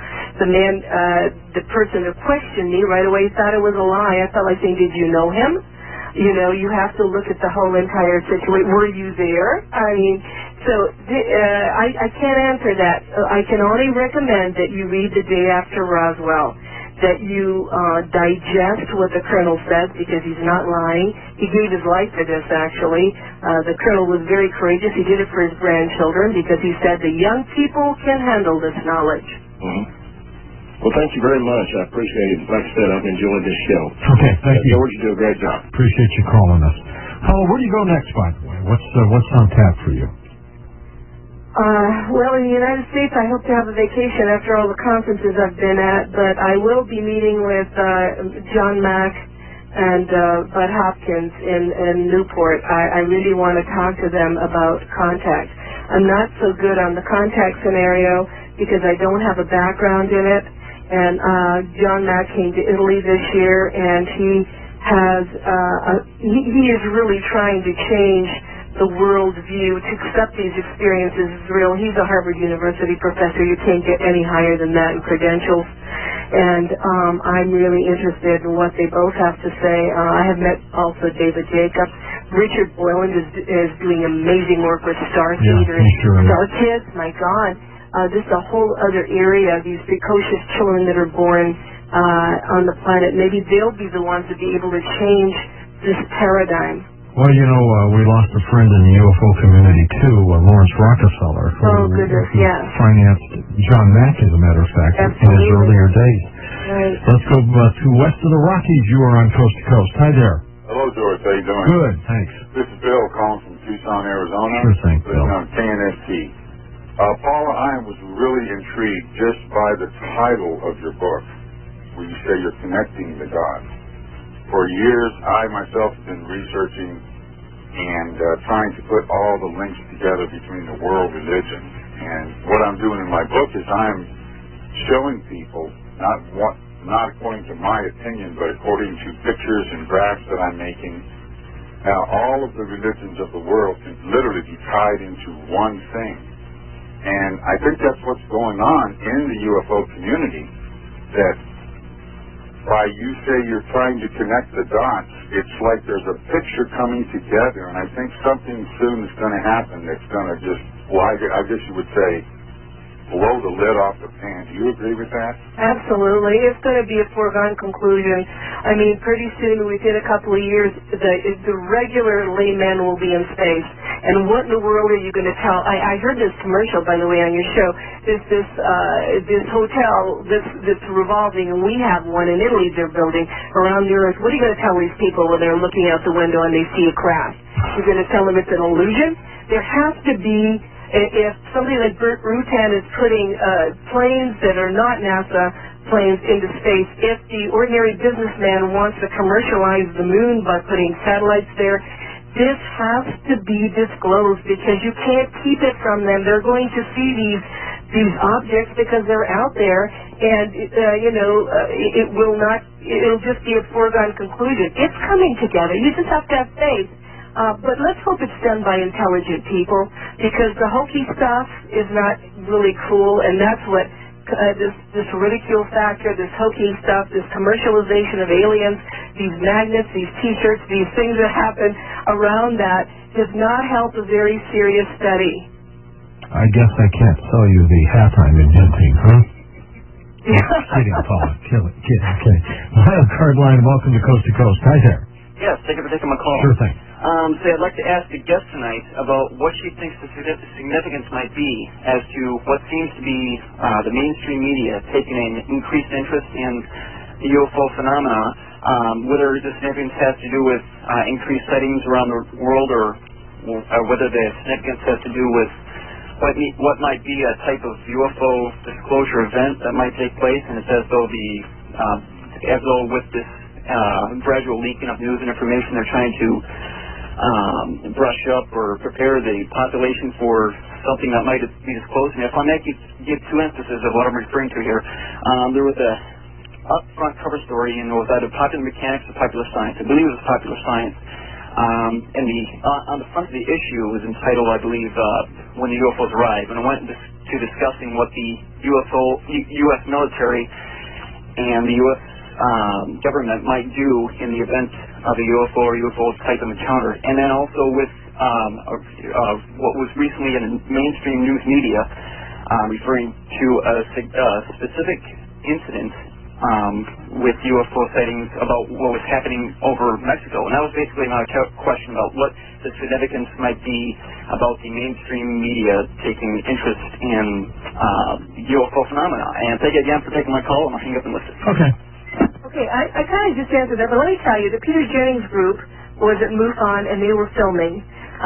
Speaker 6: the person that questioned me right away thought it was a lie. I felt like saying, did you know him? You have to look at the whole entire situation. Were you there? I mean, so I can't answer that. I can only recommend that you read The Day After Roswell, that you digest what the colonel says, because he's not lying. He gave his life for this, actually. The colonel was very courageous. He did it for his grandchildren, because he said the young people can handle this knowledge.
Speaker 21: Well, thank you very much. I appreciate it. Like I said, I've enjoyed this show.
Speaker 2: Okay, thank you.
Speaker 21: George, you do a great job.
Speaker 2: Appreciate you calling us. Paul, where do you go next, by the way? What's on tap for you?
Speaker 6: Well, in the United States, I hope to have a vacation after all the conferences I've been at, but I will be meeting with John Mack and Bud Hopkins in Newport. I really want to talk to them about contact. I'm not so good on the contact scenario because I don't have a background in it, and John Mack came to Italy this year, and he has he is really trying to change the world view to accept these experiences as real. He's a Harvard University professor. You can't get any higher than that in credentials. And I'm really interested in what they both have to say. I have met also David Jacobs. Richard Boylan is doing amazing work with Starseed or Star Kids. My God. This is a whole other area, these precocious children that are born on the planet. Maybe they'll be the ones to be able to change this paradigm.
Speaker 2: Well, we lost a friend in the UFO community, too, Lawrence Rockefeller, who financed John Mack, as a matter of fact, in his earlier days.
Speaker 6: Right.
Speaker 2: Let's go to west of the Rockies. You are on Coast to Coast. Hi there.
Speaker 12: Hello, George. How you doing?
Speaker 2: Good, thanks.
Speaker 12: This is Bill calling from Tucson, Arizona.
Speaker 2: Sure thing, Bill.
Speaker 12: On KNST. Paula, I was really intrigued just by the title of your book, where you say you're connecting the dots. For years, I myself have been researching and trying to put all the links together between the world religions. And what I'm doing in my book is I'm showing people, not according to my opinion, but according to pictures and graphs that I'm making, how all of the religions of the world can literally be tied into one thing. And I think that's what's going on in the UFO community, that by you say you're trying to connect the dots, it's like there's a picture coming together, and I think something soon is going to happen that's going to just, well, I guess you would say, blow the lid off the pan. Do you agree with that?
Speaker 6: Absolutely. It's going to be a foregone conclusion. I mean, pretty soon, within a couple of years, the regular layman will be in space. And what in the world are you going to tell? I heard this commercial, by the way, on your show. This hotel that's revolving, and we have one in Italy they're building around the Earth. What are you going to tell these people when they're looking out the window and they see a craft? You're going to tell them it's an illusion? There has to be, if somebody like Burt Rutan is putting planes that are not NASA planes into space, if the ordinary businessman wants to commercialize the moon by putting satellites there, this has to be disclosed, because you can't keep it from them. They're going to see these objects because they're out there, and it'll just be a foregone conclusion. It's coming together. You just have to have faith. But let's hope it's done by intelligent people, because the hokey stuff is not really cool, and that's what this ridicule factor, this hokey stuff, this commercialization of aliens, these magnets, these T-shirts, these things that happen around that does not help a very serious study.
Speaker 2: I guess I can't sell you the hat I'm inventing, huh? Kidding, Paula. Kill it. Okay. Wild Card Line, welcome to Coast. Hi there.
Speaker 22: Yes, thank you for taking my call.
Speaker 2: Sure thing.
Speaker 22: So I'd like to ask the guest tonight about what she thinks the significance might be as to what seems to be the mainstream media taking an increased interest in the UFO phenomena, whether the significance has to do with increased sightings around the world, or whether the significance has to do with what might be a type of UFO disclosure event that might take place, and it's as though with this gradual leaking of news and information, they're trying to brush up or prepare the population for something that might be disclosed. And if I may give two instances of what I'm referring to here, there was a upfront cover story, and it was either Popular Mechanics or Popular Science. I believe it was Popular Science. And on the front of the issue was entitled, I believe, When the UFOs Arrive, and it went to discussing what the U.S. military and the U.S. Government might do in the event of a UFO or UFO type of encounter. And then also with what was recently in mainstream news media referring to a specific incident with UFO sightings about what was happening over Mexico. And that was basically my question about what the significance might be about the mainstream media taking interest in UFO phenomena. And thank you again for taking my call, and I'll hang up and listen.
Speaker 2: Okay.
Speaker 6: Okay, I kind of just answered that, but let me tell you, the Peter Jennings group was at MUFON, and they were filming.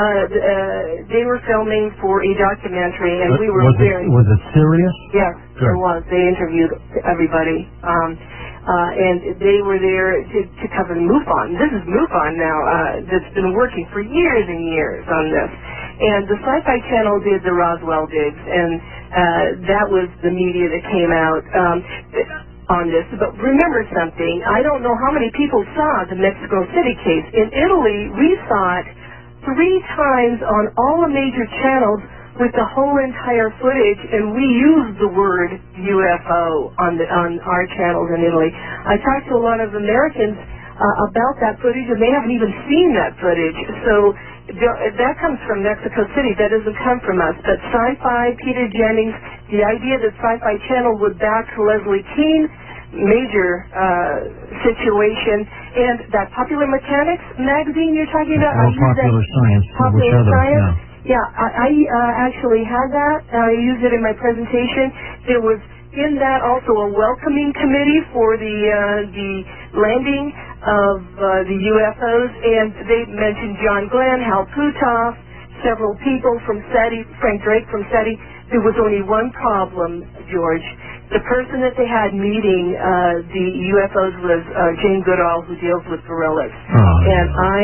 Speaker 6: They were filming for a documentary, and we were
Speaker 2: Was it serious?
Speaker 6: Yes,
Speaker 2: Good.
Speaker 6: it was. They interviewed everybody, and they were there to cover MUFON. This is MUFON now that's been working for years and years on this. And the Sci-Fi Channel did the Roswell digs, and that was the media that came out on this. But remember something, I don't know how many people saw the Mexico City case. In Italy, we saw it 3 times on all the major channels with the whole entire footage, and we used the word UFO on our channels in Italy. I talked to a lot of Americans about that footage, and they haven't even seen that footage. So that comes from Mexico City. That doesn't come from us. But Sci-Fi, Peter Jennings, the idea that Sci-Fi Channel would back Leslie Keane, major situation, and that Popular Mechanics magazine you're talking about.
Speaker 2: Popular Science.
Speaker 6: Popular Science. Yeah, I actually had that. I used it in my presentation. There was in that also a welcoming committee for the landing of the UFOs, and they mentioned John Glenn, Hal Puthoff, several people from SETI, Frank Drake from SETI. There was only one problem, George. The person that they had meeting the UFOs was Jane Goodall, who deals with gorillas. And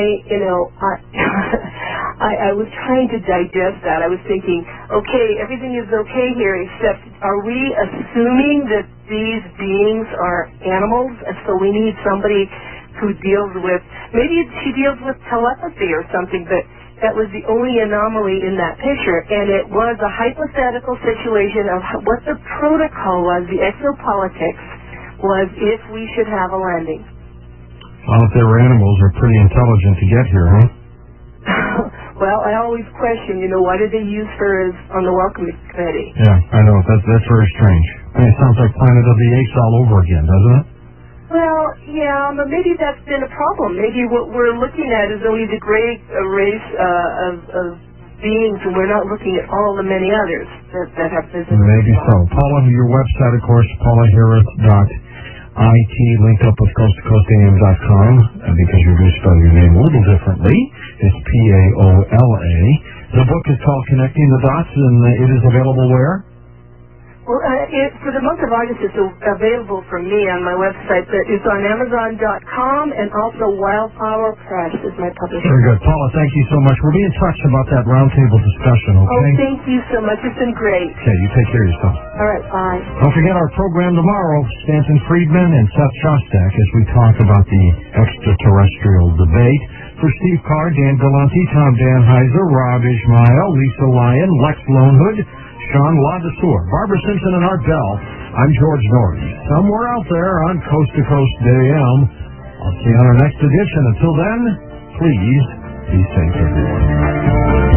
Speaker 6: I was trying to digest that. I was thinking, okay, everything is okay here, except are we assuming that these beings are animals? And so we need somebody who deals with, maybe she deals with telepathy or something, but that was the only anomaly in that picture, and it was a hypothetical situation of what the protocol was, the exopolitics was, if we should have a landing.
Speaker 2: Well, if they were animals, they're pretty intelligent to get here, huh?
Speaker 6: Well, I always question, why did they use her on the welcoming committee?
Speaker 2: Yeah, I know. That's very strange. I mean, it sounds like Planet of the Apes all over again, doesn't it?
Speaker 6: Well, yeah, but maybe that's been a problem. Maybe what we're looking at is only the great race of beings, and we're not looking at all the many others that have physical.
Speaker 2: Maybe so. Paula, your website, of course, paulaharris.it, linked up with coasttocoastam.com, because you do spell your name a little differently. It's Paola. The book is called Connecting the Dots, and it is available where?
Speaker 6: Well, for the month of August, it's available from me on my website. It's on Amazon.com, and also Wildflower Press is my publisher.
Speaker 2: Very good. Paula, thank you so much. We'll be in touch about that roundtable discussion, okay?
Speaker 6: Oh, thank you so much. It's been great.
Speaker 2: Okay, you take care of yourself.
Speaker 6: All right, bye.
Speaker 2: Don't forget our program tomorrow, Stanton Friedman and Seth Shostak, as we talk about the extraterrestrial debate. For Steve Carr, Dan Galante, Tom Danheiser, Rob Ishmael, Lisa Lyon, Lex Lonehood, Sean Ladesur, Barbara Simpson, and Art Bell, I'm George Norrie. Somewhere out there on Coast to Coast AM. I'll see you on our next edition. Until then, please be safe, everyone.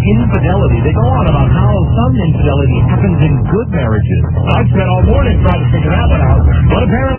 Speaker 7: infidelity. They go on about how some infidelity happens in good marriages. I've spent all morning trying to figure that one out, but apparently